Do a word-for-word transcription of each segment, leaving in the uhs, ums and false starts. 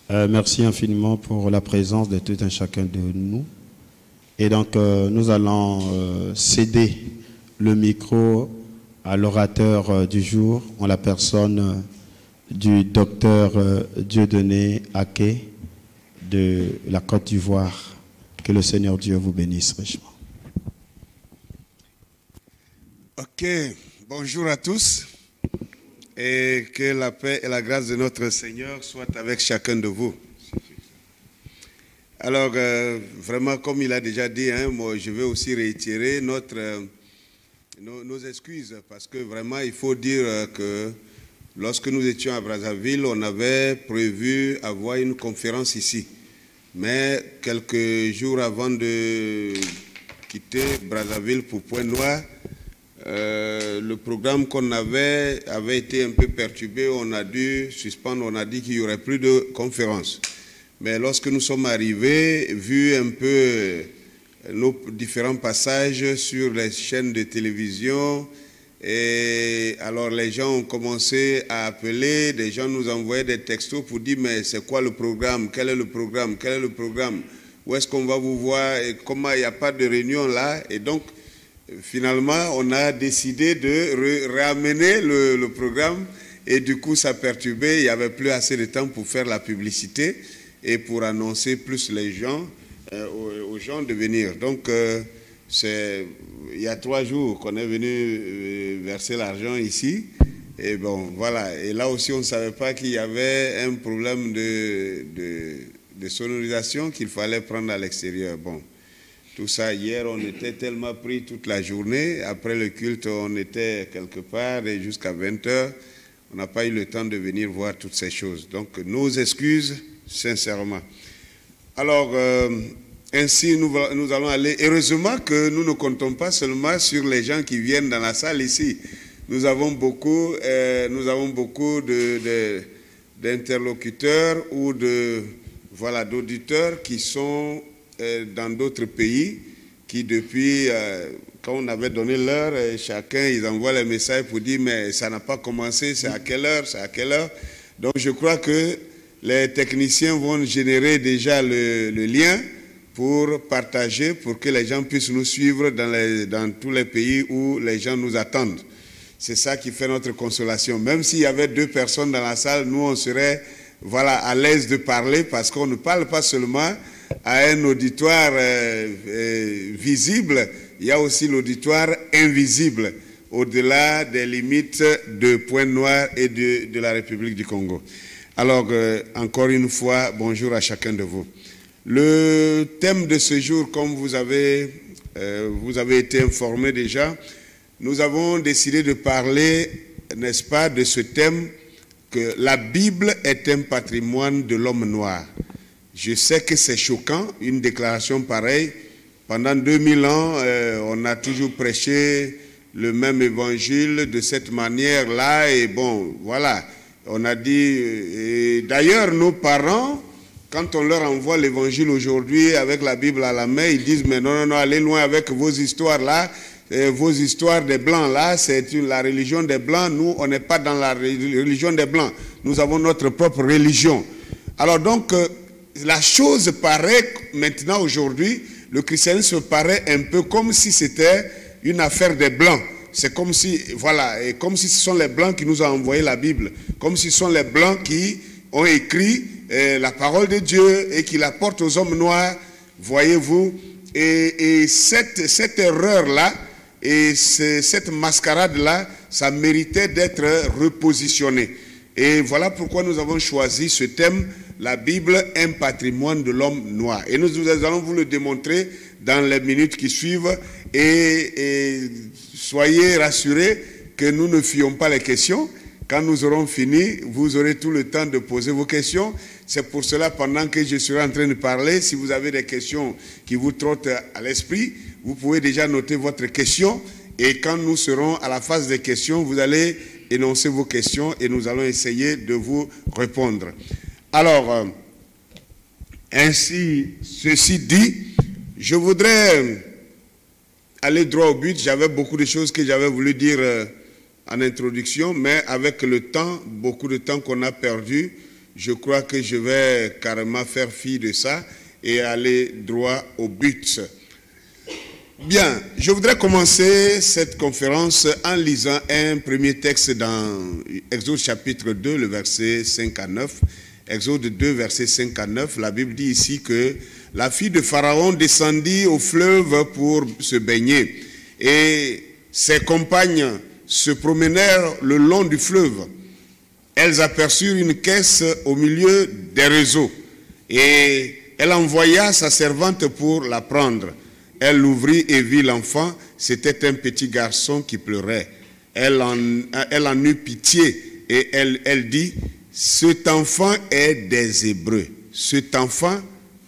Euh, merci infiniment pour la présence de tout un chacun de nous. Et donc, euh, nous allons euh, céder le micro à l'orateur euh, du jour, en la personne euh, du docteur euh, Dieudonné Aké de la Côte d'Ivoire. Que le Seigneur Dieu vous bénisse richement. Ok, bonjour à tous. Et que la paix et la grâce de notre Seigneur soient avec chacun de vous. Alors, euh, vraiment, comme il a déjà dit, hein, moi, je vais aussi réitérer notre, euh, nos, nos excuses, parce que vraiment, il faut dire euh, que lorsque nous étions à Brazzaville, on avait prévu avoir une conférence ici. Mais quelques jours avant de quitter Brazzaville pour Pointe-Noire, Euh, le programme qu'on avait avait été un peu perturbé, on a dû suspendre, on a dit qu'il n'y aurait plus de conférence. Mais lorsque nous sommes arrivés, vu un peu nos différents passages sur les chaînes de télévision, et alors les gens ont commencé à appeler, des gens nous envoyaient des textos pour dire mais c'est quoi le programme, quel est le programme, quel est le programme, où est-ce qu'on va vous voir, et comment il n'y a pas de réunion là, et donc finalement, on a décidé de ramener le, le programme et du coup, ça perturbait. Il n'y avait plus assez de temps pour faire la publicité et pour annoncer plus les gens, euh, aux, aux gens de venir. Donc, euh, c'est il y a trois jours qu'on est venu euh, verser l'argent ici. Et bon, voilà. Et là aussi, on ne savait pas qu'il y avait un problème de, de, de sonorisation qu'il fallait prendre à l'extérieur. Bon. Tout ça, hier, on était tellement pris toute la journée. Après le culte, on était quelque part et jusqu'à vingt heures, on n'a pas eu le temps de venir voir toutes ces choses. Donc, nos excuses, sincèrement. Alors, euh, ainsi, nous, nous allons aller. Heureusement que nous ne comptons pas seulement sur les gens qui viennent dans la salle ici. Nous avons beaucoup, euh, nous avons beaucoup de, de, d'interlocuteurs ou de, voilà, d'auditeurs qui sont dans d'autres pays, qui depuis, euh, quand on avait donné l'heure, chacun, ils envoient les messages pour dire, mais ça n'a pas commencé, c'est à quelle heure, c'est à quelle heure. Donc je crois que les techniciens vont générer déjà le, le lien pour partager, pour que les gens puissent nous suivre dans, les, dans tous les pays où les gens nous attendent. C'est ça qui fait notre consolation. Même s'il y avait deux personnes dans la salle, nous, on serait voilà, à l'aise de parler, parce qu'on ne parle pas seulement à un auditoire euh, euh, visible, il y a aussi l'auditoire invisible, au-delà des limites de Pointe-Noire et de, de la République du Congo. Alors, euh, encore une fois, bonjour à chacun de vous. Le thème de ce jour, comme vous avez, euh, vous avez été informé déjà, nous avons décidé de parler, n'est-ce pas, de ce thème que la Bible est un patrimoine de l'homme noir. Je sais que c'est choquant, une déclaration pareille. Pendant deux mille ans, euh, on a toujours prêché le même évangile de cette manière-là. Et bon, voilà, on a dit... Et d'ailleurs, nos parents, quand on leur envoie l'évangile aujourd'hui avec la Bible à la main, ils disent, mais non, non, non, allez loin avec vos histoires-là. Et vos histoires des Blancs-là, c'est la religion des Blancs. Nous, on n'est pas dans la religion des Blancs. Nous avons notre propre religion. Alors donc... Euh, la chose paraît, maintenant, aujourd'hui, le christianisme paraît un peu comme si c'était une affaire des Blancs. C'est comme si, voilà, et comme si ce sont les Blancs qui nous ont envoyé la Bible, comme si ce sont les Blancs qui ont écrit euh, la parole de Dieu et qui la portent aux hommes noirs, voyez-vous. Et, et cette, cette erreur-là, et cette mascarade-là, ça méritait d'être repositionné. Et voilà pourquoi nous avons choisi ce thème, la Bible, un patrimoine de l'homme noir. Et nous, nous allons vous le démontrer dans les minutes qui suivent. Et, et soyez rassurés que nous ne fuyons pas les questions. Quand nous aurons fini, vous aurez tout le temps de poser vos questions. C'est pour cela, pendant que je serai en train de parler, si vous avez des questions qui vous trottent à l'esprit, vous pouvez déjà noter votre question. Et quand nous serons à la phase des questions, vous allez énoncer vos questions et nous allons essayer de vous répondre. Alors, euh, ainsi, ceci dit, je voudrais aller droit au but. J'avais beaucoup de choses que j'avais voulu dire euh, en introduction, mais avec le temps, beaucoup de temps qu'on a perdu, je crois que je vais carrément faire fi de ça et aller droit au but. Bien, je voudrais commencer cette conférence en lisant un premier texte dans Exode chapitre deux, le verset cinq à neuf. Exode deux, verset cinq à neuf, la Bible dit ici que la fille de Pharaon descendit au fleuve pour se baigner et ses compagnes se promenèrent le long du fleuve. Elles aperçurent une caisse au milieu des réseaux et elle envoya sa servante pour la prendre. Elle l'ouvrit et vit l'enfant, c'était un petit garçon qui pleurait. Elle en, elle en eut pitié et elle, elle dit, cet enfant est des Hébreux. Cet enfant,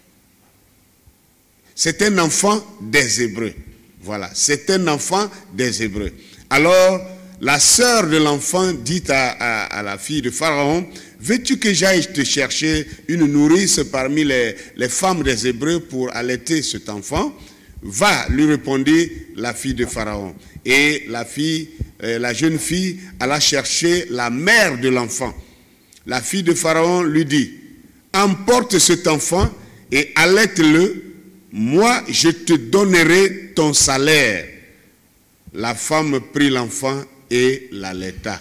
c'est un enfant des Hébreux. Voilà, c'est un enfant des Hébreux. Alors, la sœur de l'enfant dit à, à, à la fille de Pharaon, veux-tu que j'aille te chercher une nourrice parmi les, les femmes des Hébreux pour allaiter cet enfant? Va, lui répondit la fille de Pharaon. Et la fille, euh, la jeune fille alla chercher la mère de l'enfant. La fille de Pharaon lui dit, emporte cet enfant et allaite-le, moi je te donnerai ton salaire. La femme prit l'enfant et l'allaita.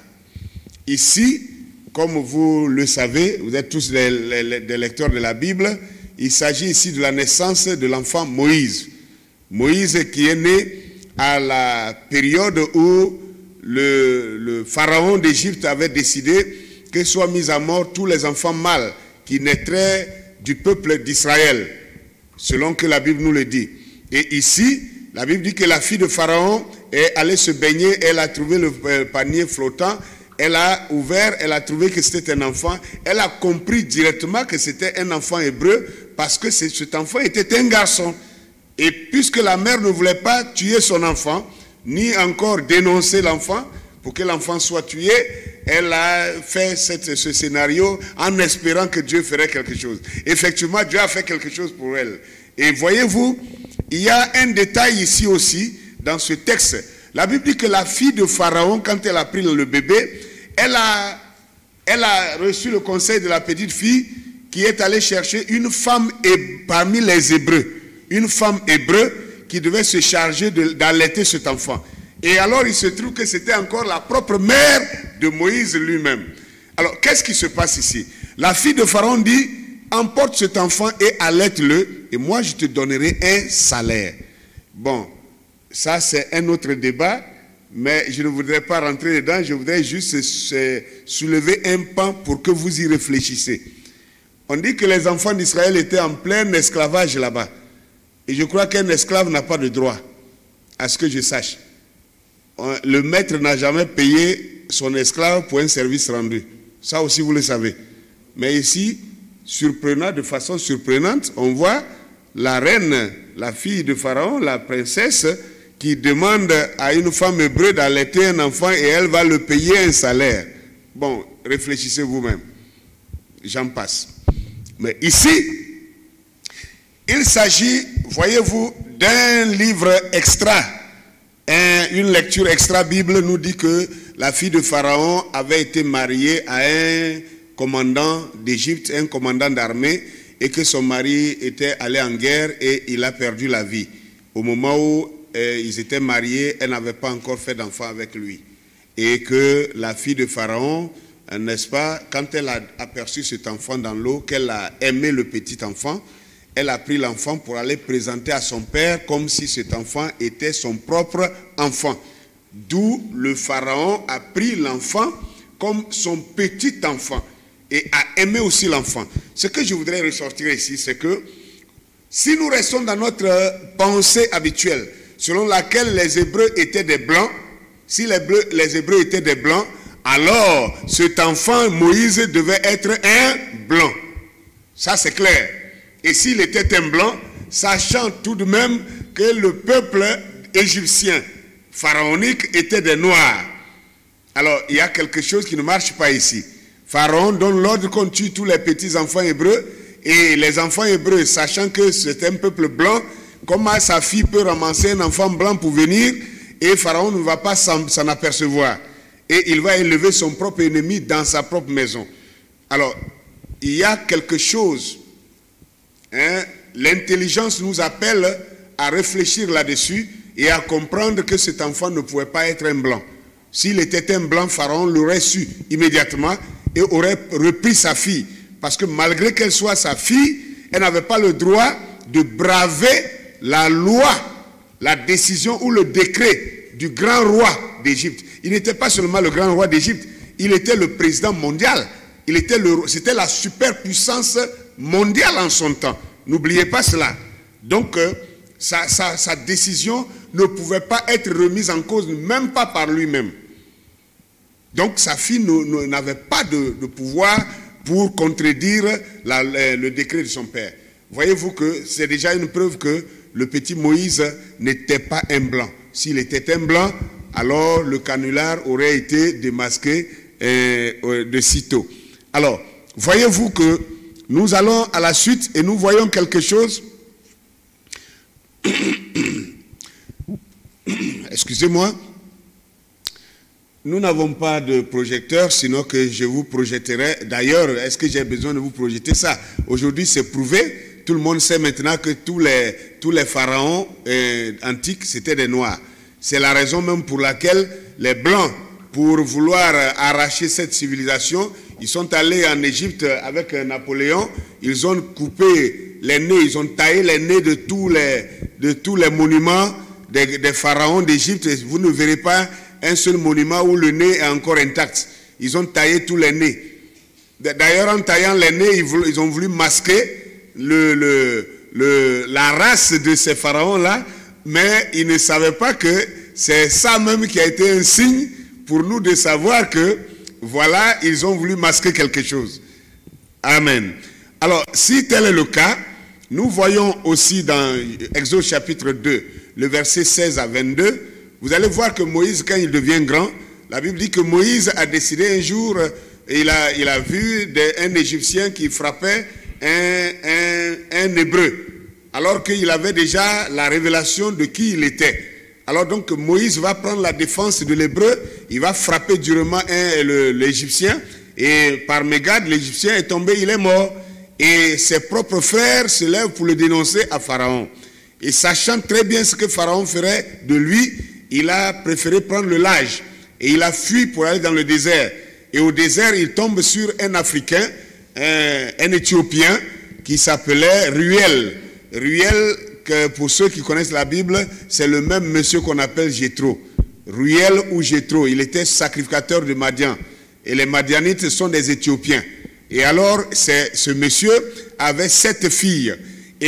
Ici, comme vous le savez, vous êtes tous des, des, des lecteurs de la Bible, il s'agit ici de la naissance de l'enfant Moïse. Moïse qui est né à la période où le, le pharaon d'Égypte avait décidé que soient mis à mort tous les enfants mâles qui naîtraient du peuple d'Israël, selon que la Bible nous le dit. Et ici, la Bible dit que la fille de Pharaon est allée se baigner, elle a trouvé le panier flottant, elle a ouvert, elle a trouvé que c'était un enfant, elle a compris directement que c'était un enfant hébreu parce que cet enfant était un garçon. Et puisque la mère ne voulait pas tuer son enfant, ni encore dénoncer l'enfant, pour que l'enfant soit tué, elle a fait cette, ce scénario en espérant que Dieu ferait quelque chose. Effectivement, Dieu a fait quelque chose pour elle. Et voyez-vous, il y a un détail ici aussi, dans ce texte. La Bible dit que la fille de Pharaon, quand elle a pris le bébé, elle a, elle a reçu le conseil de la petite fille qui est allée chercher une femme parmi les Hébreux. Une femme hébreu qui devait se charger d'allaiter cet enfant. Et alors il se trouve que c'était encore la propre mère de Moïse lui-même. Alors qu'est-ce qui se passe ici? La fille de Pharaon dit, emporte cet enfant et allaite-le, et moi je te donnerai un salaire. Bon, ça c'est un autre débat, mais je ne voudrais pas rentrer dedans, je voudrais juste soulever un pan pour que vous y réfléchissez. On dit que les enfants d'Israël étaient en plein esclavage là-bas. Et je crois qu'un esclave n'a pas de droit, à ce que je sache. Le maître n'a jamais payé son esclave pour un service rendu. Ça aussi, vous le savez. Mais ici, surprenant, de façon surprenante, on voit la reine, la fille de Pharaon, la princesse, qui demande à une femme hébreu d'allaiter un enfant et elle va le payer un salaire. Bon, réfléchissez vous-même. J'en passe. Mais ici, il s'agit, voyez-vous, d'un livre extra. Un, une lecture extra-Bible nous dit que la fille de Pharaon avait été mariée à un commandant d'Égypte, un commandant d'armée, et que son mari était allé en guerre et il a perdu la vie. Au moment où euh, ils étaient mariés, elle n'avait pas encore fait d'enfant avec lui. Et que la fille de Pharaon, euh, n'est-ce pas, quand elle a aperçu cet enfant dans l'eau, qu'elle a aimé le petit enfant, elle a pris l'enfant pour aller présenter à son père comme si cet enfant était son propre enfant. D'où le pharaon a pris l'enfant comme son petit enfant et a aimé aussi l'enfant. Ce que je voudrais ressortir ici, c'est que si nous restons dans notre pensée habituelle, selon laquelle les Hébreux étaient des blancs, si les, bleus, les Hébreux étaient des blancs, alors cet enfant, Moïse, devait être un blanc. Ça, c'est clair. Et s'il était un blanc, sachant tout de même que le peuple égyptien pharaonique était des noirs. Alors, il y a quelque chose qui ne marche pas ici. Pharaon donne l'ordre qu'on tue tous les petits enfants hébreux, et les enfants hébreux, sachant que c'est un peuple blanc, comment sa fille peut ramasser un enfant blanc pour venir, et Pharaon ne va pas s'en apercevoir. Et il va élever son propre ennemi dans sa propre maison. Alors, il y a quelque chose. Hein, l'intelligence nous appelle à réfléchir là-dessus et à comprendre que cet enfant ne pouvait pas être un blanc. S'il était un blanc, Pharaon l'aurait su immédiatement et aurait repris sa fille. Parce que malgré qu'elle soit sa fille, elle n'avait pas le droit de braver la loi, la décision ou le décret du grand roi d'Égypte. Il n'était pas seulement le grand roi d'Égypte, il était le président mondial. Il était le, c'était la superpuissance mondiale en son temps. N'oubliez pas cela. Donc, euh, sa, sa, sa décision ne pouvait pas être remise en cause, même pas par lui-même. Donc, sa fille n'avait pas de, de pouvoir pour contredire la, la, le décret de son père. Voyez-vous que c'est déjà une preuve que le petit Moïse n'était pas un blanc. S'il était un blanc, alors le canular aurait été démasqué euh, de sitôt. Alors, voyez-vous que nous allons à la suite et nous voyons quelque chose. Excusez-moi. Nous n'avons pas de projecteur, sinon que je vous projetterai. D'ailleurs, est-ce que j'ai besoin de vous projeter ça? Aujourd'hui, c'est prouvé. Tout le monde sait maintenant que tous les, tous les pharaons euh, antiques, c'était des noirs. C'est la raison même pour laquelle les Blancs, pour vouloir arracher cette civilisation, ils sont allés en Égypte avec Napoléon. Ils ont coupé les nez, ils ont taillé les nez de tous les, de tous les monuments des, des pharaons d'Égypte. Vous ne verrez pas un seul monument où le nez est encore intact. Ils ont taillé tous les nez. D'ailleurs, en taillant les nez, ils ont voulu masquer le, le, le, la race de ces pharaons-là, mais ils ne savaient pas que c'est ça même qui a été un signe pour nous de savoir que, voilà, ils ont voulu masquer quelque chose. Amen. Alors, si tel est le cas, nous voyons aussi dans Exode chapitre deux, le verset seize à vingt-deux, vous allez voir que Moïse, quand il devient grand, la Bible dit que Moïse a décidé un jour, il a, il a vu des, un Égyptien qui frappait un, un, un Hébreu, alors qu'il avait déjà la révélation de qui il était. Alors donc Moïse va prendre la défense de l'Hébreu, il va frapper durement l'Égyptien, et par mégarde, l'Égyptien est tombé, il est mort. Et ses propres frères se lèvent pour le dénoncer à Pharaon. Et sachant très bien ce que Pharaon ferait de lui, il a préféré prendre le large. Et il a fui pour aller dans le désert. Et au désert, il tombe sur un Africain, un, un Éthiopien, qui s'appelait Ruel. Ruel, que pour ceux qui connaissent la Bible, c'est le même monsieur qu'on appelle Jéthro. Ruel ou Jéthro, il était sacrificateur de Madian. Et les Madianites sont des Éthiopiens. Et alors, ce monsieur avait sept filles.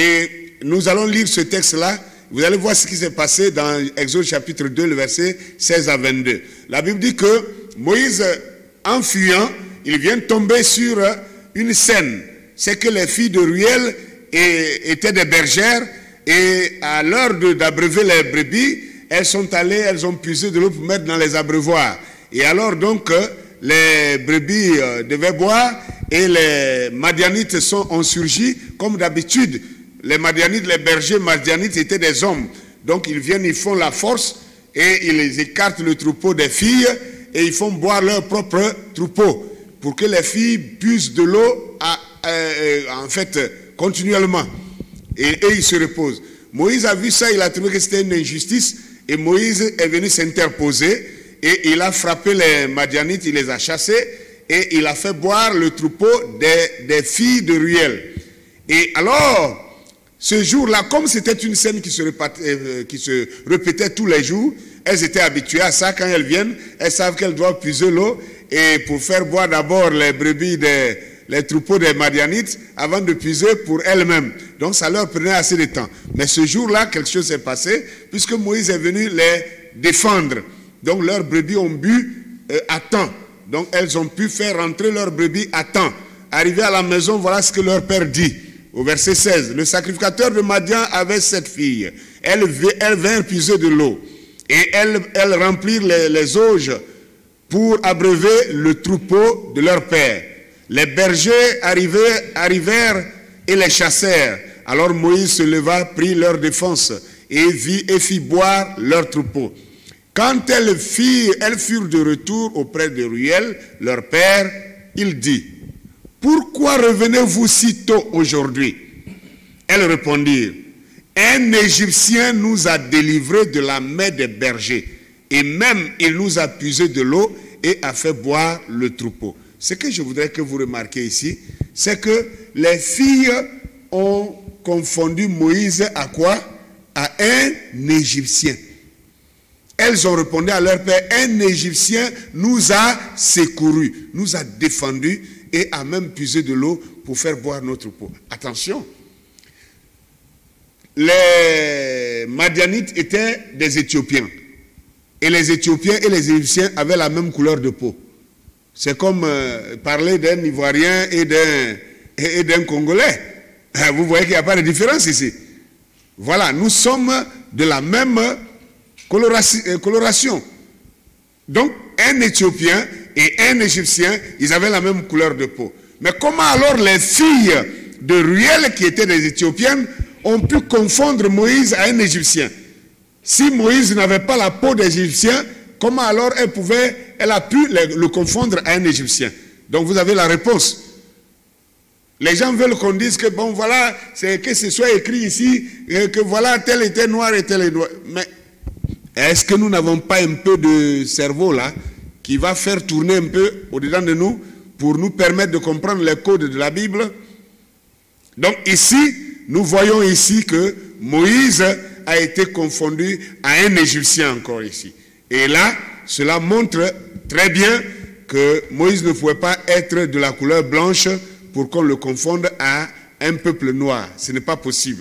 Et nous allons lire ce texte-là. Vous allez voir ce qui s'est passé dans Exode chapitre deux, le verset seize à vingt-deux. La Bible dit que Moïse, en fuyant, il vient tomber sur une scène. C'est que les filles de Ruel étaient des bergères et à l'heure d'abreuver les brebis, elles sont allées, elles ont puisé de l'eau pour mettre dans les abreuvoirs. Et alors donc, les brebis devaient boire et les Madianites sont, ont surgi comme d'habitude. Les Madianites, les bergers Madianites étaient des hommes. Donc ils viennent, ils font la force et ils écartent le troupeau des filles et ils font boire leur propre troupeau pour que les filles puissent de l'eau euh, en fait continuellement. Et, et ils se reposent. Moïse a vu ça, il a trouvé que c'était une injustice et Moïse est venu s'interposer et il a frappé les Madianites, il les a chassés et il a fait boire le troupeau des, des filles de Ruel. Et alors, ce jour-là, comme c'était une scène qui se, répétait, euh, qui se répétait tous les jours, elles étaient habituées à ça. Quand elles viennent, elles savent qu'elles doivent puiser l'eau et pour faire boire d'abord les brebis, des, les troupeaux des Madianites avant de puiser pour elles-mêmes. Donc ça leur prenait assez de temps. Mais ce jour-là, quelque chose s'est passé puisque Moïse est venu les défendre. Donc leurs brebis ont bu euh, à temps. Donc elles ont pu faire rentrer leurs brebis à temps. Arrivé à la maison, voilà ce que leur père dit. Au verset seize, le sacrificateur de Madian avait sept filles. Elles, elles vinrent puiser de l'eau. Et elles, elles remplirent les, les auges pour abreuver le troupeau de leur père. Les bergers arrivèrent, arrivèrent et les chassèrent. Alors Moïse se leva, prit leur défense et, vit, et fit boire leur troupeau. Quand elles, firent, elles furent de retour auprès de Ruel, leur père, il dit, pourquoi revenez-vous si tôt aujourd'hui? Elles répondirent, un Égyptien nous a délivrés de la main des bergers, et même il nous a puisé de l'eau et a fait boire le troupeau. Ce que je voudrais que vous remarquiez ici, c'est que les filles ont confondu Moïse à quoi? À un Égyptien. Elles ont répondu à leur père, un Égyptien nous a secourus, nous a défendus et a même puisé de l'eau pour faire boire notre troupeau. Attention, les Madianites étaient des Éthiopiens. Et les Éthiopiens et les Égyptiens avaient la même couleur de peau. C'est comme euh, parler d'un Ivoirien et d'un et, et d'un Congolais. Vous voyez qu'il n'y a pas de différence ici. Voilà, nous sommes de la même coloration. Donc, un Éthiopien et un Égyptien, ils avaient la même couleur de peau. Mais comment alors les filles de Ruel, qui étaient des Éthiopiennes, ont pu confondre Moïse à un Égyptien? Si Moïse n'avait pas la peau d'Égyptien, comment alors elle pouvait, elle a pu le, le confondre à un Égyptien? Donc vous avez la réponse. Les gens veulent qu'on dise que bon voilà, c'est que ce soit écrit ici, que voilà tel était noir et tel est noir. Mais est-ce que nous n'avons pas un peu de cerveau là, qui va faire tourner un peu au-dedans de nous, pour nous permettre de comprendre les codes de la Bible? Donc ici, nous voyons ici que Moïse a été confondu à un Égyptien encore ici. Et là, cela montre très bien que Moïse ne pouvait pas être de la couleur blanche pour qu'on le confonde à un peuple noir. Ce n'est pas possible.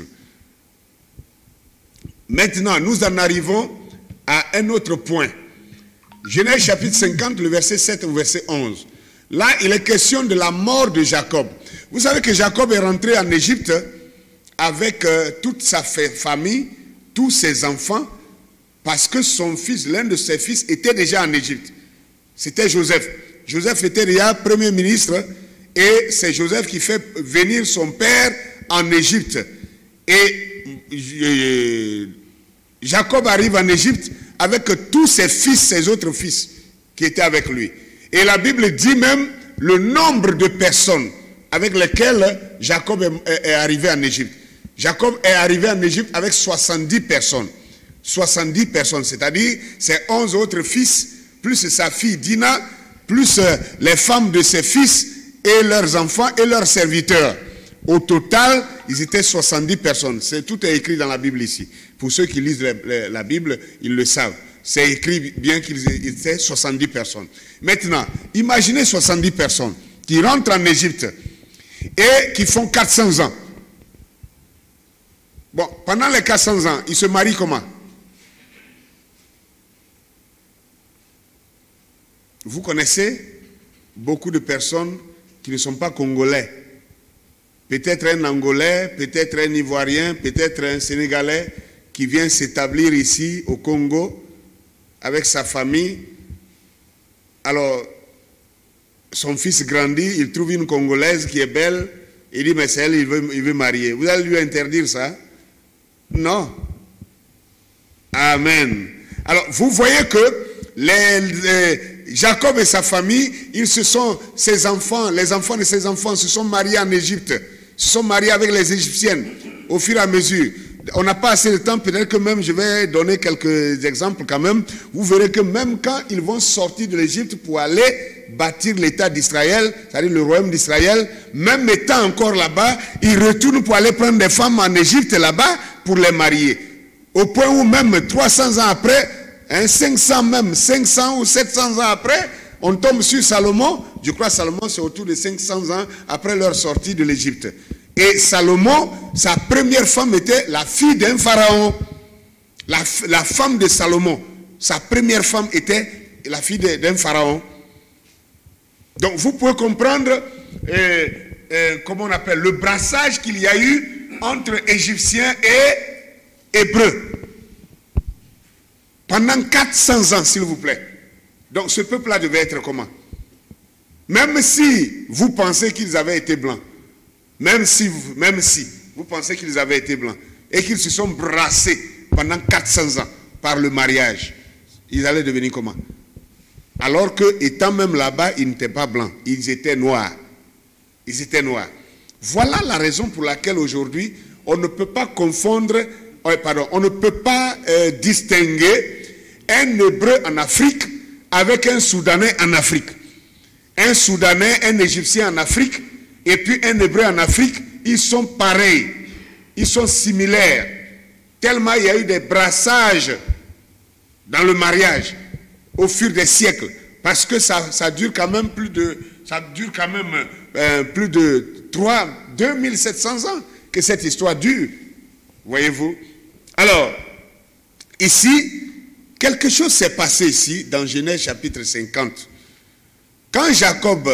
Maintenant, nous en arrivons à un autre point. Genèse chapitre cinquante, le verset sept au verset onze. Là, il est question de la mort de Jacob. Vous savez que Jacob est rentré en Égypte avec euh, toute sa famille, tous ses enfants, parce que son fils, l'un de ses fils, était déjà en Égypte. C'était Joseph. Joseph était déjà premier ministre, et c'est Joseph qui fait venir son père en Égypte. Et euh, Jacob arrive en Égypte avec tous ses fils, ses autres fils, qui étaient avec lui. Et la Bible dit même le nombre de personnes avec lesquelles Jacob est, est arrivé en Égypte. Jacob est arrivé en Égypte avec soixante-dix personnes. soixante-dix personnes, c'est-à-dire ses onze autres fils, plus sa fille Dina, plus les femmes de ses fils et leurs enfants et leurs serviteurs. Au total, ils étaient soixante-dix personnes. C'est, tout est écrit dans la Bible ici. Pour ceux qui lisent la, la, la Bible, ils le savent. C'est écrit bien qu'ils étaient soixante-dix personnes. Maintenant, imaginez soixante-dix personnes qui rentrent en Égypte et qui font quatre cents ans. Bon, pendant les quatre cents ans, ils se marient comment? Vous connaissez beaucoup de personnes qui ne sont pas congolais. Peut-être un Angolais, peut-être un Ivoirien, peut-être un Sénégalais qui vient s'établir ici au Congo avec sa famille. Alors, son fils grandit, il trouve une Congolaise qui est belle, il dit mais c'est elle, il veut, il veut marier. Vous allez lui interdire ça? Non. Amen. Alors, vous voyez que les, les, Jacob et sa famille, ils se sont, ses enfants, les enfants de ses enfants se sont mariés en Égypte, se sont mariés avec les Égyptiennes au fur et à mesure. On n'a pas assez de temps, peut-être que même je vais donner quelques exemples quand même. Vous verrez que même quand ils vont sortir de l'Égypte pour aller bâtir l'État d'Israël, c'est-à-dire le royaume d'Israël, même étant encore là-bas, ils retournent pour aller prendre des femmes en Égypte là-bas pour les marier. Au point où même trois cents ans après, hein, cinq cents même, cinq cents ou sept cents ans après, on tombe sur Salomon. Je crois que Salomon c'est autour de cinq cents ans après leur sortie de l'Égypte. Et Salomon, sa première femme était la fille d'un pharaon. La, la femme de Salomon, sa première femme était la fille d'un pharaon. Donc vous pouvez comprendre, euh, euh, comment on appelle, le brassage qu'il y a eu entre Égyptiens et Hébreux. Pendant quatre cents ans, s'il vous plaît. Donc ce peuple-là devait être comment? Même si vous pensez qu'ils avaient été blancs, même si, vous, même si vous pensez qu'ils avaient été blancs et qu'ils se sont brassés pendant quatre cents ans par le mariage, ils allaient devenir comment? Alors que, étant même là-bas, ils n'étaient pas blancs, ils étaient noirs. Ils étaient noirs. Voilà la raison pour laquelle aujourd'hui, on ne peut pas confondre, euh, pardon, on ne peut pas euh, distinguer un Hébreu en Afrique avec un Soudanais en Afrique. Un Soudanais, un Égyptien en Afrique, et puis un Hébreu en Afrique, ils sont pareils, ils sont similaires. Tellement il y a eu des brassages dans le mariage au fur des siècles, parce que ça, ça dure quand même plus de, ça dure quand même euh, plus de trois, deux mille sept cents ans que cette histoire dure, voyez-vous. Alors, ici, quelque chose s'est passé ici, dans Genèse chapitre cinquante. Quand Jacob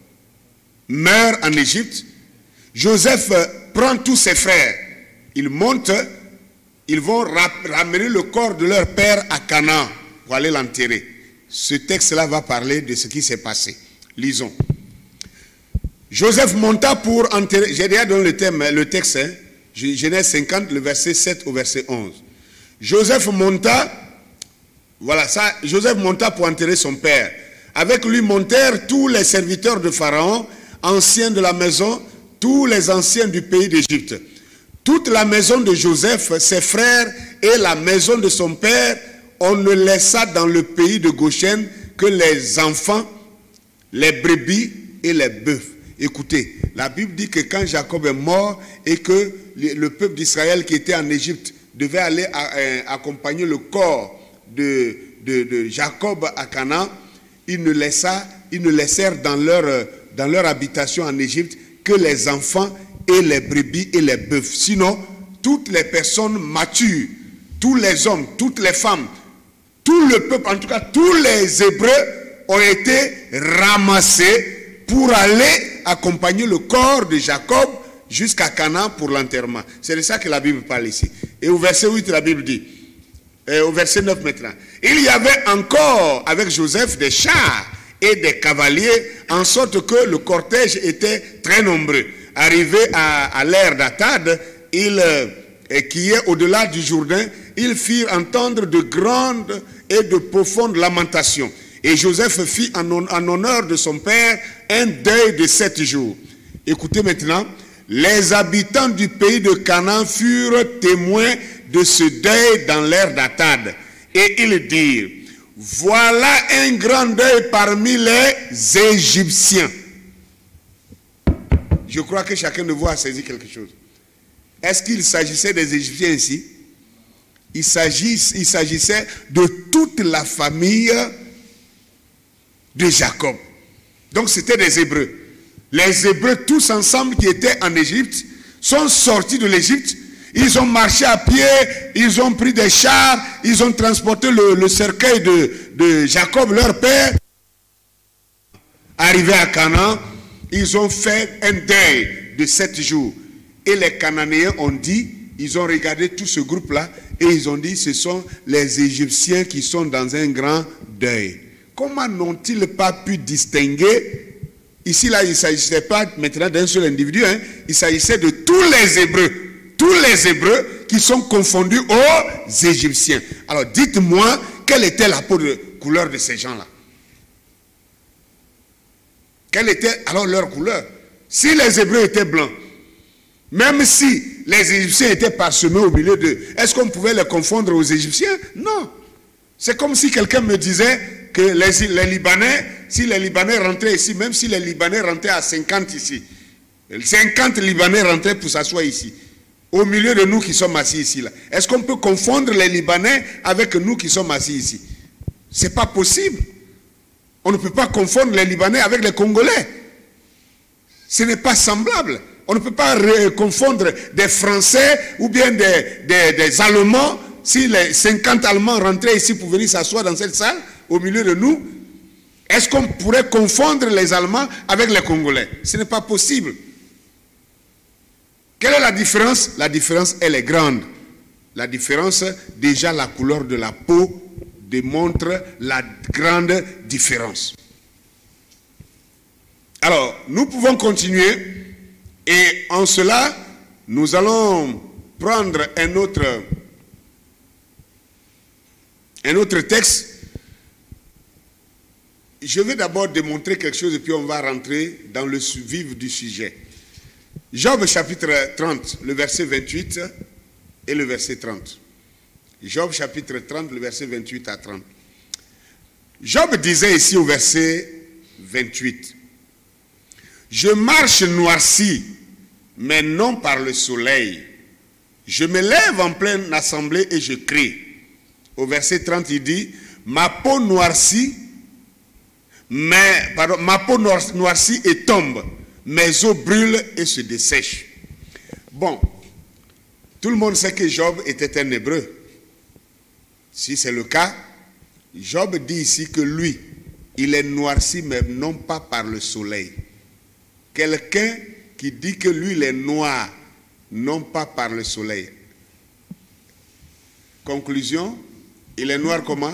meurt en Égypte, Joseph prend tous ses frères. Ils montent, ils vont ramener le corps de leur père à Canaan pour aller l'enterrer. Ce texte-là va parler de ce qui s'est passé. Lisons. Joseph monta pour enterrer, j'ai déjà donné le, thème, le texte, hein, Genèse cinquante, le verset sept au verset onze. Joseph monta, voilà ça, Joseph monta pour enterrer son père. Avec lui montèrent tous les serviteurs de Pharaon, anciens de la maison, tous les anciens du pays d'Égypte. Toute la maison de Joseph, ses frères et la maison de son père, on ne laissa dans le pays de Goshen que les enfants, les brebis et les bœufs. Écoutez, la Bible dit que quand Jacob est mort et que le peuple d'Israël qui était en Égypte devait aller accompagner le corps de, de, de Jacob à Canaan, ils ne, laissa, ils ne laissèrent dans leur, dans leur habitation en Égypte que les enfants et les brebis et les bœufs. Sinon, toutes les personnes matures, tous les hommes, toutes les femmes, tout le peuple, en tout cas tous les Hébreux ont été ramassés pour aller accompagner le corps de Jacob jusqu'à Canaan pour l'enterrement. C'est de ça que la Bible parle ici. Et au verset huit, la Bible dit, et au verset neuf maintenant, il y avait encore avec Joseph des chars et des cavaliers, en sorte que le cortège était très nombreux. Arrivé à, à l'ère d'Atad, il, euh, qui est au-delà du Jourdain, ils firent entendre de grandes et de profondes lamentations. Et Joseph fit en, en honneur de son père un deuil de sept jours. Écoutez maintenant, les habitants du pays de Canaan furent témoins de ce deuil dans l'ère d'Atad. Et ils dirent, voilà un grand deuil parmi les Égyptiens. Je crois que chacun de vous a saisi quelque chose. Est-ce qu'il s'agissait des Égyptiens ici? Il s'agissait de toute la famille de Jacob. Donc c'était des Hébreux. Les Hébreux tous ensemble qui étaient en Égypte sont sortis de l'Égypte. Ils ont marché à pied, ils ont pris des chars, ils ont transporté le, le cercueil de, de Jacob, leur père. Arrivés à Canaan, ils ont fait un deuil de sept jours. Et les Cananéens ont dit, ils ont regardé tout ce groupe-là, et ils ont dit, ce sont les Égyptiens qui sont dans un grand deuil. Comment n'ont-ils pas pu distinguer? Ici, là, il ne s'agissait pas maintenant d'un seul individu, hein, il s'agissait de tous les Hébreux. Tous les Hébreux qui sont confondus aux Égyptiens. Alors, dites-moi, quelle était la peau de couleur de ces gens-là? Quelle était alors leur couleur? Si les Hébreux étaient blancs, même si les Égyptiens étaient parsemés au milieu d'eux, est-ce qu'on pouvait les confondre aux Égyptiens? Non. C'est comme si quelqu'un me disait que les, les Libanais, si les Libanais rentraient ici, même si les Libanais rentraient à cinquante ici, cinquante Libanais rentraient pour s'asseoir ici, au milieu de nous qui sommes assis ici, là. Est-ce qu'on peut confondre les Libanais avec nous qui sommes assis ici? Ce n'est pas possible. On ne peut pas confondre les Libanais avec les Congolais. Ce n'est pas semblable. On ne peut pas confondre des Français ou bien des, des, des Allemands. Si les cinquante Allemands rentraient ici pour venir s'asseoir dans cette salle, au milieu de nous, est-ce qu'on pourrait confondre les Allemands avec les Congolais? Ce n'est pas possible. Quelle est la différence? La différence, elle est grande. La différence, déjà la couleur de la peau démontre la grande différence. Alors, nous pouvons continuer et en cela, nous allons prendre un autre, un autre texte je vais d'abord démontrer quelque chose et puis on va rentrer dans le vif du sujet. Job chapitre trente, le verset vingt-huit et le verset trente. Job chapitre trente, le verset vingt-huit à trente. Job disait ici au verset vingt-huit, « Je marche noirci, mais non par le soleil. Je me lève en pleine assemblée et je crie. » Au verset trente, il dit, « Ma peau noircit, mais, pardon, ma peau noircit et tombe. Mes os brûlent et se dessèchent. » Bon, tout le monde sait que Job était un Hébreu. Si c'est le cas, Job dit ici que lui, il est noirci, mais non pas par le soleil. Quelqu'un qui dit que lui, il est noir, non pas par le soleil. Conclusion, il est noir comment?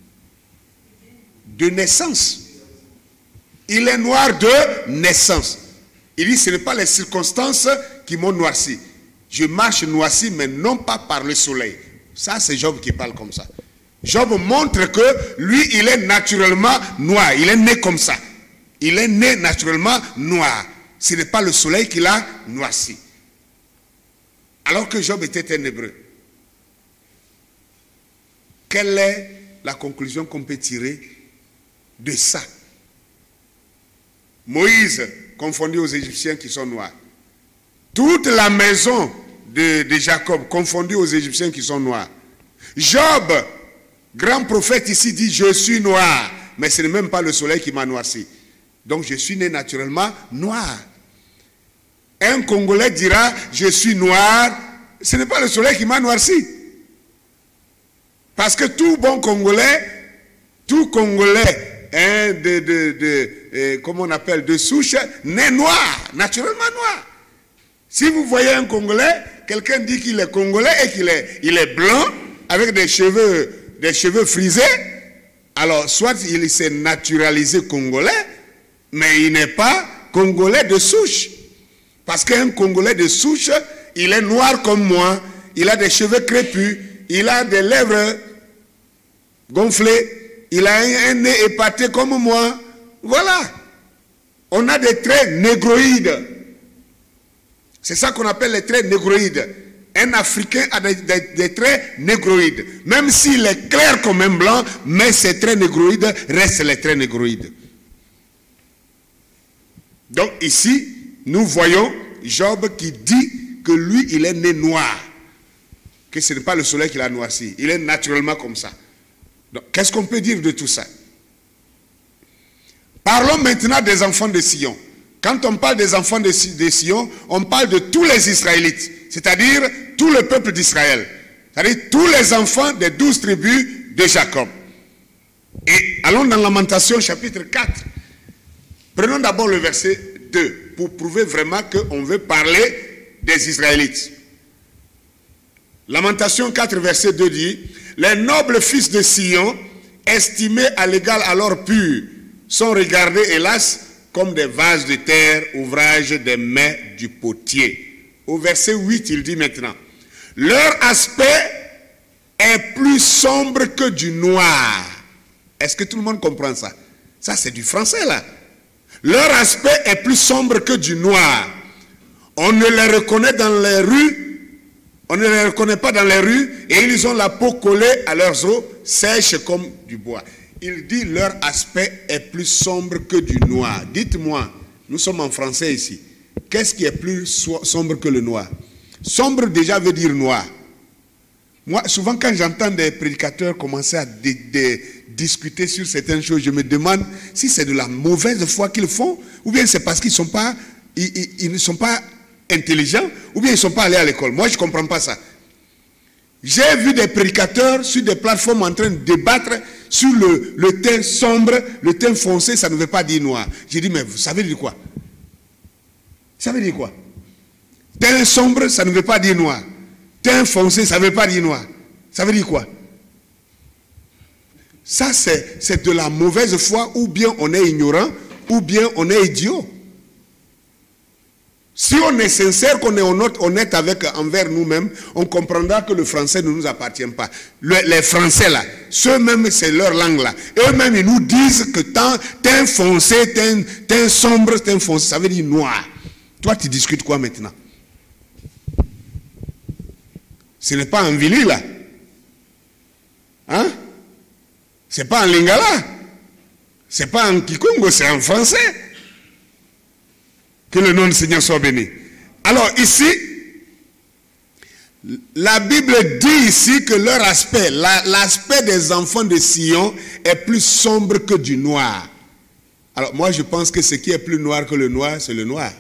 De naissance. Il est noir de naissance. Il dit, ce n'est pas les circonstances qui m'ont noirci. Je marche noirci, mais non pas par le soleil. Ça, c'est Job qui parle comme ça. Job montre que lui, il est naturellement noir. Il est né comme ça. Il est né naturellement noir. Ce n'est pas le soleil qui l'a noirci. Alors que Job était un Hébreu. Quelle est la conclusion qu'on peut tirer de ça? Moïse, confondu aux Égyptiens qui sont noirs. Toute la maison de, de Jacob, confondue aux Égyptiens qui sont noirs. Job, grand prophète ici, dit, je suis noir. Mais ce n'est même pas le soleil qui m'a noirci. Donc je suis né naturellement noir. Un Congolais dira, je suis noir. Ce n'est pas le soleil qui m'a noirci. Parce que tout bon Congolais, tout Congolais, hein, de, de, de, de, comment on appelle, de souche, naît noir, naturellement noir. Si vous voyez un Congolais, quelqu'un dit qu'il est Congolais et qu'il est, il est blanc, avec des cheveux, des cheveux frisés, alors soit il s'est naturalisé Congolais, mais il n'est pas Congolais de souche. Parce qu'un Congolais de souche, il est noir comme moi, il a des cheveux crépus, il a des lèvres gonflées, il a un, un nez épaté comme moi. Voilà. On a des traits négroïdes. C'est ça qu'on appelle les traits négroïdes. Un Africain a des, des, des traits négroïdes. Même s'il est clair comme un blanc, mais ces traits négroïdes restent les traits négroïdes. Donc ici, nous voyons Job qui dit que lui, il est né noir. Que ce n'est pas le soleil qui l'a noirci. Il est naturellement comme ça. Donc, qu'est-ce qu'on peut dire de tout ça? Parlons maintenant des enfants de Sion. Quand on parle des enfants de Sion, on parle de tous les Israélites, c'est-à-dire tout le peuple d'Israël, c'est-à-dire tous les enfants des douze tribus de Jacob. Et allons dans Lamentation chapitre quatre. Prenons d'abord le verset deux pour prouver vraiment qu'on veut parler des Israélites. Lamentation quatre, verset deux dit, « Les nobles fils de Sion, estimés à l'égal alors purs, sont regardés, hélas, comme des vases de terre, ouvrage des mains du potier. » Au verset huit, il dit maintenant, « Leur aspect est plus sombre que du noir. » Est-ce que tout le monde comprend ça? Ça, c'est du français, là. « Leur aspect est plus sombre que du noir. On ne les reconnaît dans les rues, on ne les reconnaît pas dans les rues, et ils ont la peau collée à leurs os, sèche comme du bois. » Il dit leur aspect est plus sombre que du noir. Dites-moi, nous sommes en français ici. Qu'est-ce qui est plus sombre que le noir? Sombre déjà veut dire noir. Moi, souvent quand j'entends des prédicateurs commencer à de, de, discuter sur certaines choses, je me demande si c'est de la mauvaise foi qu'ils font, ou bien c'est parce qu'ils sont pas, ils, ils, ils ne sont pas intelligents, ou bien ils ne sont pas allés à l'école. Moi, je ne comprends pas ça. J'ai vu des prédicateurs sur des plateformes en train de débattre sur le, le teint sombre, le teint foncé, ça ne veut pas dire noir. J'ai dit, mais vous savez dire quoi? Ça veut dire quoi? Teint sombre, ça ne veut pas dire noir. Teint foncé, ça ne veut pas dire noir. Ça veut dire quoi? Ça, c'est de la mauvaise foi, ou bien on est ignorant, ou bien on est idiot. Si on est sincère, qu'on est honnête, honnête avec, envers nous-mêmes, on comprendra que le français ne nous appartient pas. Le, les Français là, ceux-mêmes, c'est leur langue là. Eux-mêmes, ils nous disent que t'es un foncé, t'es un, t'es un sombre, t'es un foncé, ça veut dire noir. Toi, tu discutes quoi maintenant? Ce n'est pas en Vili là. Hein? C'est pas en Lingala. C'est pas en Kikongo, c'est en français. Que le nom du Seigneur soit béni. Alors ici, la Bible dit ici que leur aspect, l'aspect des enfants de Sion est plus sombre que du noir. Alors moi je pense que ce qui est plus noir que le noir, c'est le noir.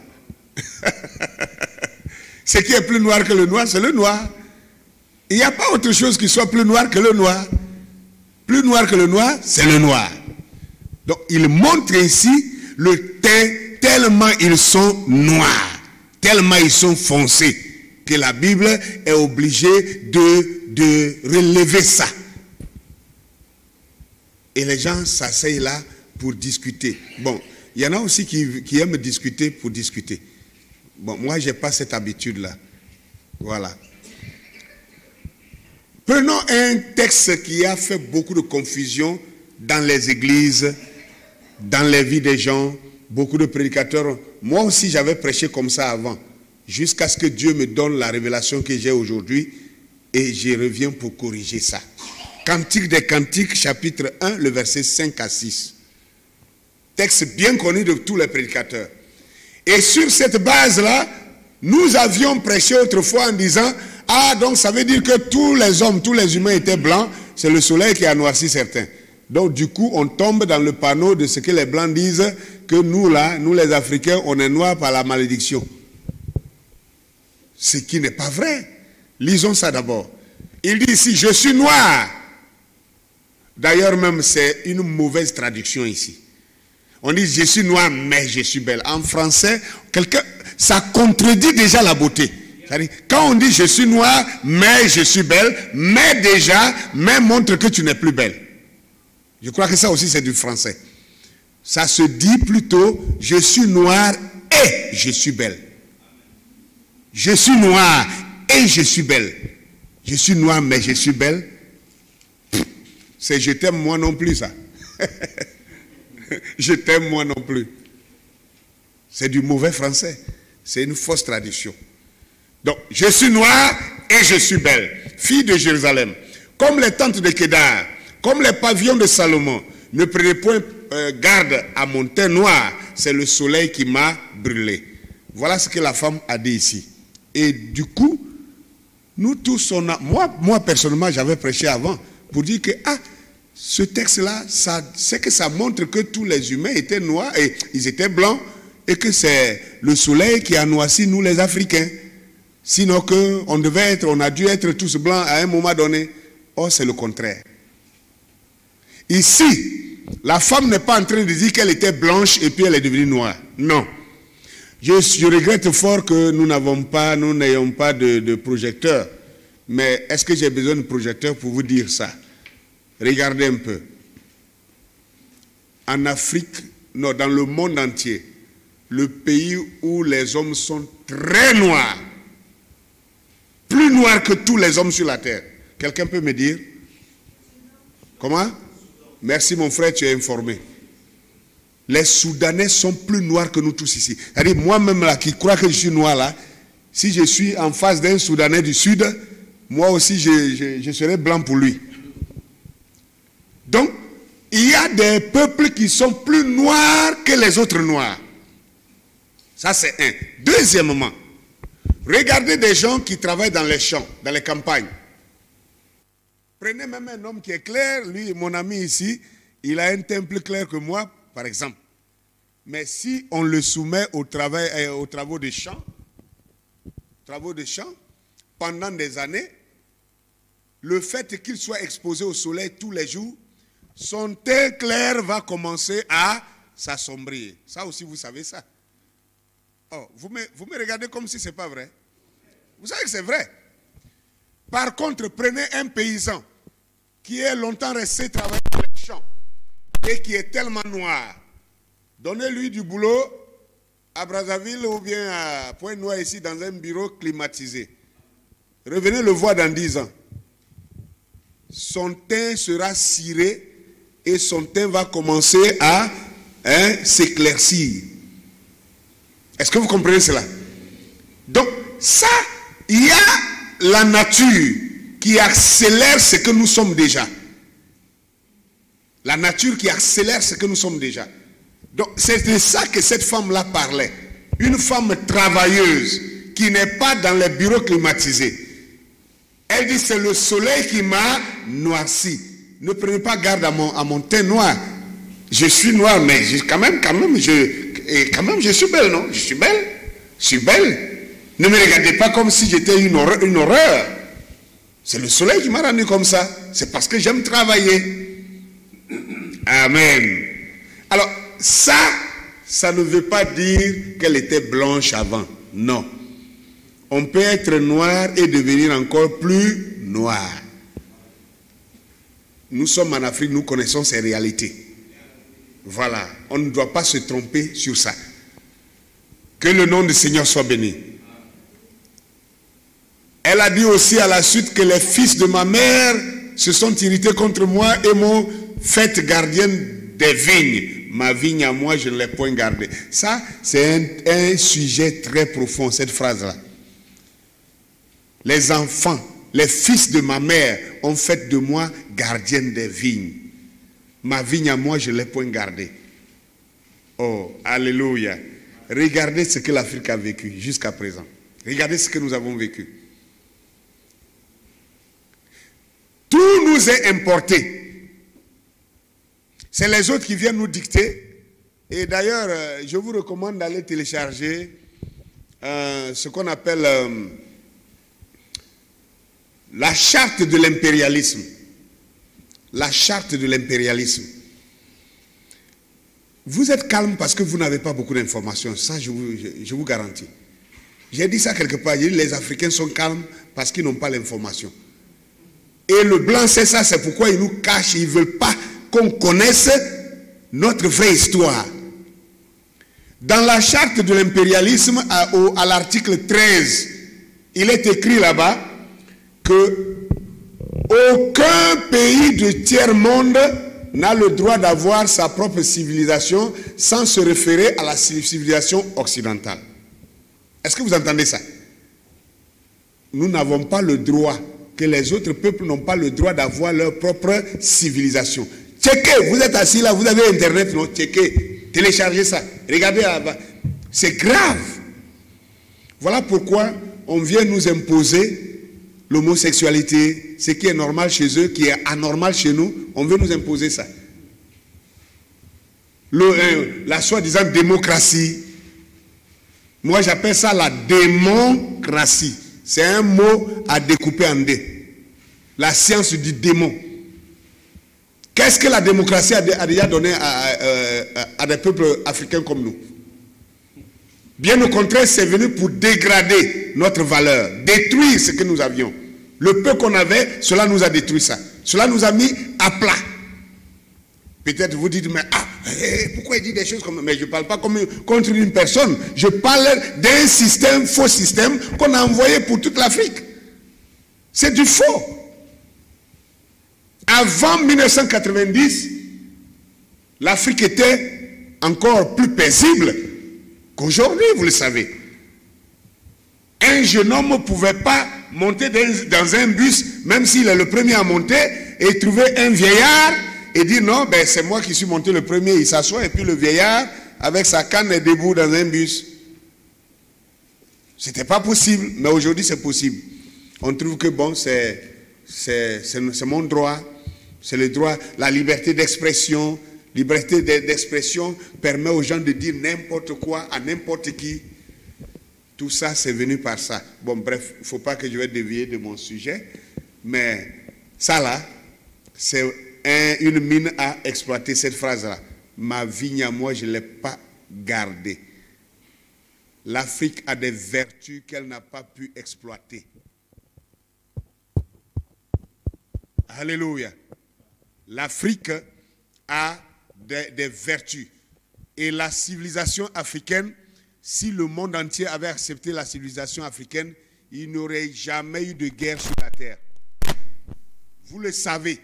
Ce qui est plus noir que le noir, c'est le noir. Il n'y a pas autre chose qui soit plus noir que le noir. Plus noir que le noir, c'est le noir. Donc il montre ici le teint tellement ils sont noirs, tellement ils sont foncés, que la Bible est obligée de, de relever ça. Et les gens s'asseyent là pour discuter. Bon, il y en a aussi qui, qui aiment discuter pour discuter. Bon, moi, je n'ai pas cette habitude-là. Voilà. Prenons un texte qui a fait beaucoup de confusion dans les églises, dans les vies des gens. Beaucoup de prédicateurs, moi aussi j'avais prêché comme ça avant, jusqu'à ce que Dieu me donne la révélation que j'ai aujourd'hui, et je reviens pour corriger ça. Cantique des Cantiques, chapitre un, le verset cinq à six. Texte bien connu de tous les prédicateurs. Et sur cette base-là, nous avions prêché autrefois en disant, ah donc ça veut dire que tous les hommes, tous les humains étaient blancs, c'est le soleil qui a noirci certains. Donc du coup, on tombe dans le panneau de ce que les blancs disent, que nous là, nous les Africains, on est noirs par la malédiction. Ce qui n'est pas vrai. Lisons ça d'abord. Il dit ici, je suis noir. D'ailleurs même, c'est une mauvaise traduction ici. On dit, je suis noir, mais je suis belle. En français, quelqu'un, ça contredit déjà la beauté. C'est-à-dire, quand on dit, je suis noir, mais je suis belle, mais déjà, mais montre que tu n'es plus belle. Je crois que ça aussi, c'est du français. Ça se dit plutôt, je suis noir et je suis belle. Je suis noir et je suis belle. Je suis noir mais je suis belle. C'est je t'aime moi non plus ça. Je t'aime moi non plus. C'est du mauvais français. C'est une fausse tradition. Donc, je suis noir et je suis belle. Fille de Jérusalem. Comme les tentes de Kédar, comme les pavillons de Salomon. Ne prenez point euh, garde à mon teint noir, c'est le soleil qui m'a brûlé. Voilà ce que la femme a dit ici. Et du coup, nous tous, on a, moi, moi personnellement, j'avais prêché avant pour dire que ah, ce texte-là, c'est que ça montre que tous les humains étaient noirs et ils étaient blancs et que c'est le soleil qui a noirci nous les Africains. Sinon que on devait être, on a dû être tous blancs à un moment donné. Or, c'est le contraire. Ici, la femme n'est pas en train de dire qu'elle était blanche et puis elle est devenue noire. Non. Je, je regrette fort que nous n'avons pas, nous n'ayons pas de, de projecteur. Mais est-ce que j'ai besoin de projecteur pour vous dire ça? Regardez un peu. En Afrique, non, dans le monde entier, le pays où les hommes sont très noirs, plus noirs que tous les hommes sur la terre. Quelqu'un peut me dire? Comment? Merci mon frère, tu es informé. Les Soudanais sont plus noirs que nous tous ici. C'est-à-dire moi-même là, qui crois que je suis noir là, si je suis en face d'un Soudanais du Sud, moi aussi je, je, je serai blanc pour lui. Donc, il y a des peuples qui sont plus noirs que les autres noirs. Ça c'est un. Deuxièmement, regardez des gens qui travaillent dans les champs, dans les campagnes. Prenez même un homme qui est clair, lui, mon ami ici, il a un teint plus clair que moi, par exemple. Mais si on le soumet au travail, euh, aux travaux de champ, travaux de champ, pendant des années, le fait qu'il soit exposé au soleil tous les jours, son teint clair va commencer à s'assombrir. Ça aussi, vous savez ça. Oh, vous me, vous me regardez comme si ce n'est pas vrai. Vous savez que c'est vrai. Par contre, prenez un paysan qui est longtemps resté travailler dans les champs et qui est tellement noir. Donnez-lui du boulot à Brazzaville ou bien à Pointe-Noire ici dans un bureau climatisé. Revenez le voir dans dix ans. Son teint sera ciré et son teint va commencer à hein, s'éclaircir. Est-ce que vous comprenez cela? Donc ça, il y a la nature qui accélère ce que nous sommes déjà. La nature qui accélère ce que nous sommes déjà. Donc c'est de ça que cette femme-là parlait. Une femme travailleuse qui n'est pas dans les bureaux climatisés. Elle dit c'est le soleil qui m'a noirci. Ne prenez pas garde à mon, à mon teint noir. Je suis noir, mais je, quand même, quand même, je, et quand même, je suis belle, non? Je suis belle. Je suis belle. Ne me regardez pas comme si j'étais une horreur. Une horreur. C'est le soleil qui m'a rendu comme ça. C'est parce que j'aime travailler. Amen. Alors, ça, ça ne veut pas dire qu'elle était blanche avant. Non. On peut être noir et devenir encore plus noir. Nous sommes en Afrique, nous connaissons ces réalités. Voilà. On ne doit pas se tromper sur ça. Que le nom du Seigneur soit béni. Elle a dit aussi à la suite que les fils de ma mère se sont irrités contre moi et m'ont fait gardienne des vignes. Ma vigne à moi, je ne l'ai point gardée. Ça, c'est un, un sujet très profond, cette phrase-là. Les enfants, les fils de ma mère ont fait de moi gardienne des vignes. Ma vigne à moi, je ne l'ai point gardée. Oh, alléluia. Regardez ce que l'Afrique a vécu jusqu'à présent. Regardez ce que nous avons vécu. Tout nous est importé. C'est les autres qui viennent nous dicter. Et d'ailleurs, je vous recommande d'aller télécharger euh, ce qu'on appelle euh, la charte de l'impérialisme. La charte de l'impérialisme. Vous êtes calme parce que vous n'avez pas beaucoup d'informations. Ça, je vous, je, je vous garantis. J'ai dit ça quelque part. J'ai dit les Africains sont calmes parce qu'ils n'ont pas l'information. Et le blanc, c'est ça. C'est pourquoi ils nous cachent. Ils ne veulent pas qu'on connaisse notre vraie histoire. Dans la charte de l'impérialisme, à, à l'article treize, il est écrit là-bas que aucun pays du tiers-monde n'a le droit d'avoir sa propre civilisation sans se référer à la civilisation occidentale. Est-ce que vous entendez ça? Nous n'avons pas le droit, que les autres peuples n'ont pas le droit d'avoir leur propre civilisation. Checkez, vous êtes assis là, vous avez Internet, non? Checkez, téléchargez ça, regardez là-bas. C'est grave. Voilà pourquoi on vient nous imposer l'homosexualité, ce qui est normal chez eux, qui est anormal chez nous, on veut nous imposer ça. Le, euh, la soi-disant démocratie, moi j'appelle ça la démocratie. C'est un mot à découper en deux. La science du démon. Qu'est-ce que la démocratie a, a déjà donné à, à, à, à des peuples africains comme nous? Bien au contraire, c'est venu pour dégrader notre valeur, détruire ce que nous avions. Le peu qu'on avait, cela nous a détruit ça. Cela nous a mis à plat. Peut-être vous dites, mais ah, eh, pourquoi il dit des choses comme ça? Mais je ne parle pas comme, contre une personne. Je parle d'un système, faux système, qu'on a envoyé pour toute l'Afrique. C'est du faux. Avant mille neuf cent quatre-vingt-dix, l'Afrique était encore plus paisible qu'aujourd'hui, vous le savez. Un jeune homme ne pouvait pas monter dans un bus, même s'il est le premier à monter, et trouver un vieillard et dire non, ben c'est moi qui suis monté le premier. Il s'assoit et puis le vieillard, avec sa canne, est debout dans un bus. C'était pas possible, mais aujourd'hui c'est possible. On trouve que bon, c'est mon droit, c'est le droit, la liberté d'expression. Liberté d'expression permet aux gens de dire n'importe quoi à n'importe qui. Tout ça, c'est venu par ça. Bon, bref, il ne faut pas que je vais dévier de mon sujet. Mais ça là, c'est un, une mine à exploiter, cette phrase-là. Ma vigne à moi, je ne l'ai pas gardée. L'Afrique a des vertus qu'elle n'a pas pu exploiter. Alléluia. L'Afrique a Des, des vertus. Et la civilisation africaine si le monde entier avait accepté la civilisation africaine, il n'y aurait jamais eu de guerre sur la terre. Vous le savez.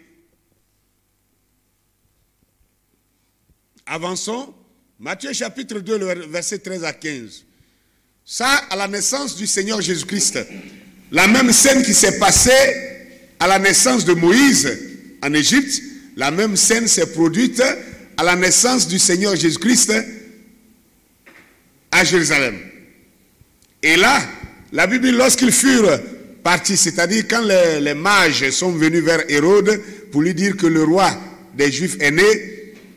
Avançons. Matthieu chapitre deux, verset treize à quinze. Ça, à la naissance du Seigneur Jésus-Christ, la même scène qui s'est passée à la naissance de Moïse en Égypte, la même scène s'est produite à la naissance du Seigneur Jésus-Christ à Jérusalem. Et là, la Bible dit, lorsqu'ils furent partis, c'est-à-dire quand les, les mages sont venus vers Hérode pour lui dire que le roi des Juifs est né,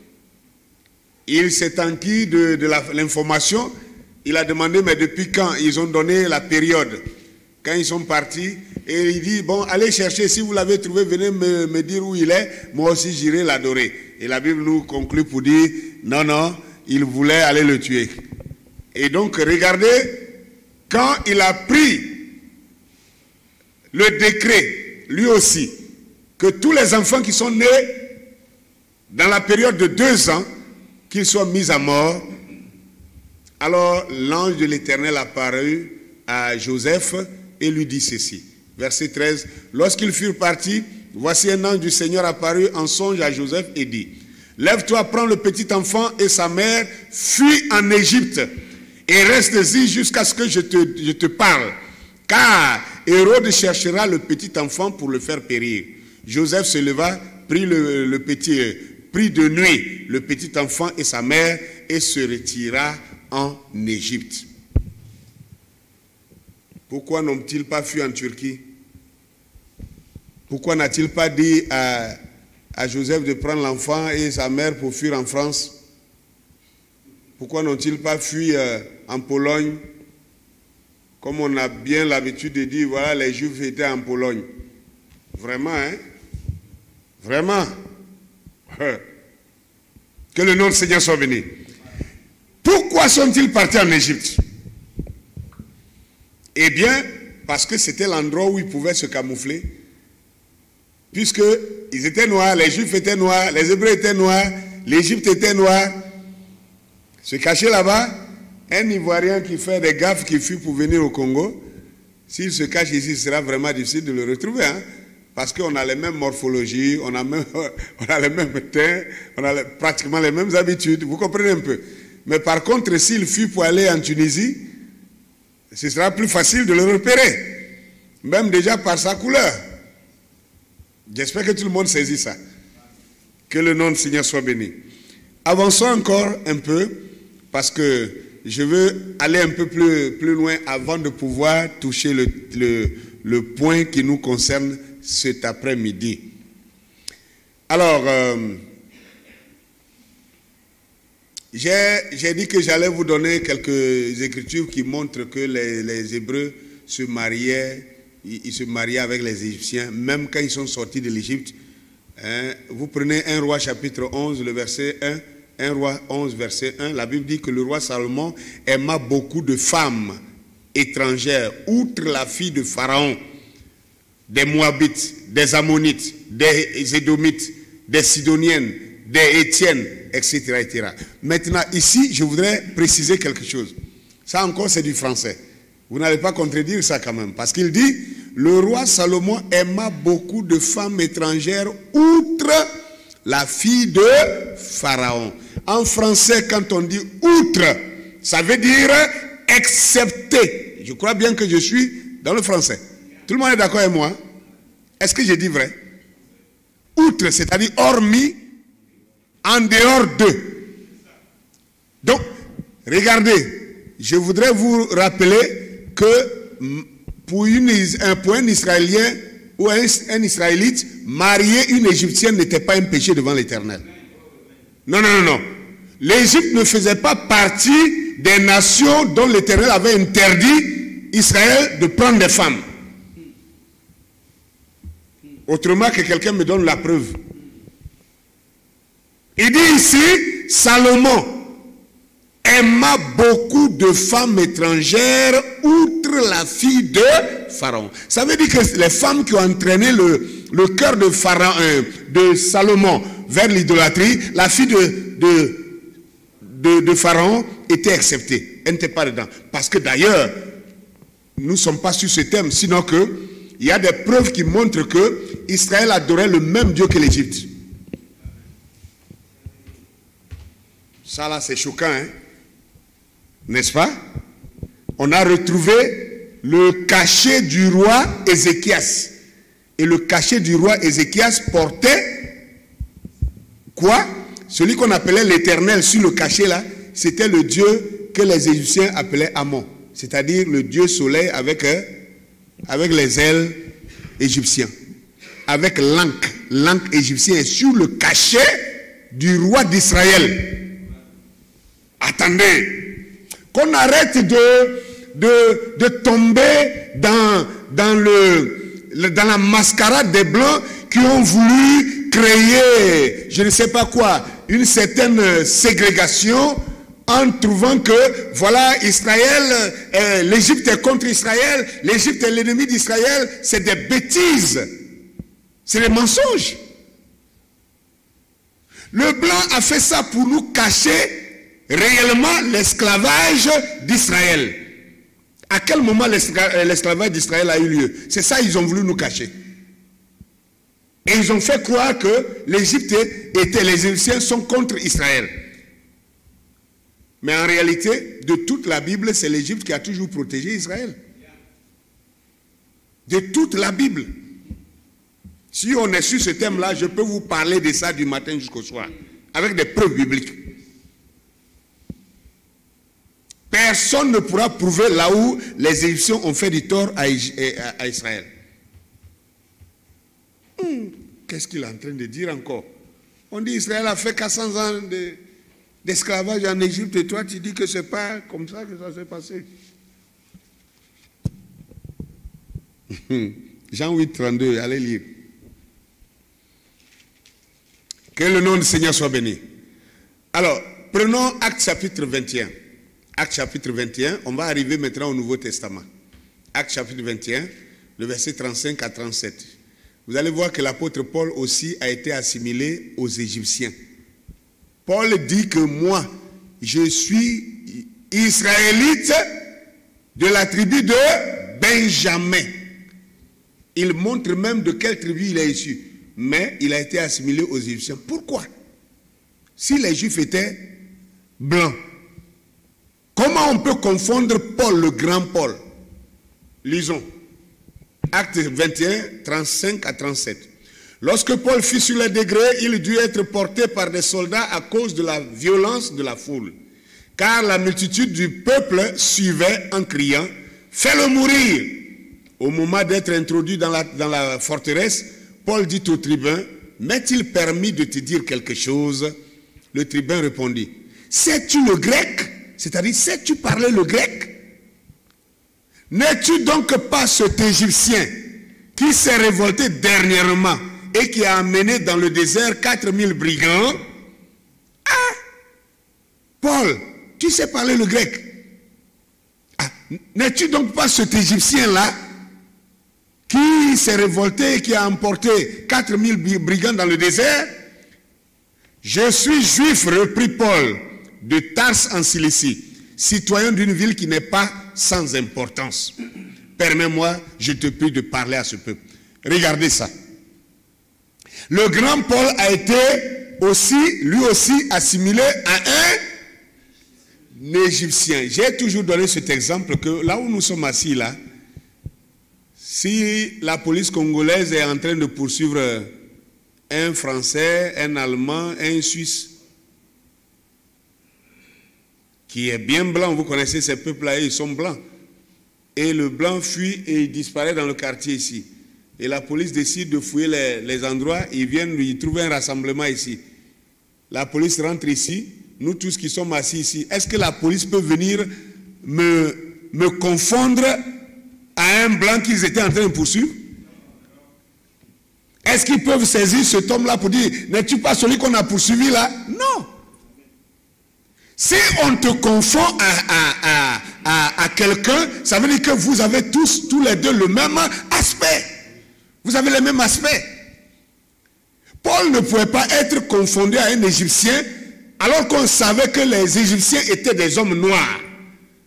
il s'est enquis de, de l'information. Il a demandé, mais depuis quand? Ils ont donné la période. Quand ils sont partis, et il dit, bon, allez chercher, si vous l'avez trouvé, venez me, me dire où il est, moi aussi j'irai l'adorer. Et la Bible nous conclut pour dire, non, non, il voulait aller le tuer. Et donc, regardez, quand il a pris le décret, lui aussi, que tous les enfants qui sont nés dans la période de deux ans, qu'ils soient mis à mort, alors l'ange de l'Éternel apparut à Joseph et lui dit ceci. Verset treize. Lorsqu'ils furent partis, voici un ange du Seigneur apparut en songe à Joseph et dit, lève-toi, prends le petit enfant et sa mère, fuis en Égypte et reste-y jusqu'à ce que je te, je te parle. Car Hérode cherchera le petit enfant pour le faire périr. Joseph se leva, prit le, le petit, prit de nuit le petit enfant et sa mère et se retira en Égypte. Pourquoi n'ont-ils pas fui en Turquie? Pourquoi n'a-t-il pas dit à, à Joseph de prendre l'enfant et sa mère pour fuir en France? Pourquoi n'ont-ils pas fui euh, en Pologne? Comme on a bien l'habitude de dire, voilà, les Juifs étaient en Pologne. Vraiment, hein? Vraiment. Que le nom du Seigneur soit béni. Pourquoi sont-ils partis en Égypte? Eh bien, parce que c'était l'endroit où ils pouvaient se camoufler. Puisqu'ils étaient noirs, les Juifs étaient noirs, les Hébreux étaient noirs, l'Égypte était noire. Se cacher là-bas, un Ivoirien qui fait des gaffes qui fuit pour venir au Congo, s'il se cache ici, ce sera vraiment difficile de le retrouver. Hein? Parce qu'on a les mêmes morphologies, on a, même, on a les mêmes teints, on a les, pratiquement les mêmes habitudes. Vous comprenez un peu? Mais par contre, s'il fuit pour aller en Tunisie, ce sera plus facile de le repérer. Même déjà par sa couleur. J'espère que tout le monde saisit ça. Que le nom du Seigneur soit béni. Avançons encore un peu, parce que je veux aller un peu plus, plus loin avant de pouvoir toucher le, le, le point qui nous concerne cet après-midi. Alors, euh, j'ai dit que j'allais vous donner quelques écritures qui montrent que les, les Hébreux se mariaient, ils, ils se mariaient avec les Égyptiens, même quand ils sont sortis de l'Égypte. Hein, vous prenez un roi chapitre onze, le verset un, un roi onze, verset un, la Bible dit que le roi Salomon aima beaucoup de femmes étrangères, outre la fille de Pharaon, des Moabites, des Ammonites, des Édomites, des Sidoniennes, des Étiennes, et cetera, et cetera. Maintenant, ici, je voudrais préciser quelque chose. Ça encore, c'est du français. Vous n'allez pas contredire ça quand même. Parce qu'il dit, le roi Salomon aima beaucoup de femmes étrangères, outre la fille de Pharaon. En français, quand on dit outre, ça veut dire excepté. Je crois bien que je suis dans le français. Tout le monde est d'accord avec moi? Est-ce que j'ai dit vrai? Outre, c'est-à-dire hormis, en dehors d'eux. Donc, regardez, je voudrais vous rappeler que pour, une, pour un Israélien ou un, un Israélite, marier une Égyptienne n'était pas un péché devant l'Éternel. Non, non, non, non. L'Égypte ne faisait pas partie des nations dont l'Éternel avait interdit Israël de prendre des femmes. Autrement que quelqu'un me donne la preuve. Il dit ici, Salomon aima beaucoup de femmes étrangères outre la fille de Pharaon. Ça veut dire que les femmes qui ont entraîné le, le cœur de, Pharaon, euh, de Salomon vers l'idolâtrie, la fille de, de, de, de Pharaon était acceptée. Elle n'était pas dedans. Parce que d'ailleurs, nous ne sommes pas sur ce thème, sinon que il y a des preuves qui montrent que Israël adorait le même Dieu que l'Égypte. Ça là, c'est choquant, hein? N'est-ce pas? On a retrouvé le cachet du roi Ézéchias. Et le cachet du roi Ézéchias portait quoi? Celui qu'on appelait l'Éternel sur le cachet là, c'était le Dieu que les Égyptiens appelaient Amon. C'est-à-dire le Dieu soleil avec, euh, avec les ailes égyptiennes. Avec l'ankh. L'ankh égyptien est sur le cachet du roi d'Israël. Attendez, qu'on arrête de, de, de tomber dans, dans, le, le, dans la mascarade des Blancs qui ont voulu créer, je ne sais pas quoi, une certaine ségrégation en trouvant que, voilà, Israël, euh, l'Égypte est contre Israël, l'Égypte est l'ennemi d'Israël. C'est des bêtises, c'est des mensonges. Le blanc a fait ça pour nous cacher réellement l'esclavage d'Israël. À quel moment l'esclavage d'Israël a eu lieu? C'est ça ils ont voulu nous cacher. Et ils ont fait croire que l'Égypte était, les Égyptiens sont contre Israël. Mais en réalité, de toute la Bible, c'est l'Égypte qui a toujours protégé Israël. De toute la Bible. Si on est sur ce thème-là, je peux vous parler de ça du matin jusqu'au soir, avec des preuves bibliques. Personne ne pourra prouver là où les Égyptiens ont fait du tort à, à, à Israël. Hum, Qu'est-ce qu'il est en train de dire encore? On dit Israël a fait quatre cents ans d'esclavage en Égypte et toi tu dis que ce n'est pas comme ça que ça s'est passé. Jean huit, trente-deux, allez lire. Que le nom du Seigneur soit béni. Alors, prenons Actes chapitre vingt et un. Actes chapitre vingt et un, on va arriver maintenant au Nouveau Testament. Actes chapitre vingt et un, le verset trente-cinq à trente-sept. Vous allez voir que l'apôtre Paul aussi a été assimilé aux Égyptiens. Paul dit que moi, je suis israélite de la tribu de Benjamin. Il montre même de quelle tribu il est issu. Mais il a été assimilé aux Égyptiens. Pourquoi? Si les Juifs étaient blancs, comment on peut confondre Paul, le grand Paul? Lisons. Actes vingt et un, trente-cinq à trente-sept. Lorsque Paul fut sur les degrés, il dut être porté par des soldats à cause de la violence de la foule. Car la multitude du peuple suivait en criant « Fais-le mourir !» Au moment d'être introduit dans la, dans la forteresse, Paul dit au tribun « M'est-il permis de te dire quelque chose ?» Le tribun répondit « Sais-tu le grec ?» C'est-à-dire, sais-tu parler le grec? N'es-tu donc pas cet Égyptien qui s'est révolté dernièrement et qui a amené dans le désert quatre mille brigands? Ah! Paul, tu sais parler le grec? Ah, n'es-tu donc pas cet Égyptien-là qui s'est révolté et qui a emporté quatre mille brigands dans le désert? Je suis juif, reprit Paul, de Tars en Cilicie, citoyen d'une ville qui n'est pas sans importance. Permets-moi, je te prie de parler à ce peuple. Regardez ça. Le grand Paul a été aussi, lui aussi, assimilé à un Égyptien. J'ai toujours donné cet exemple que là où nous sommes assis là, si la police congolaise est en train de poursuivre un Français, un Allemand, un Suisse, qui est bien blanc, vous connaissez ces peuples-là, ils sont blancs. Et le blanc fuit et il disparaît dans le quartier ici. Et la police décide de fouiller les, les endroits, ils viennent lui trouver un rassemblement ici. La police rentre ici, nous tous qui sommes assis ici. Est-ce que la police peut venir me, me confondre à un blanc qu'ils étaient en train de poursuivre? Est-ce qu'ils peuvent saisir cet homme-là pour dire, n'es-tu pas celui qu'on a poursuivi là? Non. Si on te confond à, à, à, à, à quelqu'un, ça veut dire que vous avez tous, tous les deux, le même aspect. Vous avez le même aspect. Paul ne pouvait pas être confondu à un Égyptien, alors qu'on savait que les Égyptiens étaient des hommes noirs.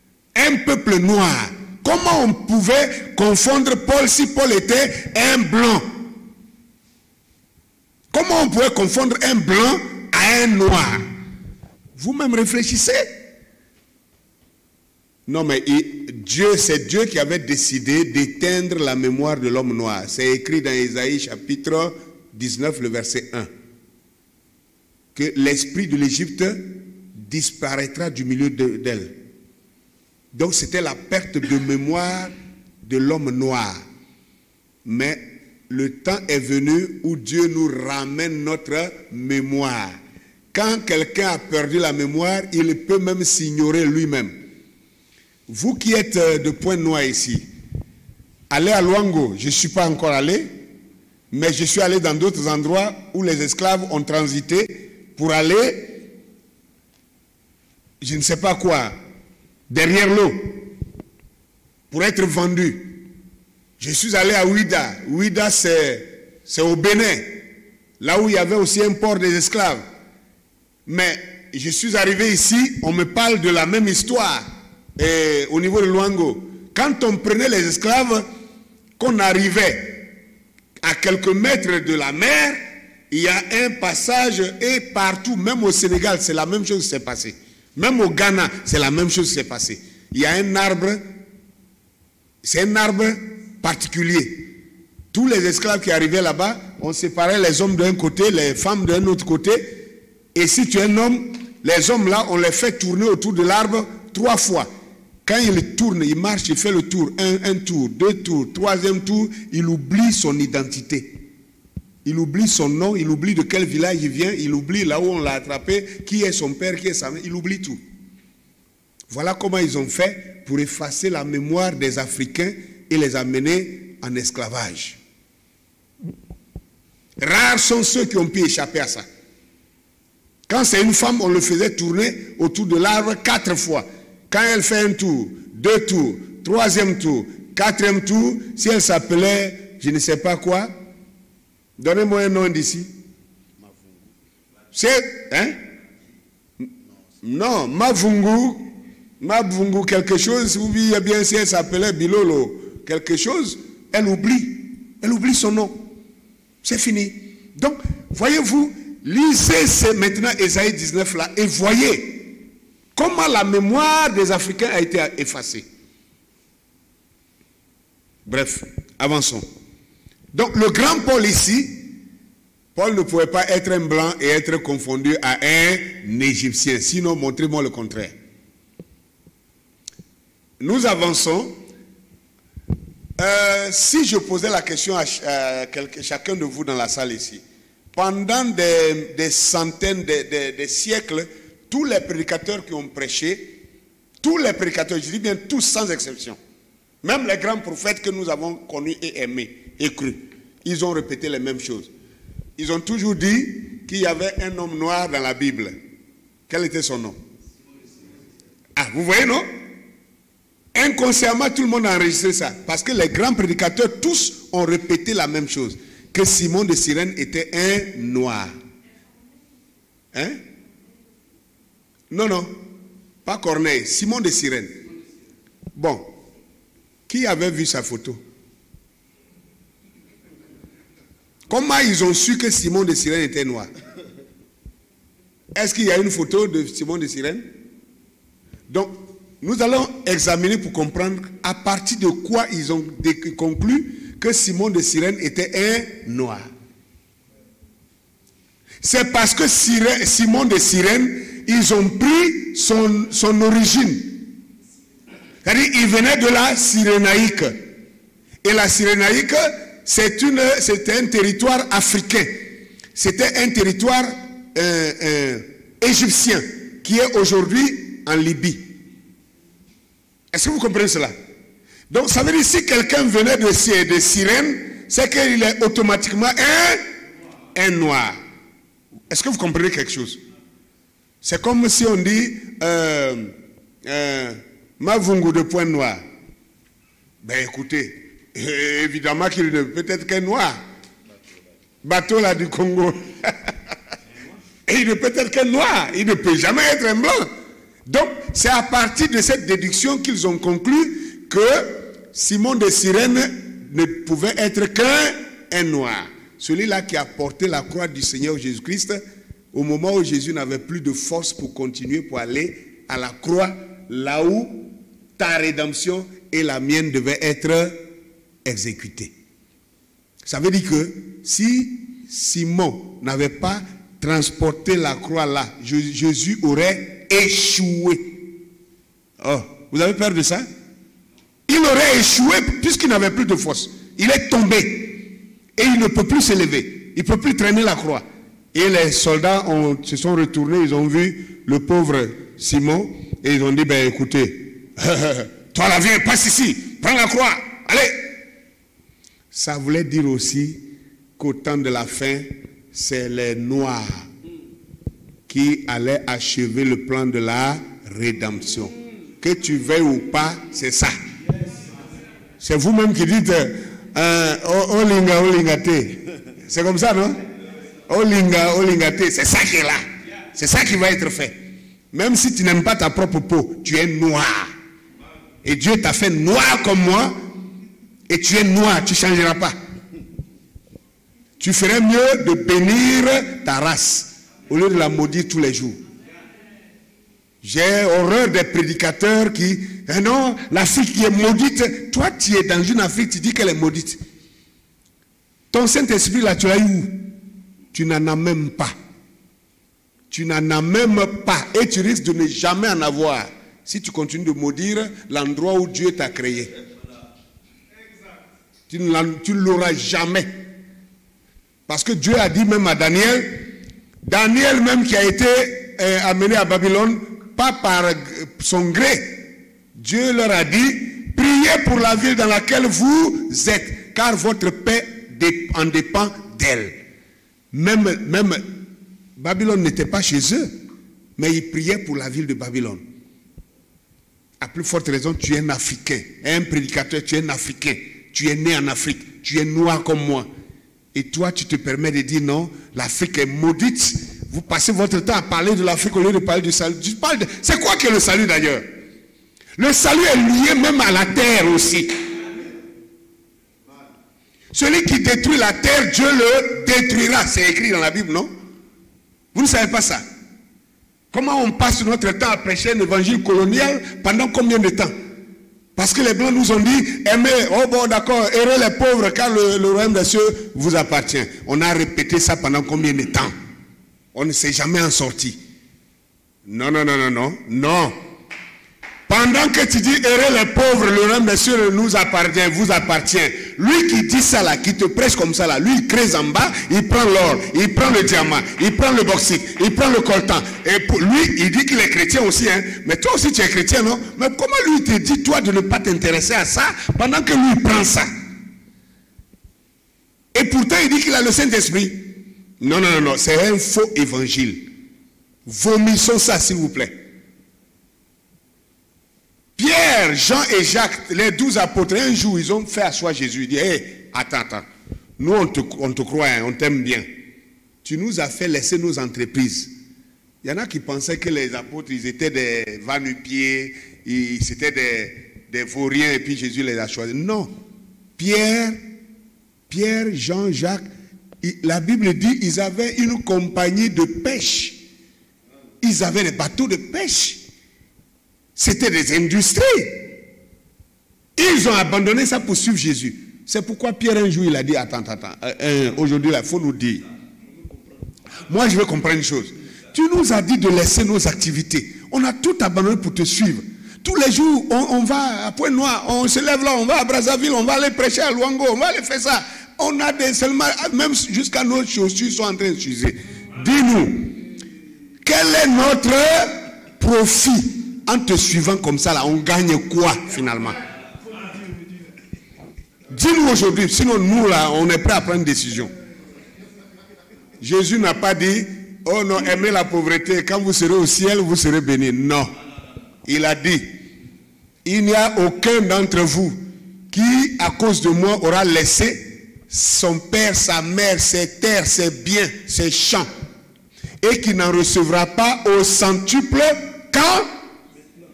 un peuple noir. Comment on pouvait confondre Paul si Paul était un blanc? Comment on pouvait confondre un blanc à un noir? Vous-même réfléchissez. Non mais il, Dieu, c'est Dieu qui avait décidé d'éteindre la mémoire de l'homme noir. C'est écrit dans Ésaïe chapitre dix-neuf, le verset un. Que l'esprit de l'Égypte disparaîtra du milieu d'elle. Donc c'était la perte de mémoire de l'homme noir. Mais le temps est venu où Dieu nous ramène notre mémoire. Quand quelqu'un a perdu la mémoire, il peut même s'ignorer lui-même. Vous qui êtes de Pointe-Noire ici, allez à Luango, je ne suis pas encore allé, mais je suis allé dans d'autres endroits où les esclaves ont transité pour aller, je ne sais pas quoi, derrière l'eau, pour être vendus. Je suis allé à Ouida. Ouida, c'est au Bénin, là où il y avait aussi un port des esclaves. Mais je suis arrivé ici, on me parle de la même histoire et, au niveau de Luango. Quand on prenait les esclaves, qu'on arrivait à quelques mètres de la mer, il y a un passage et partout, même au Sénégal, c'est la même chose qui s'est passée. Même au Ghana, c'est la même chose qui s'est passée. Il y a un arbre, c'est un arbre particulier. Tous les esclaves qui arrivaient là-bas, on séparait les hommes d'un côté, les femmes d'un autre côté. Et si tu es un homme, les hommes là, on les fait tourner autour de l'arbre trois fois. Quand il tourne, il marche, il fait le tour. Un, un tour, deux tours, troisième tour, il oublie son identité. Il oublie son nom, il oublie de quel village il vient, il oublie là où on l'a attrapé, qui est son père, qui est sa mère, il oublie tout. Voilà comment ils ont fait pour effacer la mémoire des Africains et les amener en esclavage. Rares sont ceux qui ont pu échapper à ça. Quand c'est une femme, on le faisait tourner autour de l'arbre quatre fois. Quand elle fait un tour, deux tours, troisième tour, quatrième tour, si elle s'appelait, je ne sais pas quoi, donnez-moi un nom d'ici. C'est, hein? Non, Mavungu, Mavungu quelque chose, ou bien si elle s'appelait Bilolo, quelque chose, elle oublie. Elle oublie son nom. C'est fini. Donc, voyez-vous, lisez maintenant Ésaïe dix-neuf là et voyez comment la mémoire des Africains a été effacée. Bref, avançons. Donc le grand Paul ici, Paul ne pouvait pas être un blanc et être confondu à un Égyptien. Sinon, montrez-moi le contraire. Nous avançons. Euh, si je posais la question à euh, quelqu'un, chacun de vous dans la salle ici, pendant des, des centaines, des, des, des siècles, tous les prédicateurs qui ont prêché, tous les prédicateurs, je dis bien tous sans exception, même les grands prophètes que nous avons connus et aimés et crus, ils ont répété les mêmes choses. Ils ont toujours dit qu'il y avait un homme noir dans la Bible. Quel était son nom? Ah, vous voyez, non? Inconsciemment, tout le monde a enregistré ça. Parce que les grands prédicateurs, tous ont répété la même chose. Que Simon de Cyrène était un noir. Hein? Non, non. Pas Corneille. Simon de Cyrène. Bon. Qui avait vu sa photo? Comment ils ont su que Simon de Cyrène était noir? Est-ce qu'il y a une photo de Simon de Cyrène? Donc, nous allons examiner pour comprendre à partir de quoi ils ont conclu que Simon de Cyrène était un noir. C'est parce que Simon de Cyrène, ils ont pris son, son origine. C'est-à-dire, il venait de la Cyrénaïque. Et la Cyrénaïque, c'était un territoire africain. C'était un territoire euh, euh, égyptien qui est aujourd'hui en Libye. Est-ce que vous comprenez cela? Donc, ça veut dire si quelqu'un venait de, de Cyrène, c'est qu'il est automatiquement un, un noir. Est-ce que vous comprenez quelque chose? C'est comme si on dit euh, euh, Mavungu de Pointe-Noire. Ben écoutez, évidemment qu'il ne peut être qu'un noir. Bateau là du Congo. Et il ne peut être qu'un noir. Il ne peut jamais être un blanc. Donc, c'est à partir de cette déduction qu'ils ont conclu que Simon de Cyrène ne pouvait être qu'un noir. Celui-là qui a porté la croix du Seigneur Jésus-Christ au moment où Jésus n'avait plus de force pour continuer, pour aller à la croix, là où ta rédemption et la mienne devaient être exécutées. Ça veut dire que si Simon n'avait pas transporté la croix là, Jésus aurait échoué. Oh, vous avez peur de ça? Il aurait échoué puisqu'il n'avait plus de force. Il est tombé et il ne peut plus se lever. Il ne peut plus traîner la croix. Et les soldats ont, se sont retournés, ils ont vu le pauvre Simon et ils ont dit, ben écoutez, toi là viens, passe ici, prends la croix, allez. Ça voulait dire aussi qu'au temps de la fin, c'est les Noirs qui allaient achever le plan de la rédemption. Que tu veuilles ou pas, c'est ça. C'est vous-même qui dites euh, oh linga, oh lingate. C'est comme ça, non? Oh linga, oh lingate, c'est ça qui est là. C'est ça qui va être fait. Même si tu n'aimes pas ta propre peau, tu es noir. Et Dieu t'a fait noir comme moi. Et tu es noir, tu ne changeras pas. Tu ferais mieux de bénir ta race au lieu de la maudire tous les jours. J'ai horreur des prédicateurs qui... Eh non, l'Afrique qui est maudite. Toi, tu es dans une Afrique, tu dis qu'elle est maudite. Ton Saint-Esprit, là, tu l'as eu où? Tu n'en as même pas. Tu n'en as même pas. Et tu risques de ne jamais en avoir si tu continues de maudire l'endroit où Dieu t'a créé. Tu ne l'auras jamais. Parce que Dieu a dit même à Daniel, Daniel même qui a été euh, amené à Babylone, pas par son gré, Dieu leur a dit, priez pour la ville dans laquelle vous êtes, car votre paix en dépend d'elle. Même, même Babylone n'était pas chez eux, mais ils priaient pour la ville de Babylone. À plus forte raison, tu es un Africain, un prédicateur, tu es un Africain. Tu es né en Afrique, tu es noir comme moi. Et toi, tu te permets de dire non, l'Afrique est maudite. Vous passez votre temps à parler de l'Afrique au lieu de parler du salut. Tu parles de... C'est quoi que le salut d'ailleurs? Le salut est lié même à la terre aussi. Celui qui détruit la terre, Dieu le détruira. C'est écrit dans la Bible, non? Vous ne savez pas ça? Comment on passe notre temps à prêcher un évangile colonial pendant combien de temps? Parce que les Blancs nous ont dit, aimez, oh bon d'accord, aimez les pauvres car le, le royaume des cieux vous appartient. On a répété ça pendant combien de temps? On ne s'est jamais en sorti. Non, non, non, non, non, non. Pendant que tu dis, aimez les pauvres, le royaume des cieux nous appartient, vous appartient. Lui qui dit ça là, qui te prêche comme ça là, lui il creuse en bas, il prend l'or, il prend le diamant, il prend le bauxite, il prend le coltan. Et pour lui, il dit qu'il est chrétien aussi, hein. Mais toi aussi tu es chrétien, non? Mais comment lui te dit toi de ne pas t'intéresser à ça pendant que lui il prend ça? Et pourtant il dit qu'il a le Saint-Esprit. Non, non, non, non, c'est un faux évangile. Vomissons ça s'il vous plaît. Pierre, Jean et Jacques, les douze apôtres, un jour, ils ont fait asseoir Jésus. Ils disent, hé, hey, attends, attends. Nous, on te, on te croit, hein, on t'aime bien. Tu nous as fait laisser nos entreprises. Il y en a qui pensaient que les apôtres, ils étaient des va-nu-pieds, c'était des, des vauriens, et puis Jésus les a choisis. Non. Pierre, Pierre, Jean, Jacques, il, la Bible dit, ils avaient une compagnie de pêche. Ils avaient des bateaux de pêche. C'était des industries. Ils ont abandonné ça pour suivre Jésus. C'est pourquoi Pierre un jour il a dit, attends, attends, euh, euh, aujourd'hui il faut nous dire. Moi je veux comprendre une chose. Tu nous as dit de laisser nos activités. On a tout abandonné pour te suivre. Tous les jours on, on va à Pointe-Noire, on se lève là, on va à Brazzaville, on va aller prêcher à Luango, on va aller faire ça. On a des seulement, même jusqu'à nos chaussures sont en train de s'user. Dis-nous, quel est notre profit? En te suivant comme ça, là, on gagne quoi finalement? Dis-nous aujourd'hui, sinon nous là, on est prêt à prendre une décision. Jésus n'a pas dit, oh non, aimez la pauvreté, quand vous serez au ciel, vous serez bénis. Non. Il a dit, il n'y a aucun d'entre vous qui, à cause de moi, aura laissé son père, sa mère, ses terres, ses biens, ses champs, et qui n'en recevra pas au centuple quand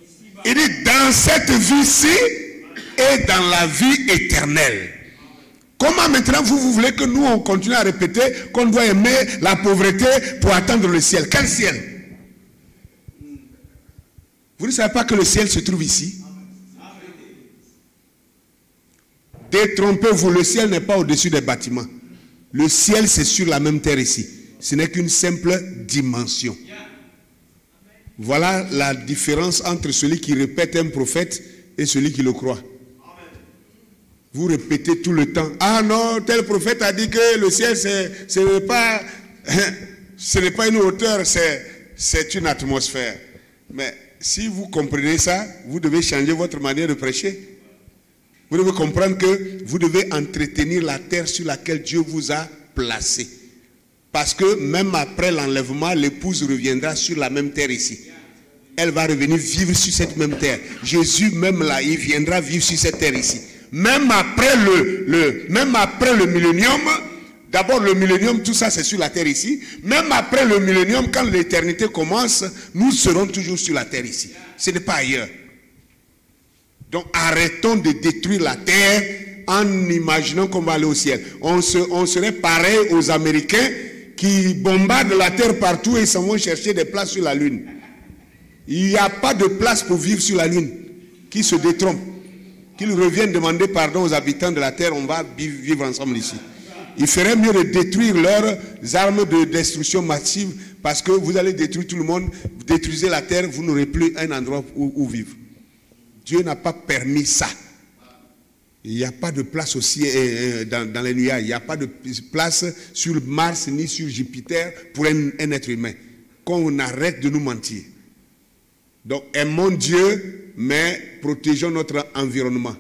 Il dit dans cette vie-ci et dans la vie éternelle. Comment maintenant vous, vous voulez que nous on continue à répéter qu'on doit aimer la pauvreté pour atteindre le ciel? Quel ciel? Vous ne savez pas que le ciel se trouve ici? Détrompez-vous, le ciel n'est pas au-dessus des bâtiments. Le ciel c'est sur la même terre ici. Ce n'est qu'une simple dimension. Voilà la différence entre celui qui répète un prophète et celui qui le croit. Vous répétez tout le temps. Ah non, tel prophète a dit que le ciel, ce n'est pas, ce n'est pas une hauteur, c'est une atmosphère. Mais si vous comprenez ça, vous devez changer votre manière de prêcher. Vous devez comprendre que vous devez entretenir la terre sur laquelle Dieu vous a placé. Parce que même après l'enlèvement, l'épouse reviendra sur la même terre ici. Elle va revenir vivre sur cette même terre. Jésus même là, il viendra vivre sur cette terre ici. Même après le, le, même après le millénium, d'abord le millénium, tout ça c'est sur la terre ici. Même après le millénium, quand l'éternité commence, nous serons toujours sur la terre ici. Ce n'est pas ailleurs. Donc arrêtons de détruire la terre en imaginant qu'on va aller au ciel. On, se, on serait pareil aux Américains qui bombardent la terre partout et s'en vont chercher des places sur la lune. Il n'y a pas de place pour vivre sur la lune. Qui se détrompe? Qu'ils reviennent demander pardon aux habitants de la terre, on va vivre ensemble ici. Il ferait mieux de détruire leurs armes de destruction massive parce que vous allez détruire tout le monde, vous détruisez la terre, vous n'aurez plus un endroit où, où vivre. Dieu n'a pas permis ça. Il n'y a pas de place aussi euh, dans, dans les nuages, il n'y a pas de place sur Mars ni sur Jupiter pour un, un être humain. Qu'on arrête de nous mentir. Donc aimons Dieu, mais protégeons notre environnement.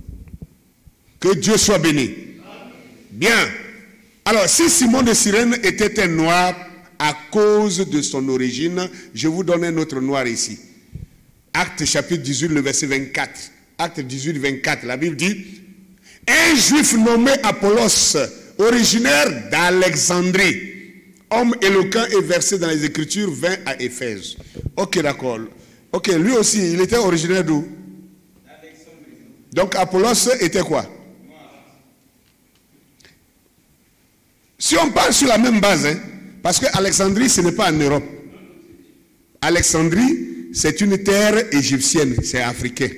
Que Dieu soit béni. Bien. Alors, si Simon de Cyrène était un noir à cause de son origine, je vous donne un autre noir ici. Acte chapitre dix-huit, le verset vingt-quatre. Acte dix-huit, vingt-quatre, la Bible dit, un juif nommé Apollos, originaire d'Alexandrie, homme éloquent et versé dans les Écritures, vint à Éphèse. Ok, d'accord. Ok, lui aussi, il était originaire d'où? Donc Apollos était quoi? Si on parle sur la même base, hein, parce que Alexandrie, ce n'est pas en Europe. Alexandrie, c'est une terre égyptienne, c'est africain.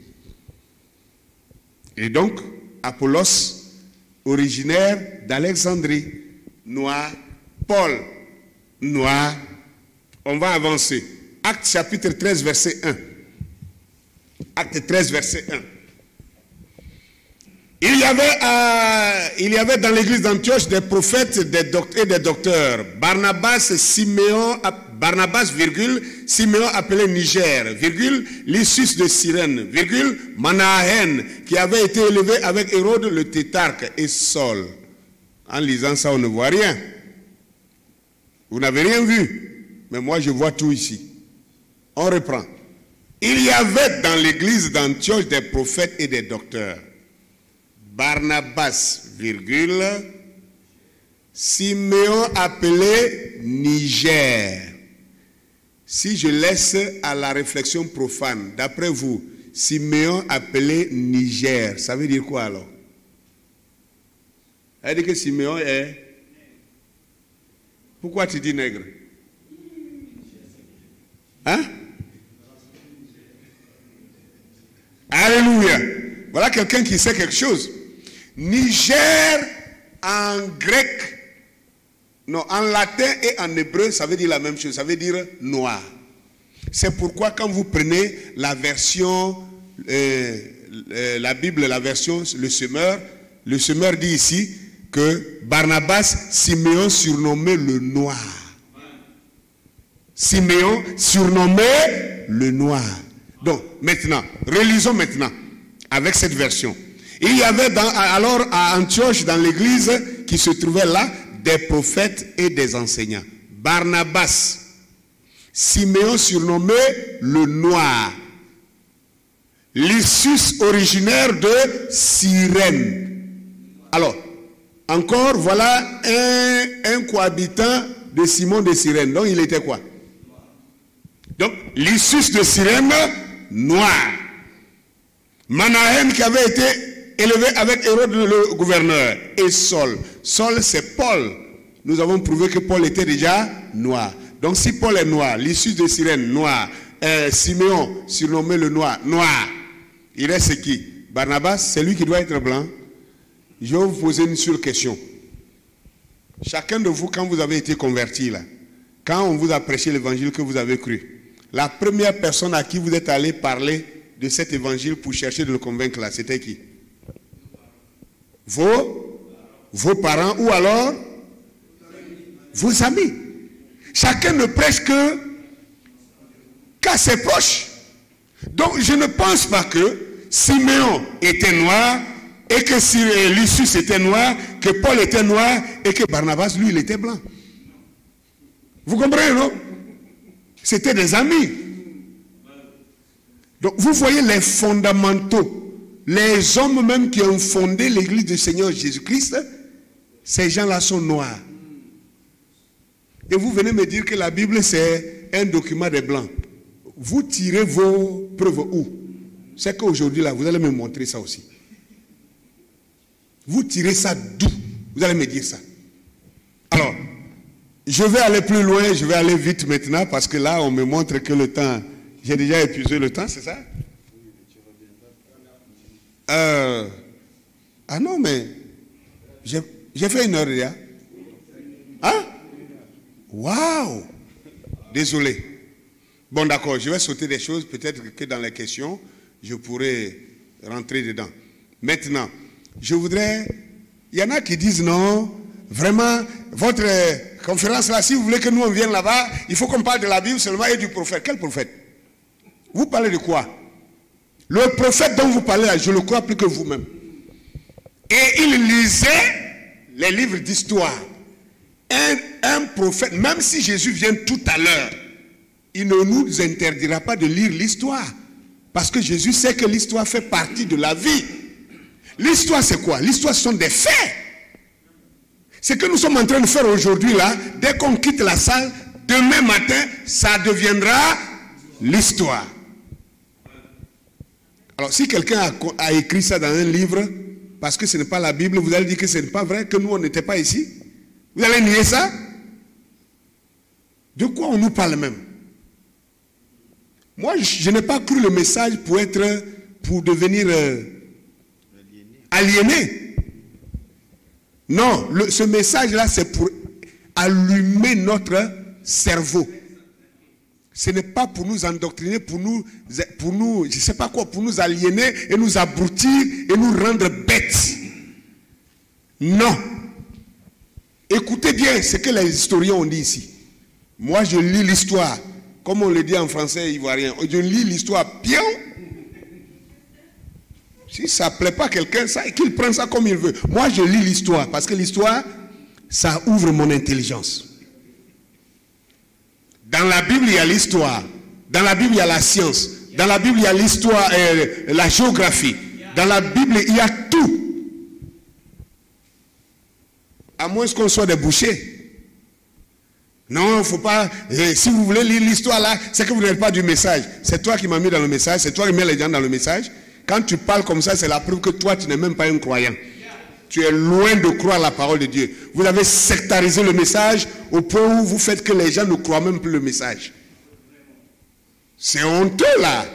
Et donc, Apollos, originaire d'Alexandrie, noir, Paul, noir. On va avancer. Acte chapitre treize, verset un. Acte treize, verset un. Il y avait, euh, il y avait dans l'église d'Antioche des prophètes des et des docteurs. Barnabas, Siméon, Barnabas, virgule, Siméon appelé Niger, virgule, Lysius de Cyrène, virgule, Manahen, qui avait été élevé avec Hérode le tétrarque, et Saul. En lisant ça, on ne voit rien. Vous n'avez rien vu, mais moi je vois tout ici. On reprend. Il y avait dans l'église d'Antioche des prophètes et des docteurs. Barnabas, virgule, Siméon appelé Niger. Si je laisse à la réflexion profane, d'après vous, Siméon appelé Niger, ça veut dire quoi alors? Ça veut dire que Siméon est... Pourquoi tu dis nègre? Hein? Alléluia. Voilà quelqu'un qui sait quelque chose. Niger en grec, non, en latin et en hébreu, ça veut dire la même chose, ça veut dire noir. C'est pourquoi quand vous prenez la version, euh, euh, la Bible, la version, le semeur, le semeur dit ici que Barnabas, Siméon surnommé le noir. Siméon surnommé le noir. Donc, maintenant, relisons maintenant avec cette version. Il y avait dans, alors à Antioche, dans l'église qui se trouvait là, des prophètes et des enseignants. Barnabas, Siméon surnommé le noir, Lysius originaire de Cyrène. Alors, encore voilà un, un cohabitant de Simon de Cyrène. Donc il était quoi? Donc Lysius de Cyrène, noir. Manahem qui avait été élevé avec Hérode le gouverneur. Et Saul. Saul c'est Paul. Nous avons prouvé que Paul était déjà noir. Donc si Paul est noir, l'issue de Cyrène, noir, euh, Siméon, surnommé le noir, noir, il reste qui? Barnabas, c'est lui qui doit être blanc. Je vais vous poser une seule question. Chacun de vous, quand vous avez été converti là, quand on vous a prêché l'évangile que vous avez cru, la première personne à qui vous êtes allé parler de cet évangile pour chercher de le convaincre là, c'était qui? Vos, vos parents ou alors vos amis. Chacun ne prêche que qu'à ses proches. Donc je ne pense pas que Siméon était noir et que si Lucius était noir, que Paul était noir et que Barnabas, lui, il était blanc. Vous comprenez, non? C'était des amis. Donc vous voyez les fondamentaux, les hommes même qui ont fondé l'église du Seigneur Jésus-Christ, ces gens-là sont noirs. Et vous venez me dire que la Bible c'est un document des blancs. Vous tirez vos preuves où? C'est qu'aujourd'hui là, vous allez me montrer ça aussi. Vous tirez ça d'où? Vous allez me dire ça. Alors, je vais aller plus loin, je vais aller vite maintenant parce que là on me montre que le temps, j'ai déjà épuisé le temps, c'est ça? Euh, ah non mais, j'ai fait une heure déjà. Hein? Waouh! Désolé. Bon d'accord, je vais sauter des choses, peut-être que dans les questions, je pourrais rentrer dedans. Maintenant, je voudrais... Il y en a qui disent non, vraiment, votre conférence là, si vous voulez que nous on vienne là-bas, il faut qu'on parle de la Bible seulement et du prophète. Quel prophète? Vous parlez de quoi? Le prophète dont vous parlez là, je le crois plus que vous-même. Et il lisait les livres d'histoire. Un, un prophète, même si Jésus vient tout à l'heure, il ne nous interdira pas de lire l'histoire. Parce que Jésus sait que l'histoire fait partie de la vie. L'histoire c'est quoi? L'histoire ce sont des faits. Ce que nous sommes en train de faire aujourd'hui là, dès qu'on quitte la salle, demain matin, ça deviendra l'histoire. Alors si quelqu'un a, a écrit ça dans un livre, parce que ce n'est pas la Bible, vous allez dire que ce n'est pas vrai, que nous on n'était pas ici. Vous allez nier ça? De quoi on nous parle même? Moi, je, je n'ai pas cru le message pour être, pour devenir euh, aliéné. Non, le, ce message-là, c'est pour allumer notre cerveau. Ce n'est pas pour nous endoctriner, pour nous, pour nous, je ne sais pas quoi, pour nous aliéner et nous abrutir et nous rendre bêtes. Non. Écoutez bien ce que les historiens ont dit ici. Moi, je lis l'histoire, comme on le dit en français ivoirien. Je lis l'histoire bien. Si ça ne plaît pas à quelqu'un, qu'il prenne ça comme il veut. Moi, je lis l'histoire, parce que l'histoire, ça ouvre mon intelligence. Dans la Bible, il y a l'histoire. Dans la Bible, il y a la science. Dans la Bible, il y a l'histoire, euh, la géographie. Dans la Bible, il y a tout. À moins qu'on soit des bouchers. Non, il ne faut pas... Eh, si vous voulez lire l'histoire là, c'est que vous n'êtes pas du message. C'est toi qui m'as mis dans le message, c'est toi qui mets les gens dans le message. Quand tu parles comme ça, c'est la preuve que toi, tu n'es même pas un croyant. Tu es loin de croire la parole de Dieu. Vous avez sectarisé le message au point où vous faites que les gens ne croient même plus le message. C'est honteux là.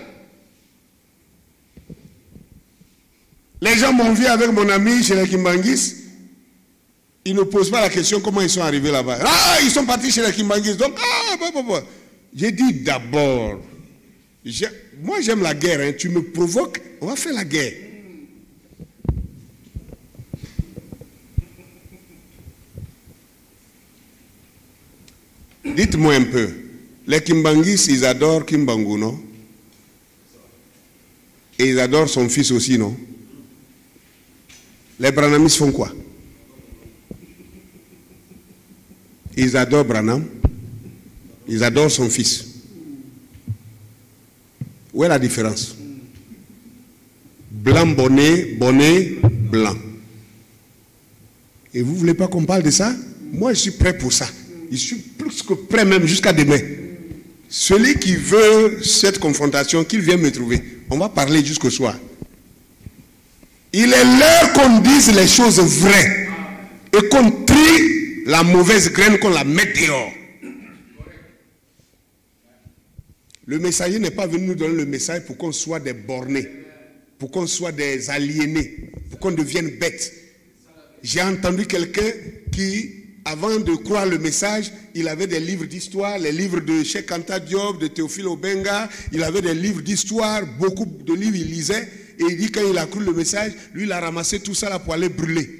Les gens m'ont vu avec mon ami chez les Kimbangis. Ils ne posent pas la question comment ils sont arrivés là-bas. Ah, ils sont partis chez les Kimbangis. Donc, ah, bah, bah, bah. J'ai dit d'abord, moi j'aime la guerre, hein. Tu me provoques, on va faire la guerre. Dites-moi un peu, les Kimbangis, ils adorent Kimbangu, non? Et ils adorent son fils aussi, non? Les Branamis font quoi? Ils adorent Branham, ils adorent son fils. Où est la différence? Blanc, bonnet, bonnet, blanc. Et vous ne voulez pas qu'on parle de ça? Moi, je suis prêt pour ça. Je suis plus que prêt même jusqu'à demain. celui qui veut cette confrontation, qu'il vienne me trouver. On va parler jusqu'au soir. Il est l'heure qu'on dise les choses vraies et qu'on trie la mauvaise graine, qu'on la mette dehors. Le messager n'est pas venu nous donner le message pour qu'on soit des bornés, pour qu'on soit des aliénés, pour qu'on devienne bêtes. J'ai entendu quelqu'un qui, avant de croire le message, il avait des livres d'histoire, les livres de Cheikh Anta Diop, de Théophile Obenga, il avait des livres d'histoire, beaucoup de livres il lisait, et il dit quand il a cru le message, lui il a ramassé tout ça là pour aller brûler.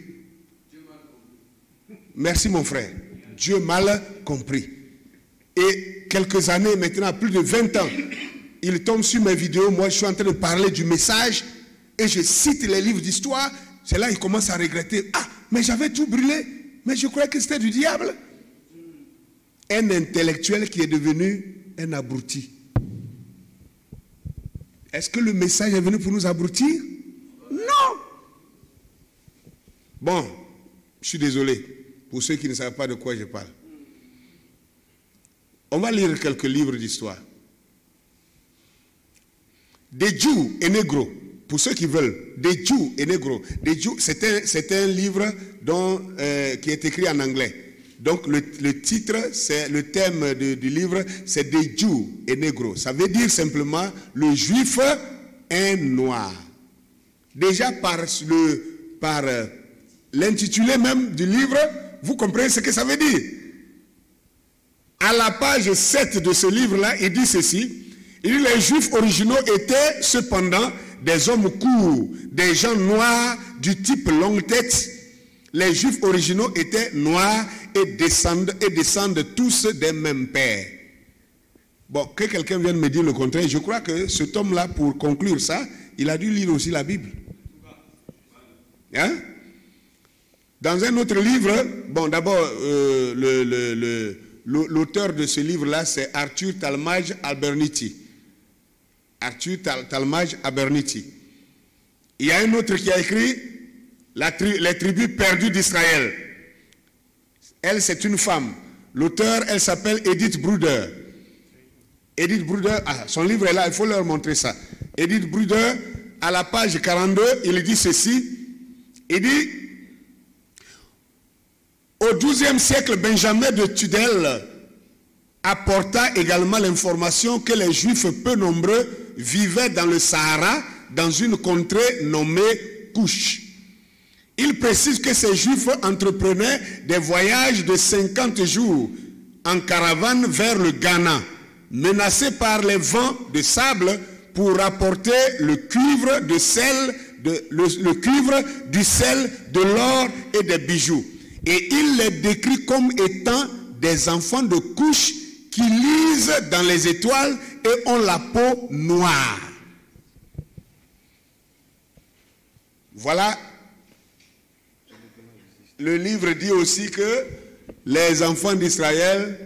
Merci mon frère, Dieu mal compris. Et quelques années maintenant, plus de vingt ans, il tombe sur mes vidéos, moi je suis en train de parler du message, et je cite les livres d'histoire, c'est là qu'il commence à regretter. Ah, mais j'avais tout brûlé, mais je croyais que c'était du diable. Un intellectuel qui est devenu un abruti. Est-ce que le message est venu pour nous abrutir? Non. Bon, je suis désolé pour ceux qui ne savent pas de quoi je parle. On va lire quelques livres d'histoire. Des Jews et Négros, pour ceux qui veulent, des Jews et Négros. C'est un, un livre dont, euh, qui est écrit en anglais. Donc le, le titre, c'est le thème de, du livre, c'est des Jews et Négros. Ça veut dire simplement le juif est noir. Déjà par le par euh, l'intitulé même du livre, vous comprenez ce que ça veut dire. À la page sept de ce livre-là, il dit ceci. Il dit, les Juifs originaux étaient cependant des hommes courts, des gens noirs du type longue tête. Les Juifs originaux étaient noirs et descendent, et descendent tous des mêmes pères. Bon, que quelqu'un vienne me dire le contraire, je crois que cet homme-là, pour conclure ça, il a dû lire aussi la Bible. Hein? Dans un autre livre, bon, d'abord, euh, le... le, le l'auteur de ce livre-là, c'est Arthur Talmage Abernethy. Arthur Tal Talmage Abernethy. Il y a un autre qui a écrit la tri Les tribus perdues d'Israël. Elle, c'est une femme. L'auteur, elle s'appelle Edith Bruder. Edith Bruder, ah, son livre est là, il faut leur montrer ça. Edith Bruder, à la page quarante-deux, il dit ceci. Il dit... Au douzième siècle, Benjamin de Tudel apporta également l'information que les Juifs peu nombreux vivaient dans le Sahara, dans une contrée nommée Couche. Il précise que ces Juifs entreprenaient des voyages de cinquante jours en caravane vers le Ghana, menacés par les vents de sable pour rapporter le cuivre, de sel, de, le, le cuivre, du sel, de l'or et des bijoux. Et il les décrit comme étant des enfants de couche qui lisent dans les étoiles et ont la peau noire. Voilà. Le livre dit aussi que les enfants d'Israël,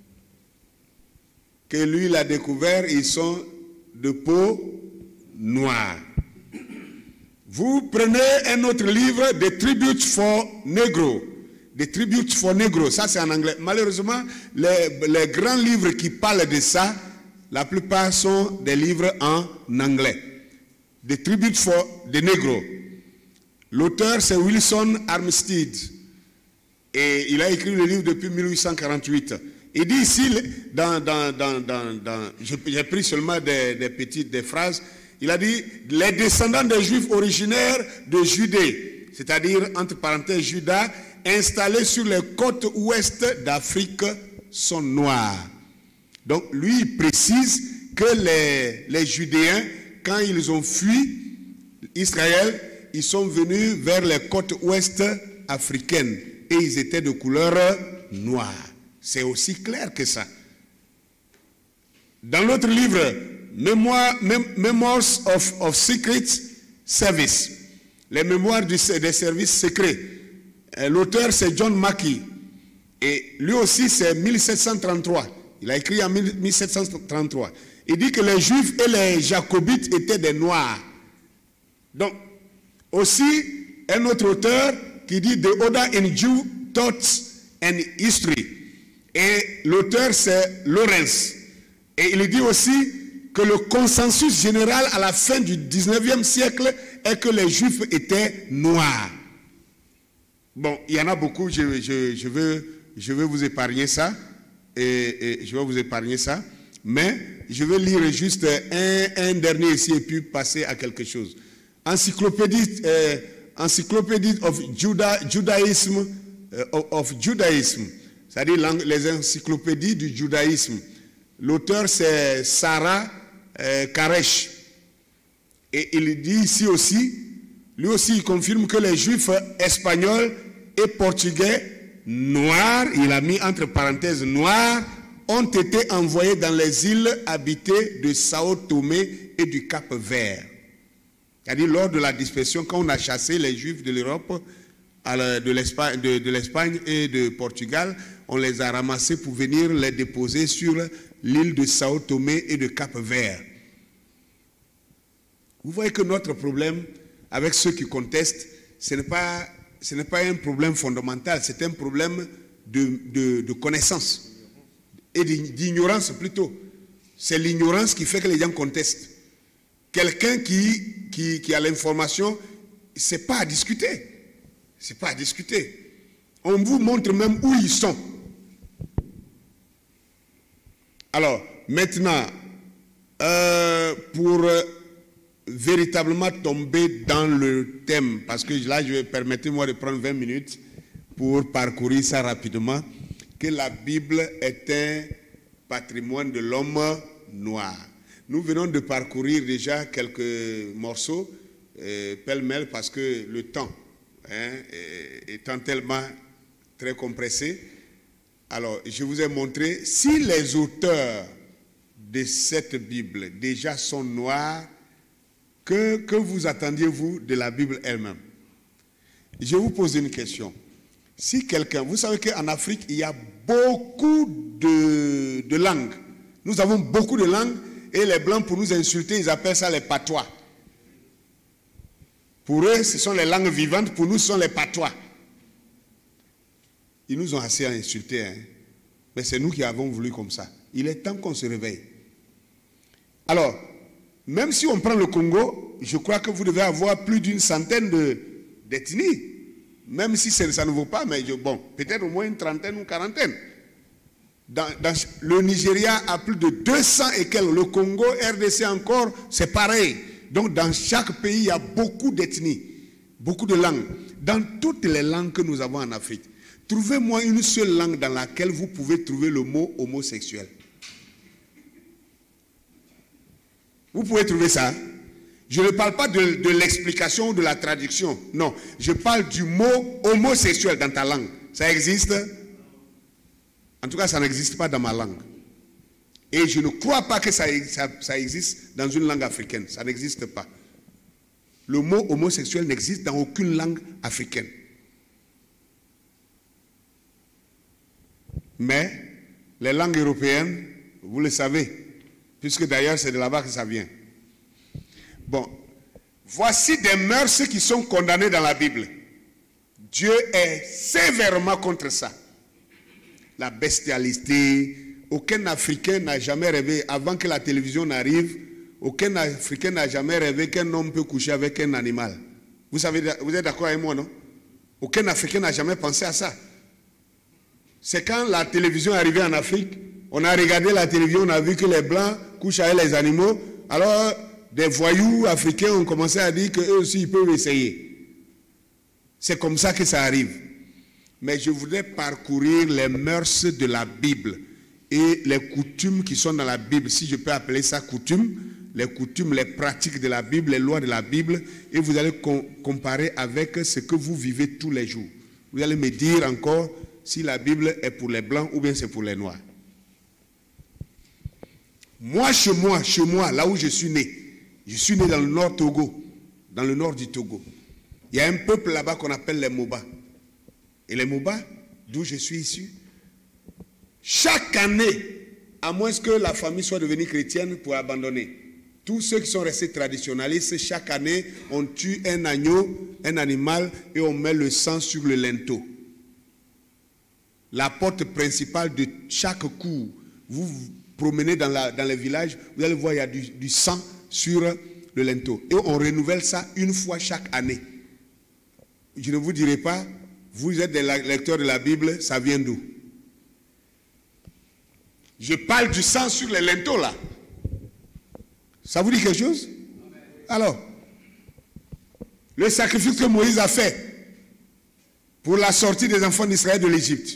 que lui l'a découvert, ils sont de peau noire. Vous prenez un autre livre, The Tribute for Negro. Des tributes for Negro, ça c'est en anglais. Malheureusement, les, les grands livres qui parlent de ça, la plupart sont des livres en anglais. Des tributes for the Negro. L'auteur c'est Wilson Armistead. Et il a écrit le livre depuis mille huit cent quarante-huit. Il dit ici, dans, dans, dans, dans, dans j'ai pris seulement des, des petites des phrases, il a dit, les descendants des Juifs originaires de Judée, c'est-à-dire entre parenthèses Juda, installés sur les côtes ouest d'Afrique sont noirs. Donc lui il précise que les, les Judéens, quand ils ont fui Israël, ils sont venus vers les côtes ouest africaines et ils étaient de couleur noire. C'est aussi clair que ça. Dans l'autre livre, Memoir, Mem Memoirs of, of Secret Service, les mémoires du, des services secrets, l'auteur c'est John Mackey et lui aussi c'est mille sept cent trente-trois. Il a écrit en mille sept cent trente-trois. Il dit que les Juifs et les Jacobites étaient des Noirs. Donc, aussi un autre auteur qui dit The Order in Jew Thoughts and History. Et l'auteur c'est Lawrence. Et il dit aussi que le consensus général à la fin du dix-neuvième siècle est que les Juifs étaient noirs. Bon, il y en a beaucoup, je, je, je, veux, je veux vous épargner ça, et, et je vais vous épargner ça, mais je vais lire juste un, un dernier ici et puis passer à quelque chose. Encyclopédie, euh, Encyclopédie of Juda, Judaism, euh, of Judaism, c'est-à-dire les encyclopédies du judaïsme. L'auteur c'est Sarah euh, Karesh. Et il dit ici aussi, lui aussi il confirme que les Juifs espagnols et portugais noirs, il a mis entre parenthèses noirs, ont été envoyés dans les îles habitées de Sao Tomé et du Cap Vert. C'est-à-dire lors de la dispersion, quand on a chassé les Juifs de l'Europe, de l'Espagne de, de l'Espagne et de Portugal, on les a ramassés pour venir les déposer sur l'île de Sao Tomé et de Cap Vert. Vous voyez que notre problème avec ceux qui contestent, ce n'est pas, ce n'est pas un problème fondamental, c'est un problème de, de, de connaissance et d'ignorance plutôt. C'est l'ignorance qui fait que les gens contestent. Quelqu'un qui, qui, qui a l'information, ce n'est pas à discuter. Ce n'est pas à discuter. On vous montre même où ils sont. Alors, maintenant, euh, pour euh, véritablement tomber dans le thème, parce que là, je vais permettez-moi de prendre vingt minutes pour parcourir ça rapidement, que la Bible est un patrimoine de l'homme noir. Nous venons de parcourir déjà quelques morceaux, euh, pêle-mêle, parce que le temps hein, étant tellement très compressé. Alors, je vous ai montré, si les auteurs de cette Bible déjà sont noirs, que, que vous attendiez-vous de la Bible elle-même? Je vous pose une question. Si quelqu'un, vous savez qu'en Afrique, il y a beaucoup de, de langues. Nous avons beaucoup de langues et les Blancs, pour nous insulter, ils appellent ça les patois. Pour eux, ce sont les langues vivantes, pour nous, ce sont les patois. Ils nous ont assez insultés, hein? Mais c'est nous qui avons voulu comme ça. Il est temps qu'on se réveille. Alors, même si on prend le Congo, je crois que vous devez avoir plus d'une centaine d'ethnies. Même si ça ne vaut pas, mais je, bon, peut-être au moins une trentaine ou quarantaine. Dans, dans, le Nigeria a plus de deux cents et quelques. Le Congo, R D C encore, c'est pareil. Donc dans chaque pays, il y a beaucoup d'ethnies, beaucoup de langues. Dans toutes les langues que nous avons en Afrique, trouvez-moi une seule langue dans laquelle vous pouvez trouver le mot homosexuel. Vous pouvez trouver ça. Je ne parle pas de, de l'explication ou de la traduction. Non, je parle du mot homosexuel dans ta langue. Ça existe? En tout cas, ça n'existe pas dans ma langue. Et je ne crois pas que ça, ça, ça existe dans une langue africaine. Ça n'existe pas. Le mot homosexuel n'existe dans aucune langue africaine. Mais les langues européennes, vous le savez, puisque d'ailleurs c'est de là-bas que ça vient. Bon, voici des mœurs qui sont condamnées dans la Bible. Dieu est sévèrement contre ça. La bestialité. Aucun Africain n'a jamais rêvé, avant que la télévision n'arrive, aucun Africain n'a jamais rêvé qu'un homme peut coucher avec un animal. Vous savez, vous êtes d'accord avec moi, non? Aucun Africain n'a jamais pensé à ça. C'est quand la télévision est arrivée en Afrique, on a regardé la télévision, on a vu que les Blancs couchent avec les animaux, alors des voyous africains ont commencé à dire qu'eux aussi ils peuvent essayer. C'est comme ça que ça arrive. Mais je voudrais parcourir les mœurs de la Bible et les coutumes qui sont dans la Bible, si je peux appeler ça coutumes, les coutumes, les pratiques de la Bible, les lois de la Bible, et vous allez com comparer avec ce que vous vivez tous les jours. Vous allez me dire encore si la Bible est pour les Blancs ou bien c'est pour les Noirs. Moi, chez moi, chez moi, là où je suis né, je suis né dans le nord Togo, dans le nord du Togo. Il y a un peuple là-bas qu'on appelle les Moba. Et les Moba, d'où je suis issu, chaque année, à moins que la famille soit devenue chrétienne pour abandonner, tous ceux qui sont restés traditionnalistes, chaque année, on tue un agneau, un animal, et on met le sang sur le linteau. La porte principale de chaque cour, vous promener dans, la, dans les villages, vous allez voir, il y a du, du sang sur le linteau. Et on renouvelle ça une fois chaque année. Je ne vous dirai pas, vous êtes des lecteurs de la Bible, ça vient d'où? Je parle du sang sur les linteaux là. Ça vous dit quelque chose? Alors, le sacrifice que Moïse a fait pour la sortie des enfants d'Israël de l'Égypte.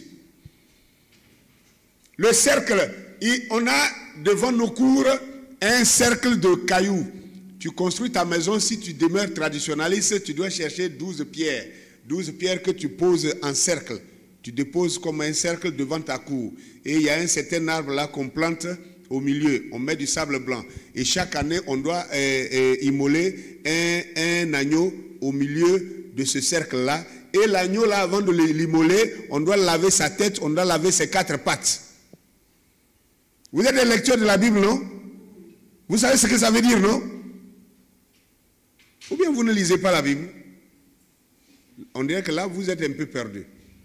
Le cercle, on a devant nos cours un cercle de cailloux. Tu construis ta maison, si tu demeures traditionnaliste, tu dois chercher douze pierres. douze pierres que tu poses en cercle. Tu déposes comme un cercle devant ta cour. Et il y a un certain arbre là qu'on plante au milieu. On met du sable blanc. Et chaque année, on doit euh, euh, immoler un, un agneau au milieu de ce cercle-là. Et l'agneau là, avant de l'immoler, on doit laver sa tête, on doit laver ses quatre pattes. Vous êtes des lecteurs de la Bible, non? Vous savez ce que ça veut dire, non? Ou bien vous ne lisez pas la Bible? On dirait que là, vous êtes un peu perdu.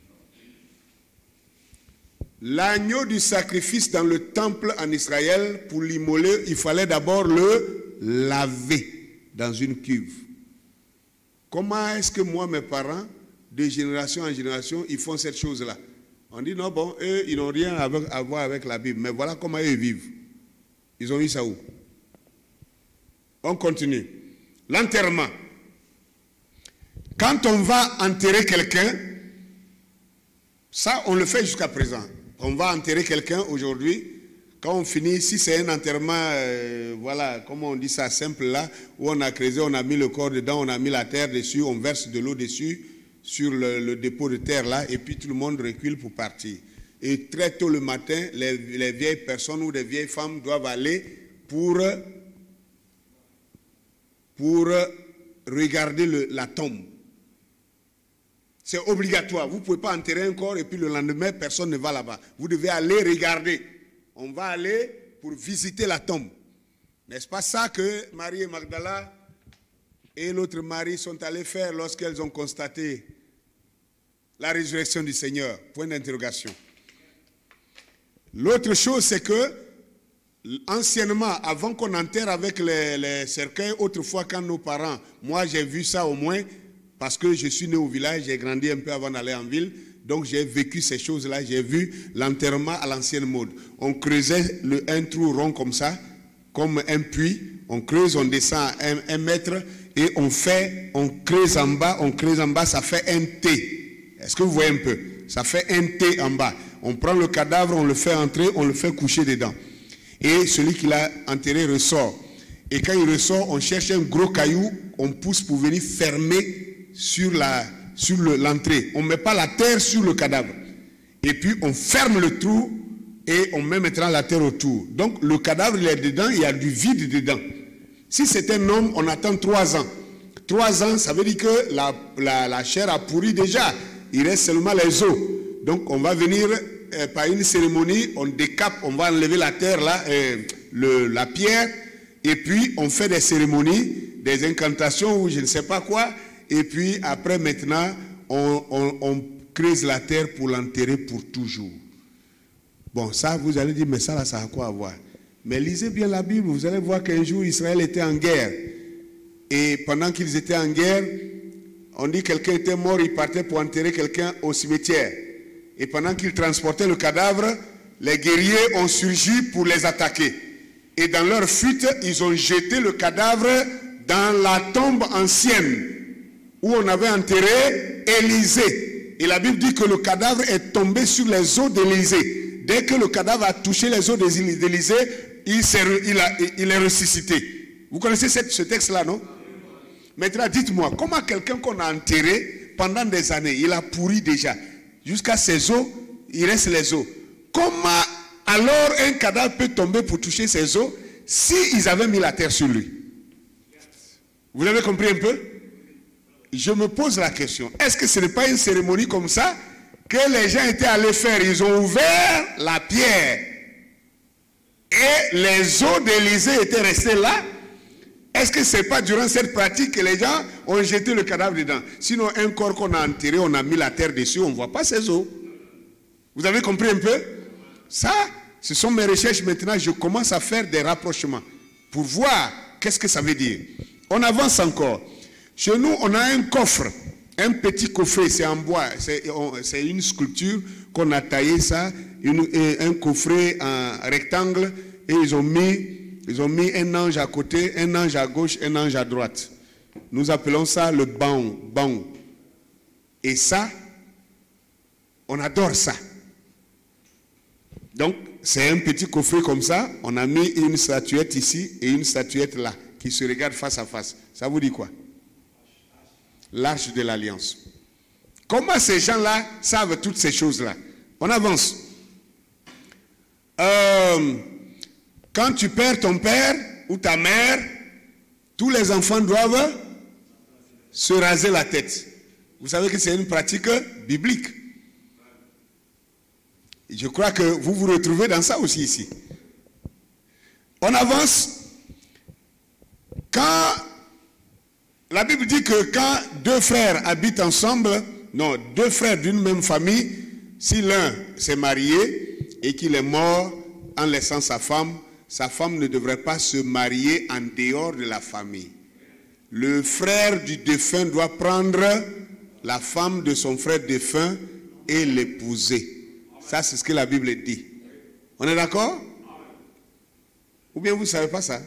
L'agneau du sacrifice dans le temple en Israël, pour l'immoler, il fallait d'abord le laver dans une cuve. Comment est-ce que moi, mes parents, de génération en génération, ils font cette chose-là? On dit non, bon, eux, ils n'ont rien à voir avec la Bible. Mais voilà comment eux vivent. Ils ont eu ça où? On continue. L'enterrement. Quand on va enterrer quelqu'un, ça, on le fait jusqu'à présent. On va enterrer quelqu'un aujourd'hui. Quand on finit, si c'est un enterrement, euh, voilà, comment on dit ça, simple là, où on a creusé, on a mis le corps dedans, on a mis la terre dessus, on verse de l'eau dessus, sur le, le dépôt de terre là, et puis tout le monde recule pour partir. Et très tôt le matin, les, les vieilles personnes ou les vieilles femmes doivent aller pour, pour regarder le, la tombe. C'est obligatoire. Vous ne pouvez pas enterrer un corps et puis le lendemain, personne ne va là-bas. Vous devez aller regarder. On va aller pour visiter la tombe. N'est-ce pas ça que Marie et Magdala et l'autre Marie sont allés faire lorsqu'elles ont constaté la résurrection du Seigneur? Point d'interrogation. L'autre chose, c'est que, anciennement, avant qu'on enterre avec les, les cercueils, autrefois quand nos parents, moi j'ai vu ça au moins, parce que je suis né au village, j'ai grandi un peu avant d'aller en ville, donc j'ai vécu ces choses-là, j'ai vu l'enterrement à l'ancienne mode. On creusait le, un trou rond comme ça, comme un puits, on creuse, on descend un, un mètre, et on fait, on creuse en bas, on creuse en bas, ça fait un T. Est-ce que vous voyez un peu? Ça fait un T en bas. On prend le cadavre, on le fait entrer, on le fait coucher dedans. Et celui qui l'a enterré ressort. Et quand il ressort, on cherche un gros caillou, on pousse pour venir fermer sur la, sur l'entrée. On ne met pas la terre sur le cadavre. Et puis on ferme le trou et on met maintenant la terre autour. Donc le cadavre il est dedans, il y a du vide dedans. Si c'est un homme, on attend trois ans. Trois ans, ça veut dire que la, la, la chair a pourri déjà. Il reste seulement les os. Donc on va venir euh, par une cérémonie, on décape, on va enlever la terre là, euh, le, la pierre, et puis on fait des cérémonies, des incantations ou je ne sais pas quoi. Et puis après maintenant, on, on, on creuse la terre pour l'enterrer pour toujours. Bon, ça vous allez dire, mais ça là, ça a quoi à voir? Mais lisez bien la Bible, vous allez voir qu'un jour Israël était en guerre. Et pendant qu'ils étaient en guerre, on dit que quelqu'un était mort, il partait pour enterrer quelqu'un au cimetière. Et pendant qu'ils transportaient le cadavre, les guerriers ont surgi pour les attaquer. Et dans leur fuite, ils ont jeté le cadavre dans la tombe ancienne où on avait enterré Élisée. Et la Bible dit que le cadavre est tombé sur les os d'Élisée. Dès que le cadavre a touché les os d'Élisée, il, il, il est ressuscité. Vous connaissez cette, ce texte-là, non? Maintenant, dites-moi, comment quelqu'un qu'on a enterré pendant des années, il a pourri déjà, jusqu'à ses os, il reste les os. Comment alors un cadavre peut tomber pour toucher ses os s'ils avaient mis la terre sur lui? Vous avez compris un peu? Je me pose la question, est-ce que ce n'est pas une cérémonie comme ça que les gens étaient allés faire? Ils ont ouvert la pierre et les os d'Élisée étaient restés là. Est-ce que ce n'est pas durant cette pratique que les gens ont jeté le cadavre dedans? Sinon, un corps qu'on a enterré, on a mis la terre dessus, on ne voit pas ses os. Vous avez compris un peu? Ça, ce sont mes recherches maintenant, je commence à faire des rapprochements pour voir qu'est-ce que ça veut dire. On avance encore. Chez nous, on a un coffre, un petit coffret, c'est en bois, c'est une sculpture qu'on a taillé ça, une, un coffret en rectangle, et ils ont mis, ils ont mis un ange à côté, un ange à gauche, un ange à droite. Nous appelons ça le baon, baon. Et ça, on adore ça. Donc, c'est un petit coffret comme ça, on a mis une statuette ici et une statuette là, qui se regardent face à face. Ça vous dit quoi? L'arche de l'Alliance. Comment ces gens-là savent toutes ces choses-là? On avance. Euh, quand tu perds ton père ou ta mère, tous les enfants doivent se raser la tête. Vous savez que c'est une pratique biblique. Je crois que vous vous retrouvez dans ça aussi ici. On avance. Quand la Bible dit que quand deux frères habitent ensemble, non, deux frères d'une même famille, si l'un s'est marié et qu'il est mort en laissant sa femme, sa femme ne devrait pas se marier en dehors de la famille. Le frère du défunt doit prendre la femme de son frère défunt et l'épouser. Ça, c'est ce que la Bible dit. On est d'accord? Ou bien vous ne savez pas ça?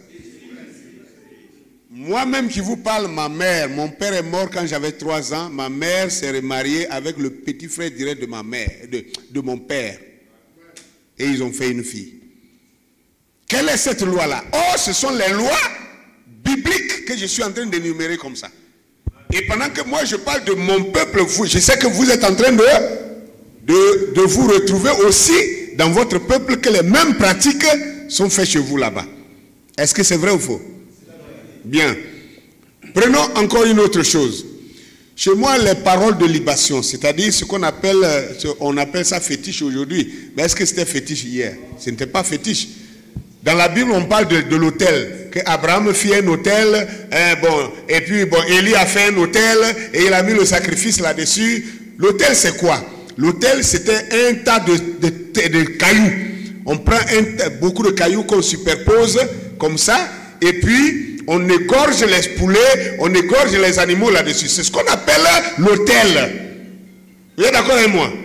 Moi-même qui vous parle, ma mère, mon père est mort quand j'avais trois ans, ma mère s'est remariée avec le petit frère direct de ma mère, de, de mon père. Et ils ont fait une fille. Quelle est cette loi-là? Oh, ce sont les lois bibliques que je suis en train d'énumérer comme ça. Et pendant que moi je parle de mon peuple, vous, je sais que vous êtes en train de, de, de vous retrouver aussi dans votre peuple, que les mêmes pratiques sont faites chez vous là-bas. Est-ce que c'est vrai ou faux? Bien. Prenons encore une autre chose. Chez moi, les paroles de libation, c'est-à-dire ce qu'on appelle, on appelle ça fétiche aujourd'hui. Mais est-ce que c'était fétiche hier? Ce n'était pas fétiche. Dans la Bible, on parle de, de l'autel. Que Abraham fit un autel, hein, bon, et puis bon, Élie a fait un autel, et il a mis le sacrifice là-dessus. L'autel, c'est quoi? L'autel, c'était un tas de, de, de, de cailloux. On prend un, beaucoup de cailloux qu'on superpose, comme ça, et puis on égorge les poulets, on égorge les animaux là-dessus. C'est ce qu'on appelle l'autel. Vous êtes d'accord avec moi?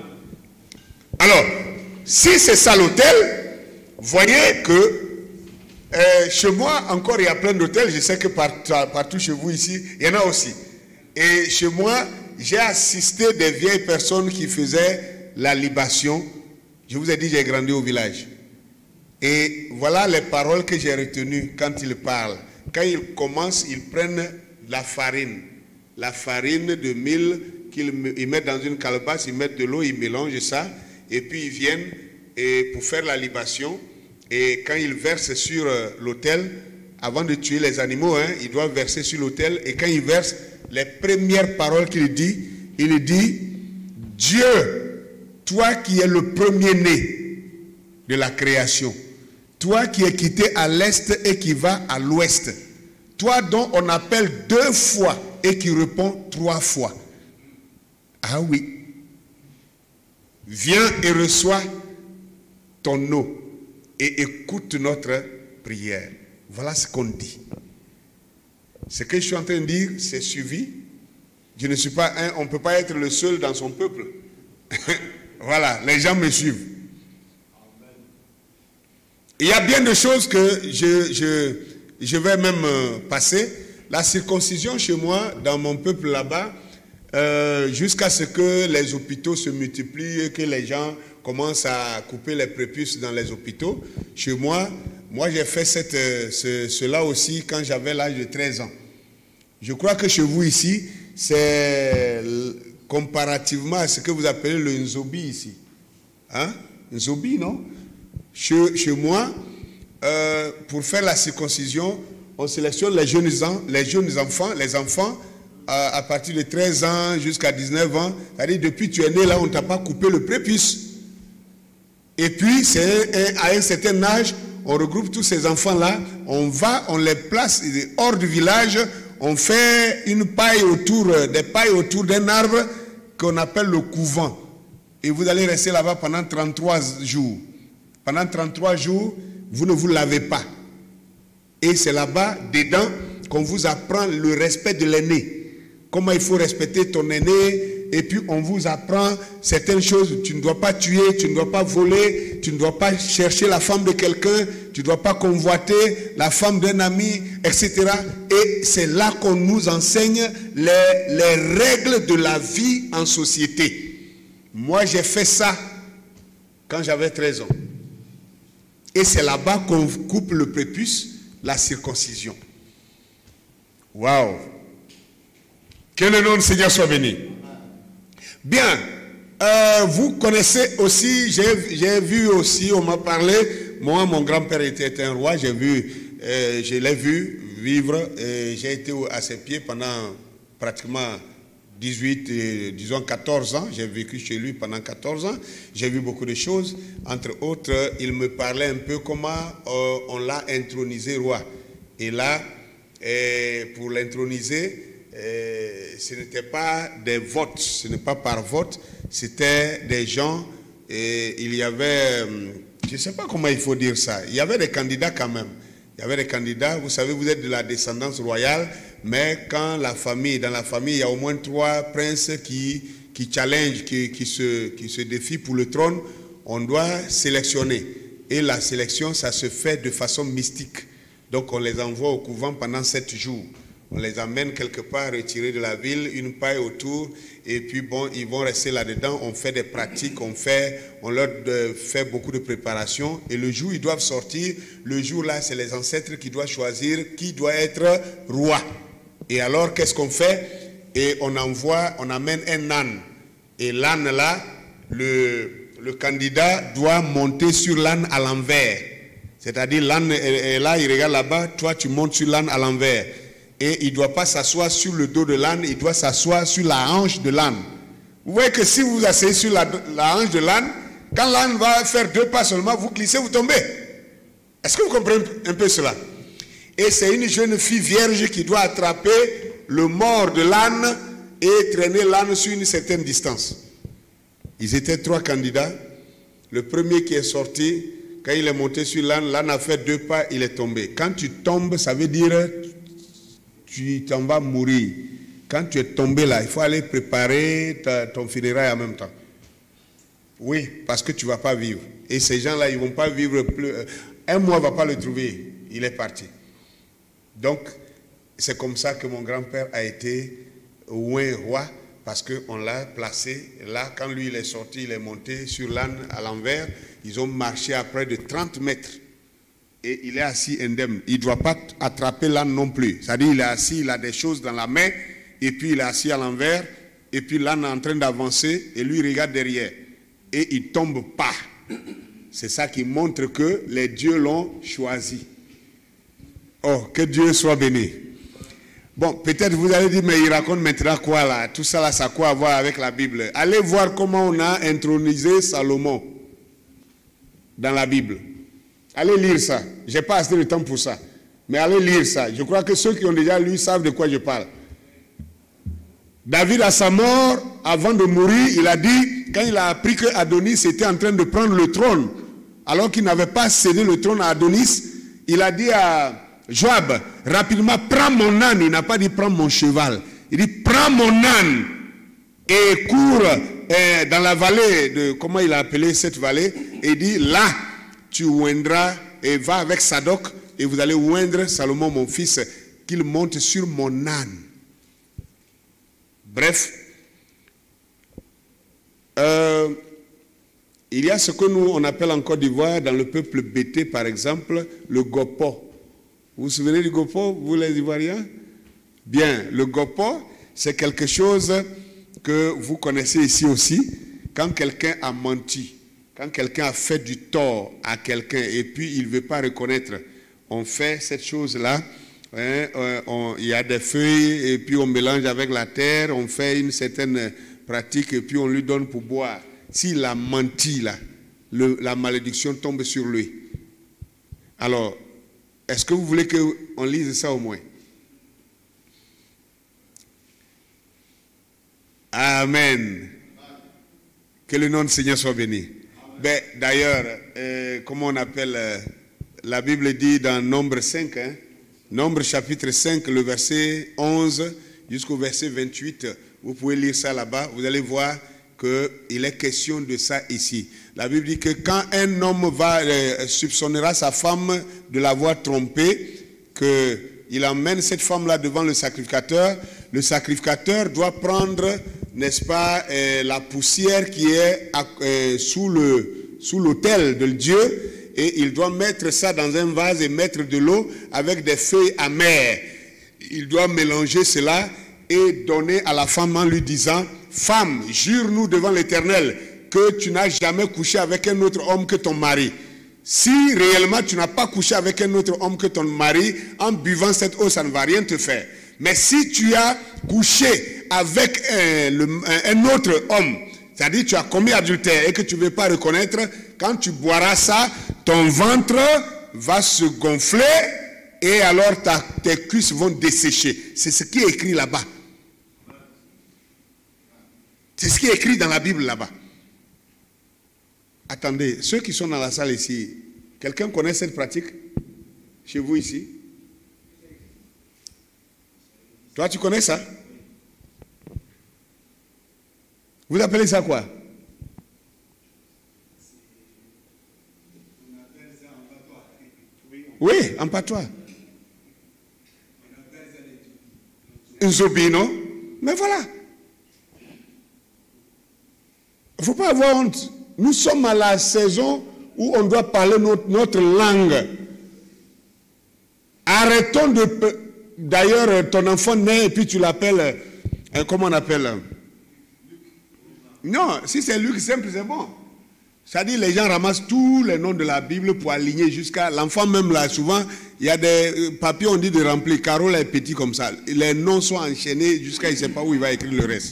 Alors, si c'est ça l'autel, voyez que euh, chez moi, encore, il y a plein d'hôtels. Je sais que partout, partout chez vous ici, il y en a aussi. Et chez moi, j'ai assisté des vieilles personnes qui faisaient la libation. Je vous ai dit, j'ai grandi au village. Et voilà les paroles que j'ai retenues quand ils parlent. Quand ils commencent, ils prennent la farine. La farine de mil qu'ils mettent dans une calebasse, ils mettent de l'eau, ils mélangent ça. Et puis ils viennent et pour faire la libation. Et quand ils versent sur euh, l'autel, avant de tuer les animaux, hein, ils doivent verser sur l'autel. Et quand ils versent, les premières paroles qu'il dit, il dit, Dieu, toi qui es le premier-né de la création, toi qui es quitté à l'est et qui va à l'ouest, toi dont on appelle deux fois et qui répond trois fois. Ah oui. Viens et reçois ton eau et écoute notre prière. Voilà ce qu'on dit. Ce que je suis en train de dire, c'est suivi. Je ne suis pas un, on ne peut pas être le seul dans son peuple. Voilà, les gens me suivent. Il y a bien de choses que je, je, je vais même passer. La circoncision chez moi, dans mon peuple là-bas, euh, jusqu'à ce que les hôpitaux se multiplient, que les gens commencent à couper les prépuces dans les hôpitaux. Chez moi, moi j'ai fait cette, ce, cela aussi quand j'avais l'âge de treize ans. Je crois que chez vous ici, c'est comparativement à ce que vous appelez le nzobi ici. Hein? Nzobi, non? Chez, chez moi, euh, pour faire la circoncision, on sélectionne les jeunes, les jeunes enfants, les enfants à, à partir de treize ans jusqu'à dix-neuf ans. C'est-à-dire, depuis que tu es né là, on ne t'a pas coupé le prépuce. Et puis, c'est à un certain âge, on regroupe tous ces enfants-là, on va, on les place hors du village, on fait une paille autour, des pailles autour d'un arbre qu'on appelle le couvent. Et vous allez rester là-bas pendant trente-trois jours. Pendant trente-trois jours, vous ne vous lavez pas. Et c'est là-bas, dedans, qu'on vous apprend le respect de l'aîné. Comment il faut respecter ton aîné. Et puis on vous apprend certaines choses. Tu ne dois pas tuer, tu ne dois pas voler, tu ne dois pas chercher la femme de quelqu'un, tu ne dois pas convoiter la femme d'un ami, et cetera. Et c'est là qu'on nous enseigne les, les règles de la vie en société. Moi, j'ai fait ça quand j'avais treize ans. Et c'est là-bas qu'on coupe le prépuce, la circoncision. Waouh! Que le nom du Seigneur soit béni. Bien, euh, vous connaissez aussi, j'ai vu aussi, on m'a parlé, moi, mon grand-père était un roi, j'ai vu, euh, je l'ai vu vivre, j'ai été à ses pieds pendant pratiquement dix-huit, euh, disons quatorze ans, j'ai vécu chez lui pendant quatorze ans, j'ai vu beaucoup de choses, entre autres, il me parlait un peu comment euh, on l'a intronisé roi. Et là, euh, pour l'introniser, Euh, ce n'était pas des votes, ce n'est pas par vote, c'était des gens, et il y avait, je ne sais pas comment il faut dire ça, il y avait des candidats quand même, il y avait des candidats, vous savez, vous êtes de la descendance royale, mais quand la famille, dans la famille, il y a au moins trois princes qui, qui challenge, qui, qui, se, qui se défient pour le trône, on doit sélectionner, et la sélection, ça se fait de façon mystique, donc on les envoie au couvent pendant sept jours. On les amène quelque part retirés de la ville, une paille autour, et puis bon, ils vont rester là-dedans. On fait des pratiques, on fait, on leur fait beaucoup de préparation. Et le jour où ils doivent sortir, le jour-là, c'est les ancêtres qui doivent choisir qui doit être roi. Et alors, qu'est-ce qu'on fait? Et on envoie, on amène un âne. Et l'âne là, le, le candidat doit monter sur l'âne à l'envers. C'est-à-dire, l'âne est là, il regarde là-bas, toi tu montes sur l'âne à l'envers. Et il ne doit pas s'asseoir sur le dos de l'âne, il doit s'asseoir sur la hanche de l'âne. Vous voyez que si vous vous asseyez sur la, la hanche de l'âne, quand l'âne va faire deux pas seulement, vous glissez, vous tombez. Est-ce que vous comprenez un peu cela? Et c'est une jeune fille vierge qui doit attraper le mort de l'âne et traîner l'âne sur une certaine distance. Ils étaient trois candidats. Le premier qui est sorti, quand il est monté sur l'âne, l'âne a fait deux pas, il est tombé. Quand tu tombes, ça veut dire tu t'en vas mourir. Quand tu es tombé là, il faut aller préparer ta, ton funérail en même temps. Oui, parce que tu ne vas pas vivre. Et ces gens-là, ils ne vont pas vivre plus. Un mois ne va pas le trouver. Il est parti. Donc, c'est comme ça que mon grand-père a été oué roi, parce qu'on l'a placé là. Quand lui, il est sorti, il est monté sur l'âne à l'envers. Ils ont marché à près de trente mètres. Et il est assis indemne. Il ne doit pas attraper l'âne non plus. C'est-à-dire il est assis, il a des choses dans la main, et puis il est assis à l'envers, et puis l'âne est en train d'avancer, et lui il regarde derrière. Et il ne tombe pas. C'est ça qui montre que les dieux l'ont choisi. Oh, que Dieu soit béni. Bon, peut-être vous allez dire, mais il raconte maintenant quoi là? Tout ça là, ça a quoi à voir avec la Bible? Allez voir comment on a intronisé Salomon dans la Bible. Allez lire ça. Je n'ai pas assez de temps pour ça. Mais allez lire ça. Je crois que ceux qui ont déjà lu savent de quoi je parle. David, à sa mort, avant de mourir, il a dit, quand il a appris que Adonis était en train de prendre le trône, alors qu'il n'avait pas cédé le trône à Adonis, il a dit à Joab, rapidement, prends mon âne. Il n'a pas dit, prends mon cheval. Il dit, prends mon âne et cours eh, dans la vallée de, comment il a appelé cette vallée, et il dit, là, tu oindras et va avec Sadoc et vous allez oindre Salomon mon fils qu'il monte sur mon âne. Bref, euh, il y a ce que nous on appelle en Côte d'Ivoire dans le peuple bété par exemple le gopo. Vous vous souvenez du gopo, vous les Ivoiriens? Bien, le gopo c'est quelque chose que vous connaissez ici aussi quand quelqu'un a menti. Quand quelqu'un a fait du tort à quelqu'un et puis il ne veut pas reconnaître, on fait cette chose-là, hein, on, il y a des feuilles et puis on mélange avec la terre, on fait une certaine pratique et puis on lui donne pour boire. S'il a menti là, le, la malédiction tombe sur lui. Alors, est-ce que vous voulez qu'on lise ça au moins? Amen. Que le nom du Seigneur soit béni. Ben, d'ailleurs, euh, comment on appelle, euh, la Bible dit dans Nombre cinq, hein, Nombre chapitre cinq, le verset onze jusqu'au verset vingt-huit, vous pouvez lire ça là-bas, vous allez voir qu'il est question de ça ici. La Bible dit que quand un homme va, euh, soupçonnera sa femme de l'avoir trompée, qu'il emmène cette femme-là devant le sacrificateur, le sacrificateur doit prendre, n'est-ce pas, euh, la poussière qui est euh, sous le, sous l'autel de Dieu, et il doit mettre ça dans un vase et mettre de l'eau avec des feuilles amères. Il doit mélanger cela et donner à la femme en lui disant, « Femme, jure-nous devant l'Éternel que tu n'as jamais couché avec un autre homme que ton mari. Si réellement tu n'as pas couché avec un autre homme que ton mari, en buvant cette eau, ça ne va rien te faire. Mais si tu as couché avec un, le, un autre homme, c'est-à-dire tu as commis adultère et que tu ne veux pas reconnaître, quand tu boiras ça, ton ventre va se gonfler et alors ta, tes cuisses vont dessécher. » C'est ce qui est écrit là-bas. C'est ce qui est écrit dans la Bible là-bas. Attendez, ceux qui sont dans la salle ici, quelqu'un connaît cette pratique chez vous ici? Toi, tu connais ça? Vous appelez ça quoi? Oui, en patois. Un zobino. Mais voilà. Il ne faut pas avoir honte. Nous sommes à la saison où on doit parler notre, notre langue. Arrêtons de... D'ailleurs, ton enfant naît et puis tu l'appelles... Euh, comment on appelle? Non, si c'est Luc simple, c'est bon. C'est-à-dire les gens ramassent tous les noms de la Bible pour aligner jusqu'à... L'enfant même là, souvent, il y a des papiers, on dit de remplir. Carole est petit comme ça. Les noms sont enchaînés jusqu'à... Il ne sait pas où il va écrire le reste.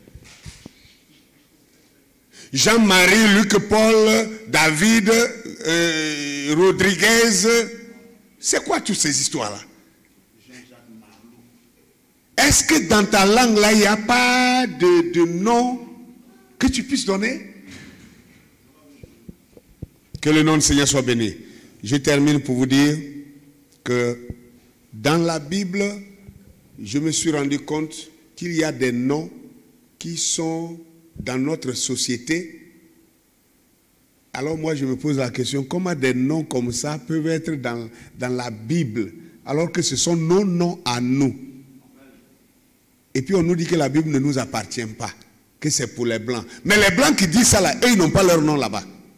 Jean-Marie, Luc, Paul, David, euh, Rodriguez. C'est quoi toutes ces histoires-là? Est-ce que dans ta langue, là, il n'y a pas de, de nom que tu puisses donner? Que le nom du Seigneur soit béni. Je termine pour vous dire que dans la Bible, je me suis rendu compte qu'il y a des noms qui sont dans notre société. Alors moi je me pose la question, comment des noms comme ça peuvent être dans, dans la Bible alors que ce sont nos noms à nous? Et puis on nous dit que la Bible ne nous appartient pas, que c'est pour les Blancs. Mais les Blancs qui disent ça là, eux ils n'ont pas leur nom là-bas.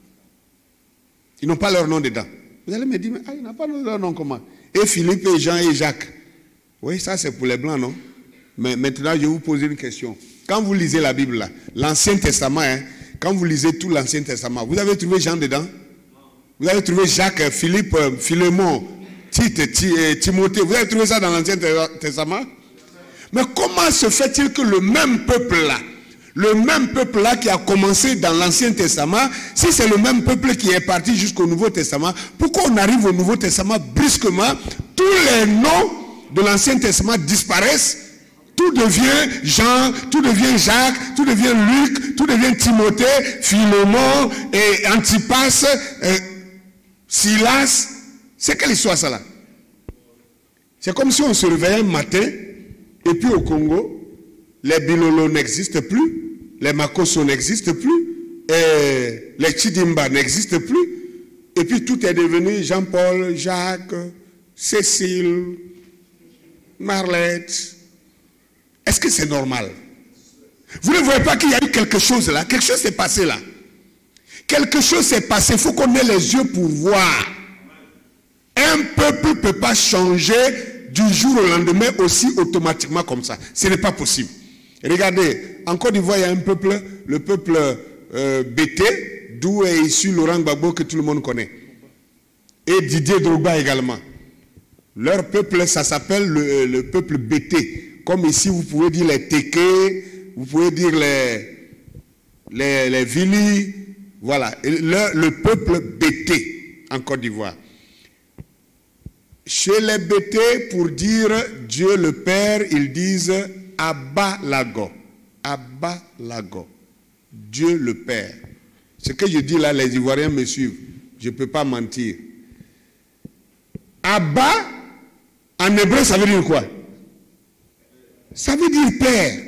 Ils n'ont pas leur nom dedans. Vous allez me dire, mais ah, ils n'ont pas leur nom comment? Et Philippe et Jean et Jacques. Oui, ça c'est pour les Blancs, non? Mais maintenant je vais vous poser une question. Quand vous lisez la Bible là, l'Ancien Testament, hein, quand vous lisez tout l'Ancien Testament, vous avez trouvé Jean dedans? Vous avez trouvé Jacques, Philippe, Philémon, Tite, Timothée, vous avez trouvé ça dans l'Ancien Testament? Mais comment se fait-il que le même peuple là, le même peuple là qui a commencé dans l'Ancien Testament, si c'est le même peuple qui est parti jusqu'au Nouveau Testament, pourquoi on arrive au Nouveau Testament brusquement, tous les noms de l'Ancien Testament disparaissent? Tout devient Jean, tout devient Jacques, tout devient Luc, tout devient Timothée, Philémon, et Antipas, et Silas. C'est quelle histoire ça là? C'est comme si on se réveillait un matin, et puis au Congo, les Bilolo n'existent plus, les Makoso n'existent plus, et les Chidimba n'existent plus, et puis tout est devenu Jean-Paul, Jacques, Cécile, Marlette. Est-ce que c'est normal? Vous ne voyez pas qu'il y a eu quelque chose là? Quelque chose s'est passé là. Quelque chose s'est passé. Il faut qu'on ait les yeux pour voir. Un peuple ne peut pas changer du jour au lendemain aussi automatiquement comme ça. Ce n'est pas possible. Regardez, en Côte d'Ivoire, il y a un peuple, le peuple euh, Bété, d'où est issu Laurent Gbagbo que tout le monde connaît. Et Didier Drogba également. Leur peuple, ça s'appelle le, le peuple Bété. Comme ici, vous pouvez dire les Téké, vous pouvez dire les, les, les Vili, voilà, le, le peuple Bété en Côte d'Ivoire. Chez les Bété, pour dire Dieu le Père, ils disent Abba Lago. Abba Lago. Dieu le Père. Ce que je dis là, les Ivoiriens me suivent. Je ne peux pas mentir. Abba, en hébreu, ça veut dire quoi? Ça veut dire père.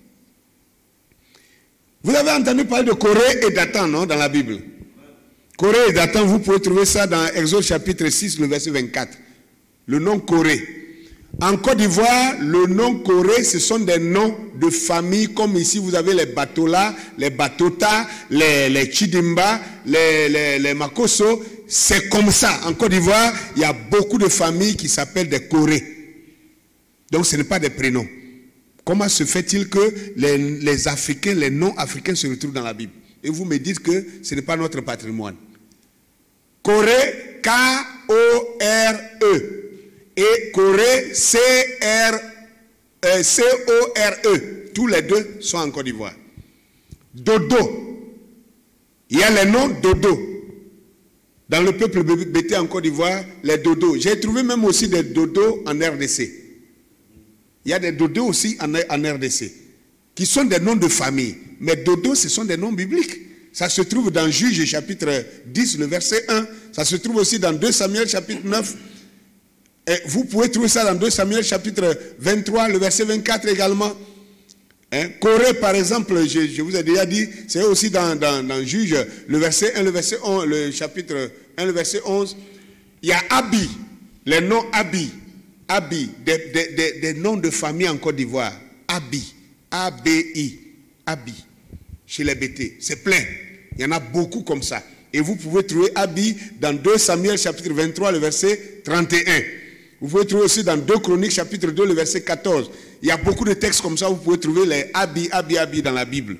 Vous avez entendu parler de Corée et Dathan, non, dans la Bible? Corée et Dathan, vous pouvez trouver ça dans Exode chapitre six, le verset vingt-quatre. Le nom Corée. En Côte d'Ivoire, le nom Corée, ce sont des noms de famille, comme ici, vous avez les Batola, les Batota, les, les Chidimba, les, les, les Makoso. C'est comme ça. En Côte d'Ivoire, il y a beaucoup de familles qui s'appellent des Corées. Donc, ce n'est pas des prénoms. Comment se fait-il que les, les Africains, les non-Africains se retrouvent dans la Bible? Et vous me dites que ce n'est pas notre patrimoine. Corée, K O R E. Et Corée, C R, euh, C O R E. Tous les deux sont en Côte d'Ivoire. Dodo. Il y a les noms Dodo. Dans le peuple bété en Côte d'Ivoire, les Dodo. J'ai trouvé même aussi des Dodo en R D C. Il y a des Dodo aussi en, en R D C. Qui sont des noms de famille. Mais Dodo, ce sont des noms bibliques. Ça se trouve dans Juge chapitre dix, le verset un. Ça se trouve aussi dans deux Samuel chapitre neuf. Et vous pouvez trouver ça dans deux Samuel chapitre vingt-trois, le verset vingt-quatre également. Hein? Corée, par exemple, je, je vous ai déjà dit, c'est aussi dans, dans, dans Juge, le verset un, le verset onze, le chapitre un, le verset onze. Il y a Abi, les noms Abi, Abi, des, des, des, des noms de famille en Côte d'Ivoire. Abi, A B I, Abi, chez les B T. C'est plein. Il y en a beaucoup comme ça. Et vous pouvez trouver Abi dans deux Samuel chapitre vingt-trois, le verset trente et un. Vous pouvez trouver aussi dans deux Chroniques chapitre deux, le verset quatorze. Il y a beaucoup de textes comme ça, vous pouvez trouver les Abi, Abi, Abi dans la Bible.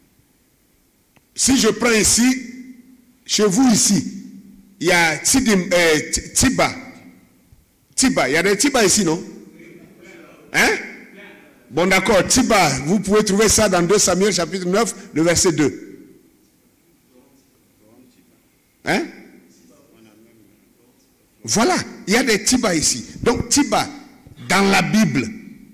Si je prends ici, chez vous ici, il y a Tidim, euh, Tiba. Tiba, il y a des Tiba ici, non? Hein? Bon d'accord, Tiba, vous pouvez trouver ça dans deux Samuel chapitre neuf, le verset deux. Hein? Voilà, il y a des Tiba ici. Donc Tiba, dans la Bible.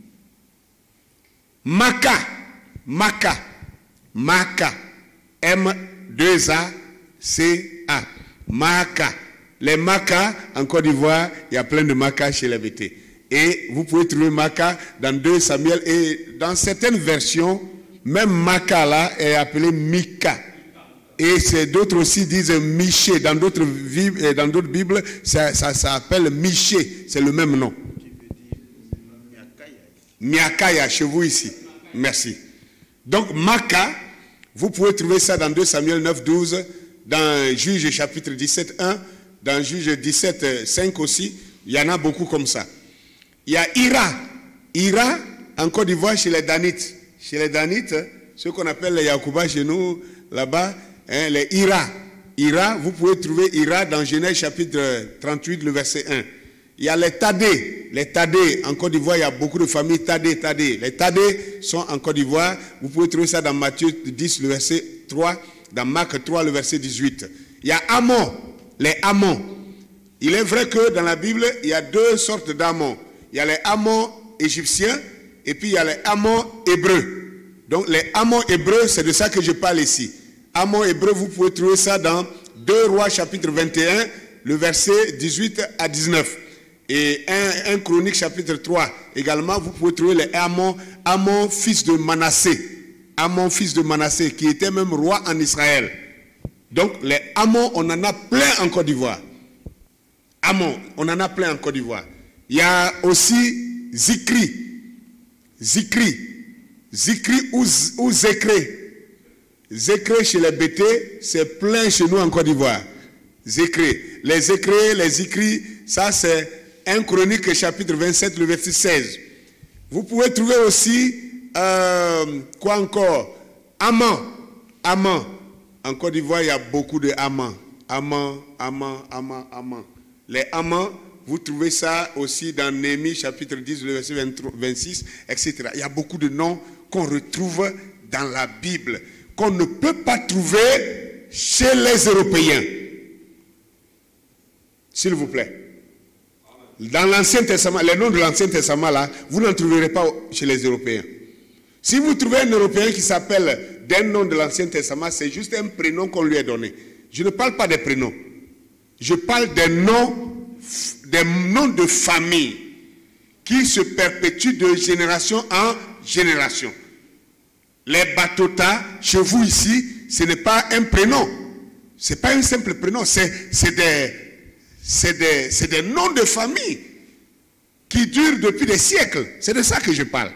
Maka, Maka, Maka, M deux A C A, Maka. Les Maka, en Côte d'Ivoire, il y a plein de Maka chez les B T. Et vous pouvez trouver Maka dans deux Samuel. Et dans certaines versions, même Maka là est appelé Mika. Et d'autres aussi disent Miché. Dans d'autres dans d'autres Bibles, ça, ça, ça s'appelle Miché. C'est le même nom. Miakaya, chez vous ici. Merci. Donc, Maka, vous pouvez trouver ça dans deux Samuel neuf, douze, dans Juge chapitre dix-sept, un, dans Juge dix-sept, cinq aussi. Il y en a beaucoup comme ça. Il y a Ira. Ira, en Côte d'Ivoire, chez les Danites. Chez les Danites, ceux qu'on appelle les Yakuba chez nous, là-bas, hein, les Ira. Ira, vous pouvez trouver Ira dans Genèse chapitre trente-huit, le verset un. Il y a les Tadé. Les Tadé, en Côte d'Ivoire, il y a beaucoup de familles Tadé, Tadé. Les Tadé sont en Côte d'Ivoire. Vous pouvez trouver ça dans Matthieu dix, le verset trois, dans Marc trois, le verset dix-huit. Il y a Amon, les Amons. Il est vrai que dans la Bible, il y a deux sortes d'Amons. Il y a les Amons égyptiens et puis il y a les Amons hébreux. Donc les Amons hébreux, c'est de ça que je parle ici. Amons hébreux, vous pouvez trouver ça dans deux Rois chapitre vingt et un, le verset dix-huit à dix-neuf. Et un, un Chronique chapitre trois également, vous pouvez trouver les Amon, Amon fils de Manassé. Amon fils de Manassé, qui était même roi en Israël. Donc les Amon, on en a plein en Côte d'Ivoire. Amon, on en a plein en Côte d'Ivoire. Il y a aussi Zikri. Zikri. Zikri ou, ou Zékré. Zékré chez les B T, c'est plein chez nous en Côte d'Ivoire. Zékré. Les Zékré, les Zikri, ça c'est un Chronique chapitre vingt-sept, le verset seize. Vous pouvez trouver aussi, euh, quoi encore? Amman. Amman. En Côte d'Ivoire, il y a beaucoup de Amman. Amman, Amman, Amman, Amman. Les Amman, vous trouvez ça aussi dans Néhémie chapitre dix, le verset vingt-six, et cetera. Il y a beaucoup de noms qu'on retrouve dans la Bible, qu'on ne peut pas trouver chez les Européens. S'il vous plaît. Dans l'Ancien Testament, les noms de l'Ancien Testament, là, vous n'en trouverez pas chez les Européens. Si vous trouvez un Européen qui s'appelle d'un nom de l'Ancien Testament, c'est juste un prénom qu'on lui a donné. Je ne parle pas des prénoms. Je parle des noms, des noms de famille qui se perpétuent de génération en génération. Les Batota, chez vous ici, ce n'est pas un prénom. Ce n'est pas un simple prénom. C'est des, des, des noms de famille qui durent depuis des siècles. C'est de ça que je parle.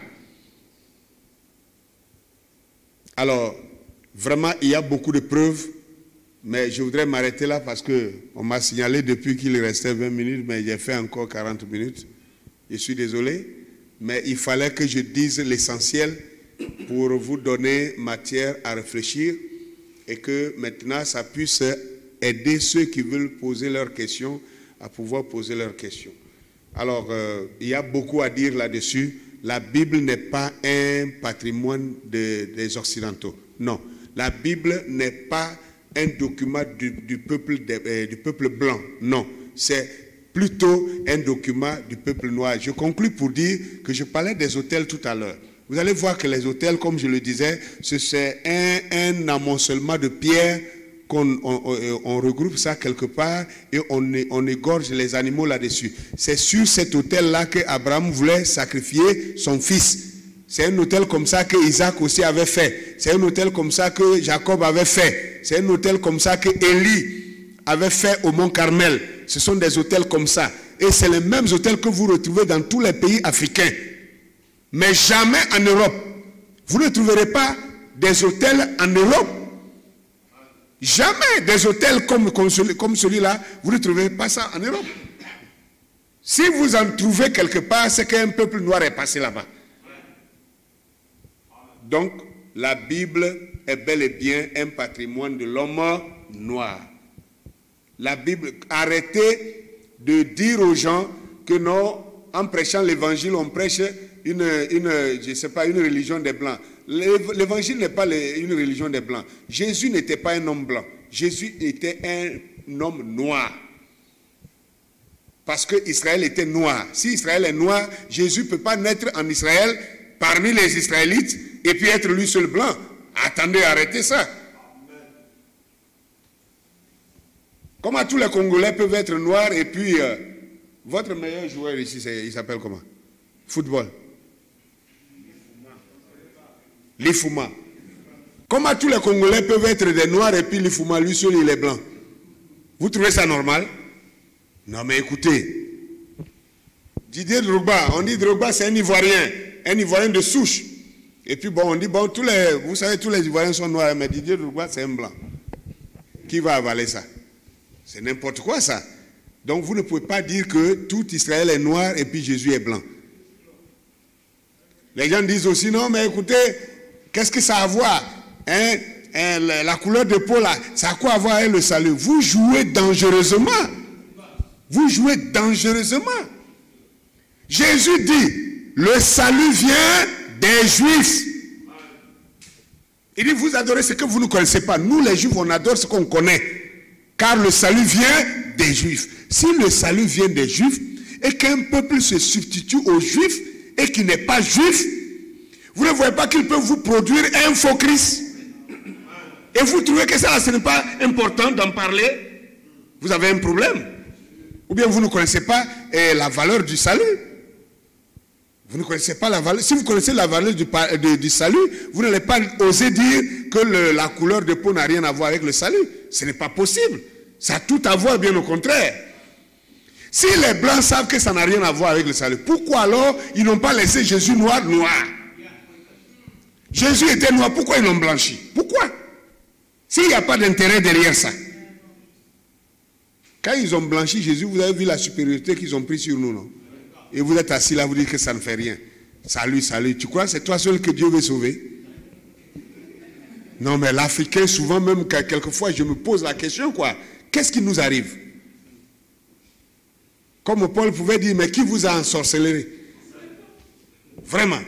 Alors, vraiment, il y a beaucoup de preuves, mais je voudrais m'arrêter là parce qu'on m'a signalé depuis qu'il restait vingt minutes, mais j'ai fait encore quarante minutes. Je suis désolé, mais il fallait que je dise l'essentiel pour vous donner matière à réfléchir et que maintenant, ça puisse aider ceux qui veulent poser leurs questions à pouvoir poser leurs questions. Alors, euh, il y a beaucoup à dire là-dessus. La Bible n'est pas un patrimoine de, des Occidentaux. Non, la Bible n'est pas un document du, du, peuple de, euh, du peuple blanc. Non, c'est plutôt un document du peuple noir. Je conclus pour dire que je parlais des hôtels tout à l'heure. Vous allez voir que les hôtels, comme je le disais, c'est un, un amoncellement de pierres qu'on on, on regroupe ça quelque part et on, on égorge les animaux là-dessus. C'est sur cet autel-là qu'Abraham voulait sacrifier son fils. C'est un autel comme ça que Isaac aussi avait fait. C'est un autel comme ça que Jacob avait fait. C'est un autel comme ça que Élie avait fait au mont Carmel. Ce sont des autels comme ça. Et c'est les mêmes autels que vous retrouvez dans tous les pays africains. Mais jamais en Europe. Vous ne trouverez pas des autels en Europe. Jamais des hôtels comme, comme celui-là, vous ne trouverez pas ça en Europe. Si vous en trouvez quelque part, c'est qu'un peuple noir est passé là-bas. Donc, la Bible est bel et bien un patrimoine de l'homme noir. La Bible, arrêtez de dire aux gens que non, en prêchant l'évangile, on prêche une, une, je sais pas, une religion des Blancs. L'évangile n'est pas une religion des Blancs. Jésus n'était pas un homme blanc. Jésus était un homme noir. Parce que Israël était noir. Si Israël est noir, Jésus ne peut pas naître en Israël parmi les Israélites et puis être lui seul blanc. Attendez, arrêtez ça. Comment tous les Congolais peuvent être noirs et puis euh, votre meilleur joueur ici, il s'appelle comment? Football. L'Ifouma. Comment tous les Congolais peuvent être des noirs et puis l'Ifouma, lui seul, il est blanc? Vous trouvez ça normal? Non mais écoutez, Didier Drogba, on dit Drogba c'est un Ivoirien, un Ivoirien de souche. Et puis bon, on dit, bon, tous les, vous savez, tous les Ivoiriens sont noirs, mais Didier Drogba c'est un blanc. Qui va avaler ça? C'est n'importe quoi ça. Donc vous ne pouvez pas dire que tout Israël est noir et puis Jésus est blanc. Les gens disent aussi, non mais écoutez, qu'est-ce que ça a à voir hein, hein, la couleur de peau là, ça a quoi à voir avec le salut? Vous jouez dangereusement. Vous jouez dangereusement. Jésus dit, le salut vient des Juifs. Il dit, vous adorez ce que vous ne connaissez pas. Nous les Juifs, on adore ce qu'on connaît. Car le salut vient des Juifs. Si le salut vient des Juifs et qu'un peuple se substitue aux Juifs et qui n'est pas juif, vous ne voyez pas qu'il peut vous produire un faux Christ. Et vous trouvez que ça, ce n'est pas important d'en parler? Vous avez un problème. Ou bien vous ne connaissez pas eh, la valeur du salut. Vous ne connaissez pas la valeur. Si vous connaissez la valeur du, de, du salut, vous n'allez pas oser dire que le, la couleur de peau n'a rien à voir avec le salut. Ce n'est pas possible. Ça a tout à voir, bien au contraire. Si les Blancs savent que ça n'a rien à voir avec le salut, pourquoi alors ils n'ont pas laissé Jésus noir, noir? Jésus était noir, pourquoi ils l'ont blanchi? Pourquoi? S'il n'y a pas d'intérêt derrière ça. Quand ils ont blanchi Jésus, vous avez vu la supériorité qu'ils ont pris sur nous, non? Et vous êtes assis là, vous dites que ça ne fait rien. Salut, salut. Tu crois que c'est toi seul que Dieu veut sauver? Non, mais l'Africain, souvent même, quelquefois, je me pose la question, quoi. Qu'est-ce qui nous arrive? Comme Paul pouvait dire, mais qui vous a ensorcelé? Vraiment.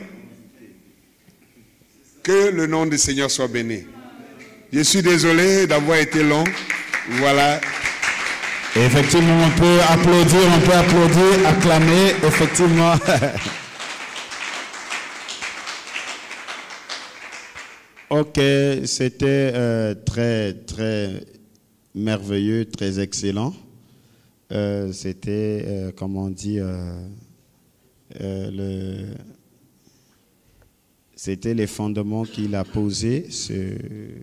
Que le nom du Seigneur soit béni. Je suis désolé d'avoir été long. Voilà. Effectivement, on peut applaudir, on peut applaudir, acclamer, effectivement. Ok, c'était euh, très, très merveilleux, très excellent. Euh, c'était, euh, comme on dit, euh, euh, le, c'était les fondements qu'il a posés ce,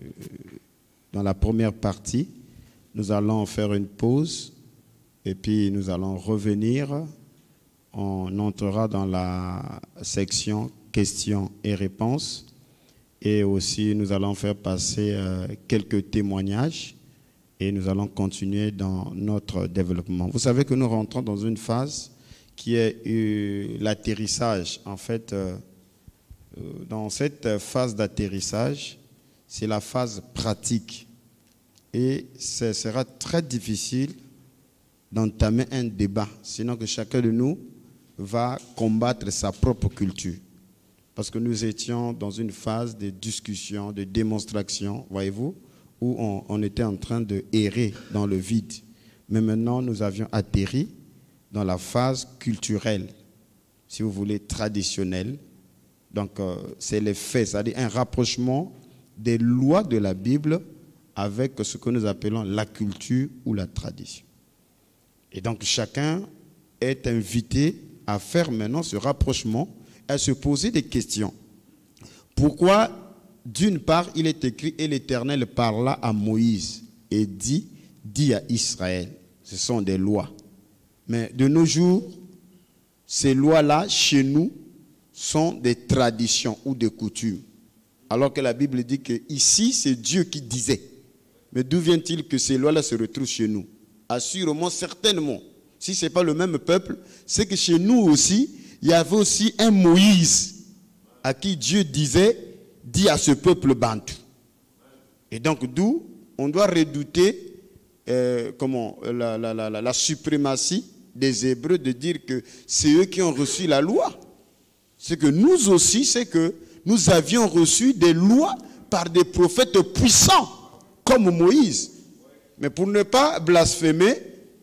dans la première partie. Nous allons faire une pause et puis nous allons revenir. On entrera dans la section questions et réponses. Et aussi, nous allons faire passer euh, quelques témoignages et nous allons continuer dans notre développement. Vous savez que nous rentrons dans une phase qui est euh, l'atterrissage. En fait, euh, dans cette phase d'atterrissage, c'est la phase pratique. Et ce sera très difficile d'entamer un débat, sinon que chacun de nous va combattre sa propre culture. Parce que nous étions dans une phase de discussion, de démonstration, voyez-vous, où on, on était en train de errer dans le vide. Mais maintenant, nous avions atterri dans la phase culturelle, si vous voulez, traditionnelle. Donc, euh, c'est les faits, c'est-à-dire un rapprochement des lois de la Bible avec ce que nous appelons la culture ou la tradition. Et donc, chacun est invité à faire maintenant ce rapprochement, à se poser des questions. Pourquoi, d'une part, il est écrit « Et l'Éternel parla à Moïse et dit, dit à Israël ». Ce sont des lois. Mais de nos jours, ces lois-là, chez nous, sont des traditions ou des coutumes. Alors que la Bible dit que ici, c'est Dieu qui disait. Mais d'où vient-il que ces lois-là se retrouvent chez nous? Assurément, certainement. Si ce n'est pas le même peuple, c'est que chez nous aussi, il y avait aussi un Moïse à qui Dieu disait, dit à ce peuple bantou. Et donc d'où on doit redouter euh, comment, la, la, la, la suprématie des Hébreux de dire que c'est eux qui ont reçu la loi. C'est que nous aussi, c'est que nous avions reçu des lois par des prophètes puissants, comme Moïse. Mais pour ne pas blasphémer,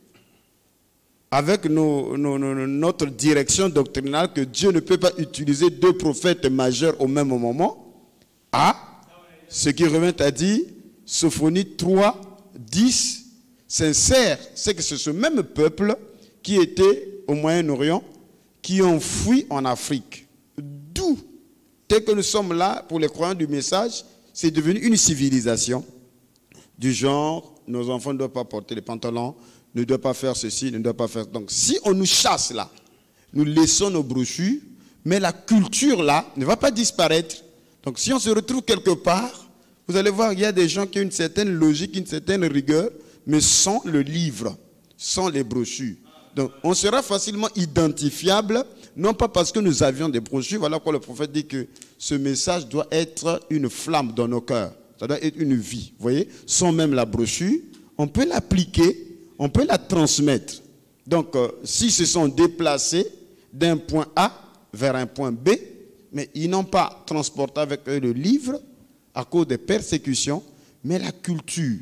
avec nos, nos, nos, notre direction doctrinale, que Dieu ne peut pas utiliser deux prophètes majeurs au même moment. Ah, ce qui revient à dire, Sophonie trois, dix, sincère, c'est que c'est ce même peuple qui était au Moyen-Orient, qui ont fui en Afrique. D'où, dès que nous sommes là, pour les croyants du message, c'est devenu une civilisation. Du genre, nos enfants ne doivent pas porter les pantalons, ne doivent pas faire ceci, ne doivent pas faire... Donc, si on nous chasse là, nous laissons nos brochures, mais la culture là ne va pas disparaître. Donc, si on se retrouve quelque part, vous allez voir, il y a des gens qui ont une certaine logique, une certaine rigueur, mais sans le livre, sans les brochures. Donc, on sera facilement identifiable, non pas parce que nous avions des brochures, voilà pourquoi le prophète dit que ce message doit être une flamme dans nos cœurs. Ça doit être une vie, vous voyez, sans même la brochure, on peut l'appliquer, on peut la transmettre. Donc, euh, s'ils se sont déplacés d'un point A vers un point B, mais ils n'ont pas transporté avec eux le livre à cause des persécutions, mais la culture,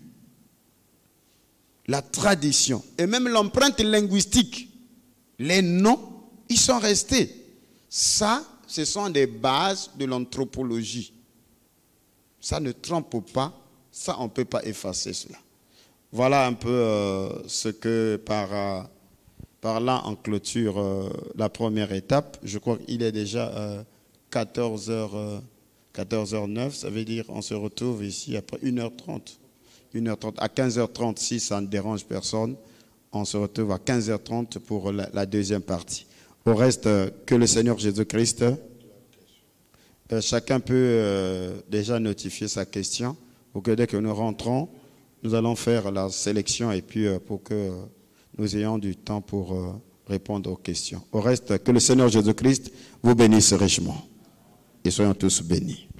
la tradition et même l'empreinte linguistique, les noms, ils sont restés. Ça, ce sont des bases de l'anthropologie. Ça ne trompe pas, ça on ne peut pas effacer cela. Voilà un peu euh, ce que par, euh, par là en clôture euh, la première étape. Je crois qu'il est déjà euh, quatorze heures neuf, ça veut dire on se retrouve ici après une heure trente. une heure trente. À quinze heures trente, si ça ne dérange personne, on se retrouve à quinze heures trente pour la, la deuxième partie. Au reste, euh, que le Seigneur Jésus-Christ, euh, chacun peut euh, déjà notifier sa question pour que dès que nous rentrons, nous allons faire la sélection et puis euh, pour que euh, nous ayons du temps pour euh, répondre aux questions. Au reste, que le Seigneur Jésus-Christ vous bénisse richement. Et soyons tous bénis.